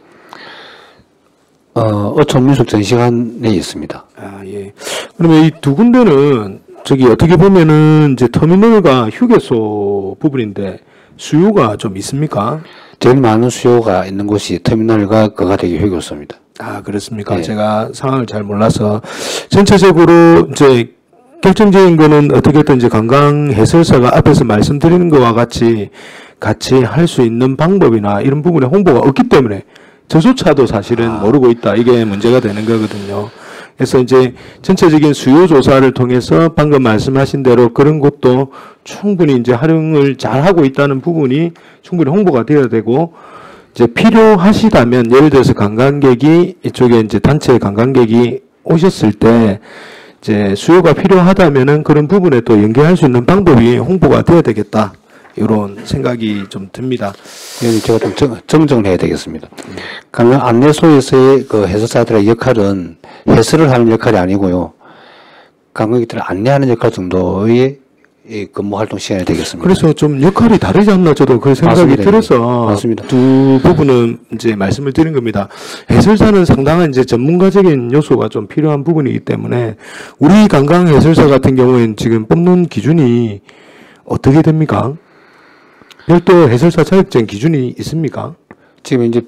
[SPEAKER 2] 어촌민속 전시관에 있습니다.
[SPEAKER 5] 아, 예. 그러면 이 두 군데는 어떻게 보면은 이제 터미널과 휴게소 부분인데 수요가 좀 있습니까?
[SPEAKER 2] 제일 많은 수요가 있는 곳이 터미널과 거가대교 휴게소입니다.
[SPEAKER 5] 아, 그렇습니까?
[SPEAKER 2] 네.
[SPEAKER 5] 제가 상황을 잘 몰라서 전체적으로 이제 결정적인 거는 어떻게든 이제 관광 해설사가 앞에서 말씀드리는 것과 같이 할 수 있는 방법이나 이런 부분에 홍보가 없기 때문에 저조차도 사실은 모르고 있다. 이게 문제가 되는 거거든요. 그래서 이제 전체적인 수요 조사를 통해서 방금 말씀하신 대로 그런 것도 충분히 이제 활용을 잘 하고 있다는 부분이 충분히 홍보가 되어야 되고 이제 필요하시다면 예를 들어서 관광객이 이쪽에 이제 단체 관광객이 오셨을 때 이제 수요가 필요하다면은 그런 부분에 또 연계할 수 있는 방법이 홍보가 되어야 되겠다. 이런 생각이 좀 듭니다.
[SPEAKER 2] 제가 좀 정정을 해야 되겠습니다. 관광 안내소에서의 그 해설사들의 역할은 해설을 하는 역할이 아니고요. 관광객들을 안내하는 역할 정도의 근무 활동 시간이 되겠습니다.
[SPEAKER 5] 그래서 좀 역할이 다르지 않나 저도 그 생각이
[SPEAKER 2] 맞습니다.
[SPEAKER 5] 들어서
[SPEAKER 2] 맞습니다.
[SPEAKER 5] 두 부분은 이제 말씀을 드린 겁니다. 해설사는 상당한 이제 전문가적인 요소가 좀 필요한 부분이기 때문에 우리 관광 해설사 같은 경우에는 지금 뽑는 기준이 어떻게 됩니까? 별도 해설사 자격증 기준이 있습니까?
[SPEAKER 2] 지금 이제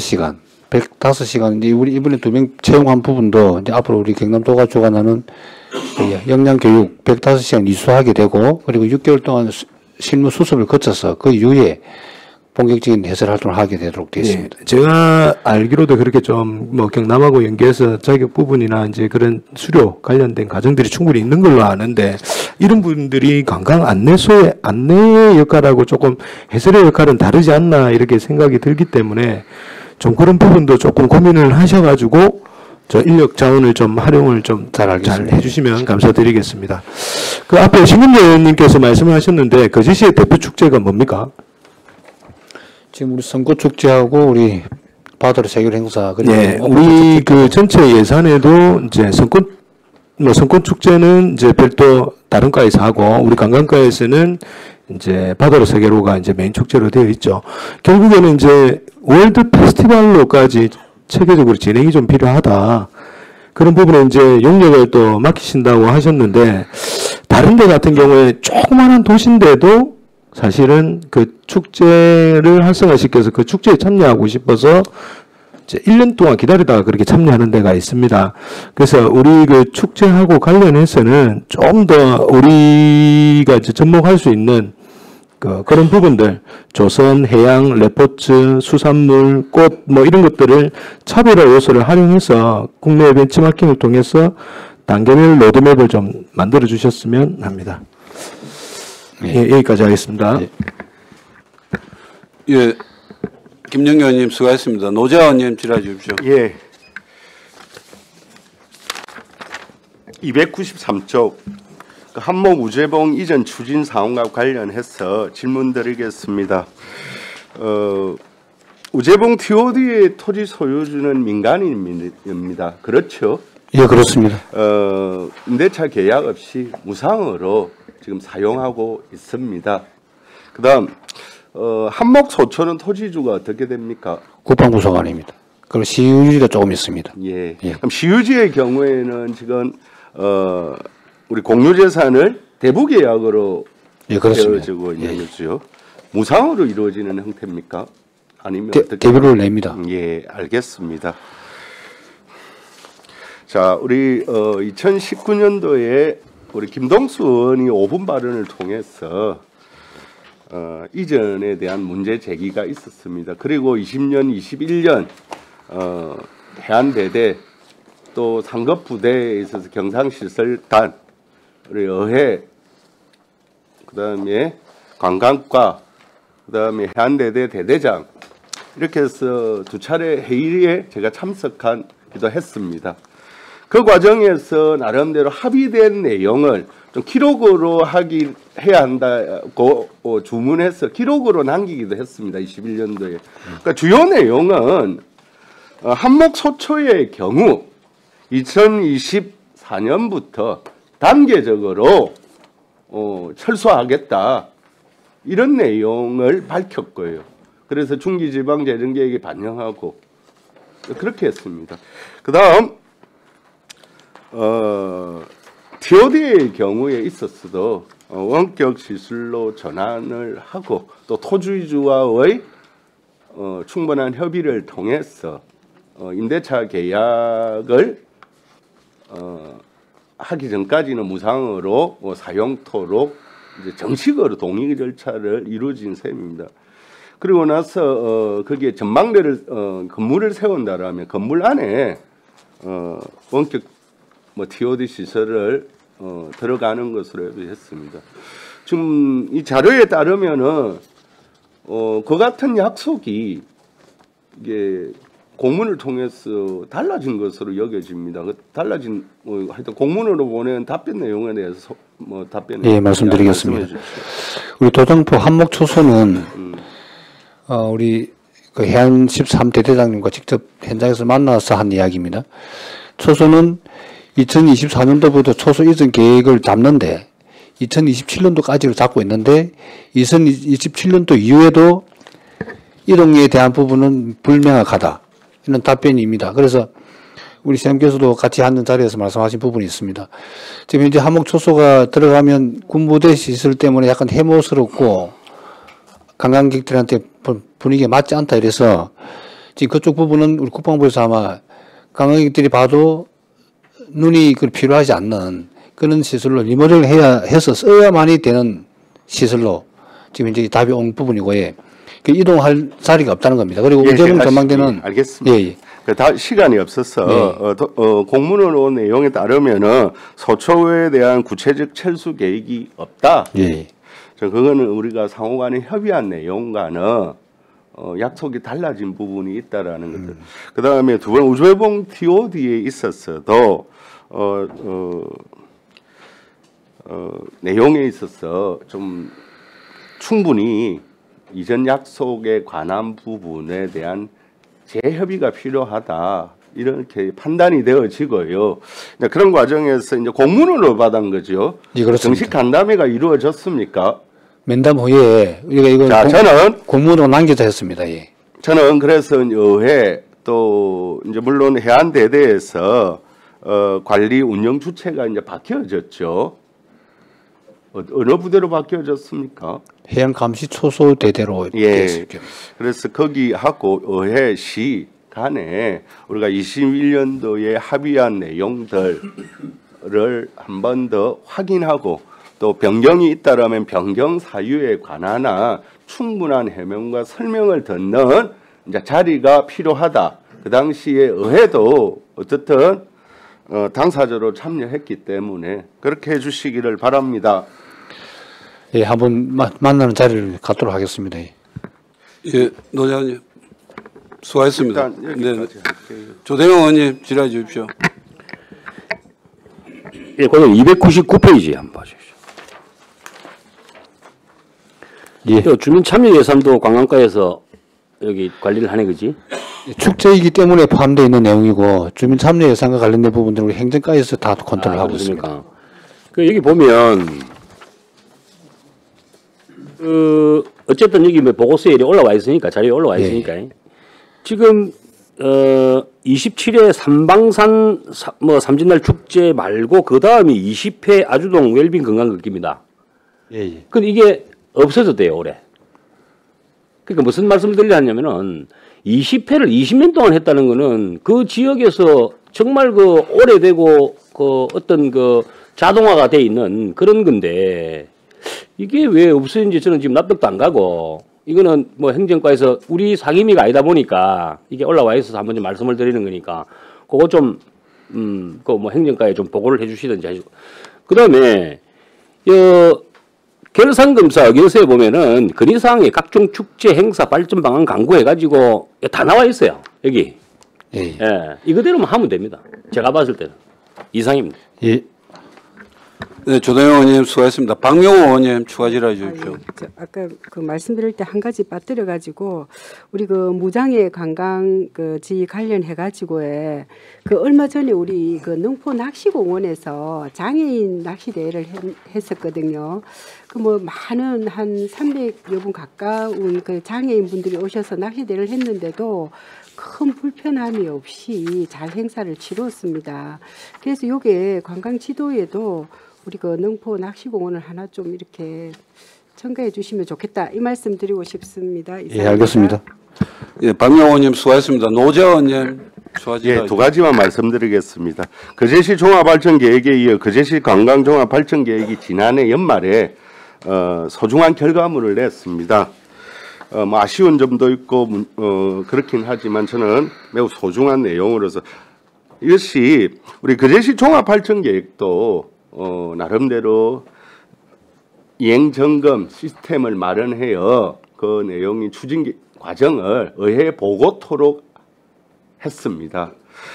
[SPEAKER 2] 105시간 이제 우리 이번에 2명 채용한 부분도 이제 앞으로 우리 경남도가 주관하는 역량교육 105시간 이수하게 되고 그리고 6개월 동안 실무 수습을 거쳐서 그 이후에 본격적인 해설 활동을 하게 되도록 되어 있습니다.
[SPEAKER 5] 예, 제가 알기로도 그렇게 좀 뭐 경남하고 연계해서 자격 부분이나 이제 그런 수료 관련된 과정들이 충분히 있는 걸로 아는데 이런 분들이 관광 안내소의 안내의 역할하고 조금 해설의 역할은 다르지 않나 이렇게 생각이 들기 때문에 좀 그런 부분도 조금 고민을 하셔가지고 저 인력 자원을 좀 활용을 좀 잘 해주시면 감사드리겠습니다. 그 앞에 신문재 의원님께서 말씀을 하셨는데 거제시의 대표 축제가 뭡니까?
[SPEAKER 2] 지금 우리 선꽃축제하고 우리 바다로 세계로 행사 그리고
[SPEAKER 5] 네, 우리 그 전체 예산에도 이제 선꽃 축제는 이제 별도 다른 과에서 하고 우리 관광과에서는 이제 바다로 세계로가 이제 메인 축제로 되어 있죠. 결국에는 이제 월드 페스티벌로까지 체계적으로 진행이 좀 필요하다. 그런 부분에 이제 용역을 또 맡기신다고 하셨는데 다른 데 같은 경우에 조그마한 도시인데도 사실은 그 축제를 활성화시켜서 그 축제에 참여하고 싶어서 이제 1년 동안 기다리다가 그렇게 참여하는 데가 있습니다. 그래서 우리 그 축제하고 관련해서는 좀 더 우리가 이제 접목할 수 있는 그런 부분들, 조선, 해양, 레포츠, 수산물, 꽃, 뭐 이런 것들을 차별화 요소를 활용해서 국내 벤치마킹을 통해서 단계별 로드맵을 좀 만들어 주셨으면 합니다. 예, 여기까지 하겠습니다.
[SPEAKER 1] 예, 김영규 의원님 수고하셨습니다. 노재하 의원님 질의해 주십시오.
[SPEAKER 4] 예. 293쪽 한목 우제봉 이전 추진 사항과 관련해서 질문 드리겠습니다. 우제봉 TOD의 토지 소유주는 민간인입니다. 그렇죠?
[SPEAKER 2] 예, 그렇습니다.
[SPEAKER 4] 임대차 계약 없이 무상으로 지금 사용하고 있습니다. 그다음 한목 소초는 토지주가 어떻게 됩니까?
[SPEAKER 2] 국방부 소관입니다. 그리고 시유지가 조금 있습니다.
[SPEAKER 4] 예.
[SPEAKER 2] 예.
[SPEAKER 4] 그럼 시유지의 경우에는 지금 우리 공유재산을 대부계약으로
[SPEAKER 2] 예, 그렇습니다.
[SPEAKER 4] 되어지고 있는
[SPEAKER 2] 예.
[SPEAKER 4] 거죠. 무상으로 이루어지는 형태입니까? 아니면 어떻게?
[SPEAKER 2] 대부를 냅니다.
[SPEAKER 4] 예, 알겠습니다. 자, 우리 2019년도에 우리 김동수 의원이 5분 발언을 통해서 이전에 대한 문제 제기가 있었습니다. 그리고 20년, 21년 해안대대 또 상급부대에 있어서 경상시설단, 우리 어해, 그다음에 관광과, 그다음에 해안대대 대대장 이렇게 해서 두 차례 회의에 제가 참석하기도 했습니다. 그 과정에서 나름대로 합의된 내용을 좀 기록으로 해야 한다고 주문해서 기록으로 남기기도 했습니다. 21년도에. 그러니까 주요 내용은 한목 소초의 경우 2024년부터 단계적으로 철수하겠다 이런 내용을 밝혔고요. 그래서 중기지방재정계획에 반영하고 그렇게 했습니다. 그 다음 TOD의 경우에 있었어도 원격 시술로 전환을 하고 또 토지주와의 충분한 협의를 통해서 임대차 계약을 하기 전까지는 무상으로 사용토록 이제 정식으로 동의 절차를 이루어진 셈입니다. 그리고 나서 거기에 전망대를 건물을 세운다라면 건물 안에 원격 TOD 시설을 들어가는 것으로 했습니다. 지금 이 자료에 따르면은 그 같은 약속이 이게 공문을 통해서 달라진 것으로 여겨집니다. 그 달라진 하여튼 공문으로 보낸 답변 내용에 대해서 답변을
[SPEAKER 2] 예, 말씀드리겠습니다. 우리 도정포 한목초소는 우리 그 해안 13대 대장님과 직접 현장에서 만나서 한 이야기입니다. 초소는 2024년도부터 초소 이전 계획을 잡는데 2027년도까지로 잡고 있는데 2027년도 이후에도 이동에 대한 부분은 불명확하다. 이런 답변입니다. 그래서 우리 시장님께서도 같이 앉은 자리에서 말씀하신 부분이 있습니다. 지금 이제 한목초소가 들어가면 군부대 시설 때문에 약간 해모스럽고 관광객들한테 분위기가 맞지 않다 이래서 지금 그쪽 부분은 우리 국방부에서 아마 관광객들이 봐도 눈이 필요하지 않는 그런 시설로 리모델링 해서 써야만이 되는 시설로 지금 이제 답이 온 부분이고, 예. 그 이동할 자리가 없다는 겁니다. 그리고 의정부 전망대는
[SPEAKER 4] 알겠습니다.
[SPEAKER 2] 예, 예.
[SPEAKER 4] 다 시간이 없어서
[SPEAKER 2] 네.
[SPEAKER 4] 공문원 내용에 따르면은 소초에 대한 구체적 철수 계획이 없다.
[SPEAKER 2] 예.
[SPEAKER 4] 그거는 우리가 상호간에 협의한 내용과는 약속이 달라진 부분이 있다라는 것들. 그 다음에 두 번 우주회봉 TOD에 있었어도 내용에 있어서 좀 충분히 이전 약속에 관한 부분에 대한 재협의가 필요하다. 이렇게 판단이 되어지고요. 그런 과정에서 이제 공문으로 받은 거죠.
[SPEAKER 2] 예, 그렇습니다.
[SPEAKER 4] 정식 간담회가 이루어졌습니까?
[SPEAKER 2] 면담 후에 우리가 이걸
[SPEAKER 4] 자, 저는
[SPEAKER 2] 공문으로 남겨져 했습니다. 예.
[SPEAKER 4] 저는 그래서 의회 또 이제 물론 해안대대에서 관리 운영 주체가 이제 바뀌어졌죠. 어느 부대로 바뀌어졌습니까?
[SPEAKER 2] 해양감시초소대대로
[SPEAKER 4] 예.
[SPEAKER 2] 됐습니다.
[SPEAKER 4] 그래서 거기하고 의회시 간에 우리가 21년도에 합의한 내용들을 한 번 더 확인하고 또 변경이 있다라면 변경 사유에 관한 충분한 해명과 설명을 듣는 이제 자리가 필요하다. 그 당시에 의회도 어떻든 당사자로 참여했기 때문에 그렇게 해주시기를 바랍니다.
[SPEAKER 2] 예, 한번 만나는 자리를 갖도록 하겠습니다. 예.
[SPEAKER 1] 예, 노장님 수고하셨습니다.
[SPEAKER 4] 일단 여기까지 할게요.
[SPEAKER 1] 조대영 의원님 질의해 주십시오.
[SPEAKER 3] 예, 그럼 299페이지 한번 봐주십시오.
[SPEAKER 2] 예.
[SPEAKER 3] 주민 참여 예산도 관광가에서 여기 관리를 하네, 그지?
[SPEAKER 2] 축제이기 때문에 포함되어 있는 내용이고 주민 참여 예산과 관련된 부분들은 우리 행정과에서 다 컨트롤하고 있습니다.
[SPEAKER 3] 그렇습니까? 그 여기 보면 어쨌든 여기 뭐 보고서에 올라와 있으니까 자료에 올라와 있으니까 지금 27회 삼방산 삼진날 축제 말고 그 다음이 20회 아주동 웰빙 건강걷기입니다.
[SPEAKER 2] 예.
[SPEAKER 3] 근데 이게 없어졌대요 올해. 그러니까 무슨 말씀을 드리냐면은 20회를 20년 동안 했다는 거는 그 지역에서 정말 그 오래되고 그 어떤 그 자동화가 돼 있는 그런 건데 이게 왜 없어진지 저는 지금 납득도 안 가고 이거는 뭐 행정과에서 우리 상임위가 아니다 보니까 이게 올라와 있어서 한번 좀 말씀을 드리는 거니까 그거 좀 그 뭐 행정과에 좀 보고를 해주시든지 하시고 그다음에 결산검사 의견서에 보면은 건의사항에 각종 축제 행사 발전 방안 강구해가지고 다 나와 있어요 여기.
[SPEAKER 2] 예.
[SPEAKER 3] 예, 이거대로만 하면 됩니다. 제가 봤을 때는 이상입니다.
[SPEAKER 2] 예.
[SPEAKER 1] 네, 조대영 의원님 수고하셨습니다. 박명호 의원님 추가 질의해 주십시오.
[SPEAKER 8] 아까 그 말씀드릴 때 한 가지 빠뜨려 가지고 우리 그 무장애 관광 그지 관련해 가지고에 그 얼마 전에 우리 그 능포 낚시공원에서 장애인 낚시 대회를 했었거든요. 그 뭐 많은 한 300여 분 가까운 그 장애인 분들이 오셔서 낚시 대회를 했는데도 큰 불편함이 없이 잘 행사를 치루었습니다. 그래서 요게 관광 지도에도 우리 그 능포 낚시공원을 하나 좀 이렇게 첨가해 주시면 좋겠다 이 말씀 드리고 싶습니다.
[SPEAKER 2] 예, 알겠습니다.
[SPEAKER 1] 예, 박명호 의원님 수고하셨습니다. 노재원 의원님 추가 질의.
[SPEAKER 4] 예, 두 가지만 말씀드리겠습니다. 거제시 종합발전계획에 이어 거제시 관광종합발전계획이 지난해 연말에 소중한 결과물을 냈습니다. 뭐 아쉬운 점도 있고 그렇긴 하지만 저는 매우 소중한 내용으로서 이것이 우리 거제시 종합발전계획도 나름대로 이행 점검 시스템을 마련하여 그 내용이 추진 과정을 의회에 보고토록 했습니다.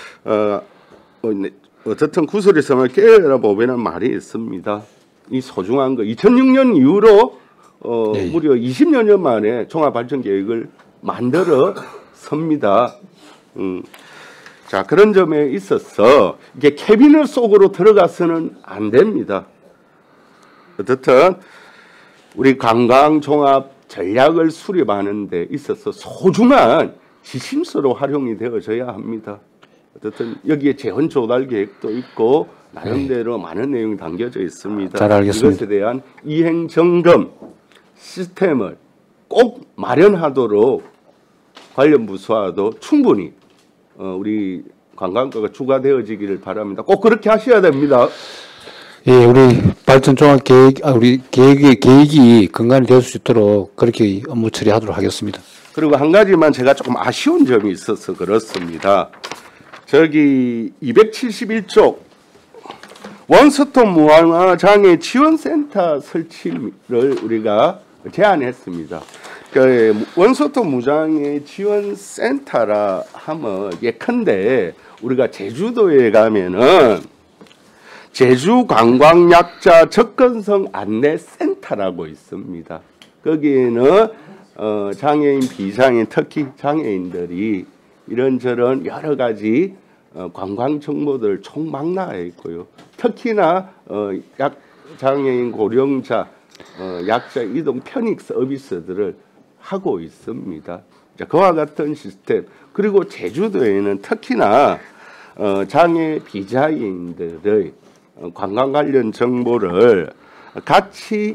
[SPEAKER 4] 어쨌든 구설에서만 깨어보면 말이 있습니다. 이 소중한 거 2006년 이후로 무려 20여 년 만에 종합발전계획을 만들어 섭니다. 자, 그런 점에 있어서 이게 캐비닛 속으로 들어가서는 안 됩니다. 어쨌든 우리 관광종합 전략을 수립하는 데 있어서 소중한 지침서로 활용이 되어져야 합니다. 어쨌든 여기에 재원 조달 계획도 있고 나름대로 많은 내용이 담겨져 있습니다.
[SPEAKER 2] 잘 알겠습니다.
[SPEAKER 4] 이것에 대한 이행 점검 시스템을 꼭 마련하도록 관련 부서와도 충분히 우리 관광과가 추가되어지기를 바랍니다. 꼭 그렇게 하셔야 됩니다.
[SPEAKER 2] 예, 우리 발전 종합 계획, 우리 계획이 근간이 될 수 있도록 그렇게 업무 처리하도록 하겠습니다.
[SPEAKER 4] 그리고 한 가지만 제가 조금 아쉬운 점이 있어서 그렇습니다. 저기 271쪽 원스톱 무항장애 지원센터 설치를 우리가 제안했습니다. 그 원스톱 무장애 지원센터라 하면 예컨대 우리가 제주도에 가면은 제주 관광약자 접근성 안내센터라고 있습니다. 거기에는 장애인, 비장애인, 특히 장애인들이 이런저런 여러 가지 관광 정보들 총망라해 있고요. 특히나 장애인, 고령자, 약자 이동 편익 서비스들을 하고 있습니다. 그와 같은 시스템. 그리고 제주도에는 특히나 장애 비장애인들의 관광 관련 정보를 같이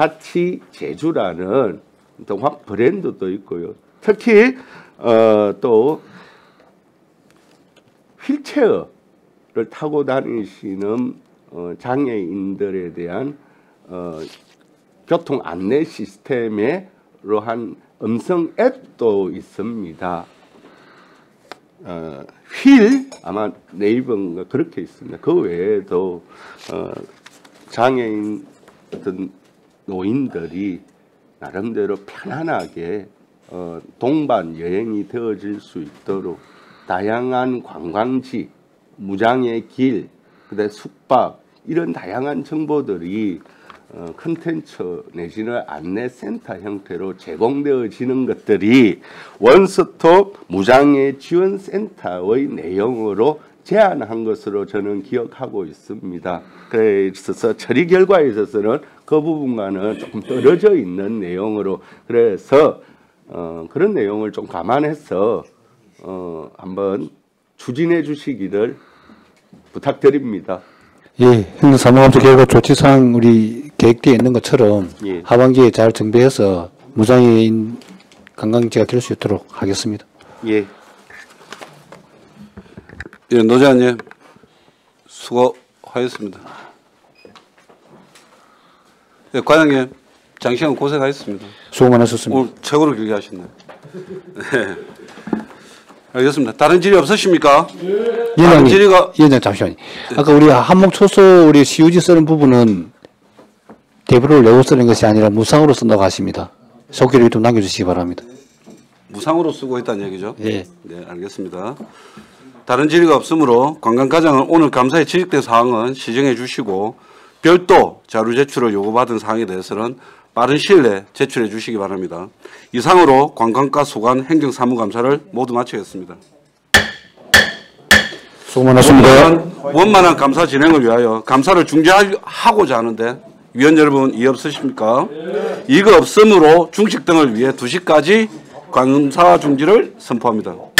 [SPEAKER 4] 제주라는 동학 브랜드도 있고요. 특히 또 휠체어를 타고 다니시는 장애인들에 대한 교통 안내 시스템으로 한 음성 앱도 있습니다. 휠 아마 네이버인가 그렇게 있습니다. 그 외에도 장애인 어떤 노인들이 나름대로 편안하게 동반 여행이 되어질 수 있도록 다양한 관광지, 무장의 길, 그다음에 숙박 이런 다양한 정보들이 컨텐츠 내지는 안내센터 형태로 제공되어지는 것들이 원스톱 무장애 지원센터의 내용으로 제안한 것으로 저는 기억하고 있습니다. 그래서 처리 결과에 있어서는 그 부분과는 조금 떨어져 있는 내용으로 그래서 그런 내용을 좀 감안해서 한번 추진해 주시기를 부탁드립니다.
[SPEAKER 2] 예, 행정사무감사 계획 조치상 우리 계획되어 있는 것처럼
[SPEAKER 4] 예.
[SPEAKER 2] 하반기에 잘 정비해서 무장애인 관광지가 될 수 있도록 하겠습니다.
[SPEAKER 4] 예.
[SPEAKER 1] 예, 노재환님 수고하셨습니다. 예, 과장님 장시간 고생하셨습니다.
[SPEAKER 2] 수고 많으셨습니다.
[SPEAKER 1] 오늘 최고로 길게 하셨네요. 네. 알겠습니다. 다른 질의 없으십니까? 다른 질의가
[SPEAKER 2] 위원장 잠시만요. 아까 우리 한목초소 우리 시유지 쓰는 부분은 대부를 내고 쓰는 것이 아니라 무상으로 쓴다고 하십니다. 속기를 좀 남겨주시기 바랍니다.
[SPEAKER 1] 무상으로 쓰고 있다는 얘기죠?
[SPEAKER 2] 예.
[SPEAKER 1] 네, 알겠습니다. 다른 질의가 없으므로 관광과장은 오늘 감사에 지적된 사항은 시정해 주시고 별도 자료 제출을 요구받은 사항에 대해서는 빠른 시일 내에 제출해 주시기 바랍니다. 이상으로 관광과 소관 행정사무감사를 모두 마치겠습니다.
[SPEAKER 2] 수고 많으셨습니다.
[SPEAKER 1] 원만한 감사 진행을 위하여 감사를 중지하고자 하는데 위원 여러분 이의 없으십니까? 이거 없으므로 중식 등을 위해 2시까지 감사 중지를 선포합니다.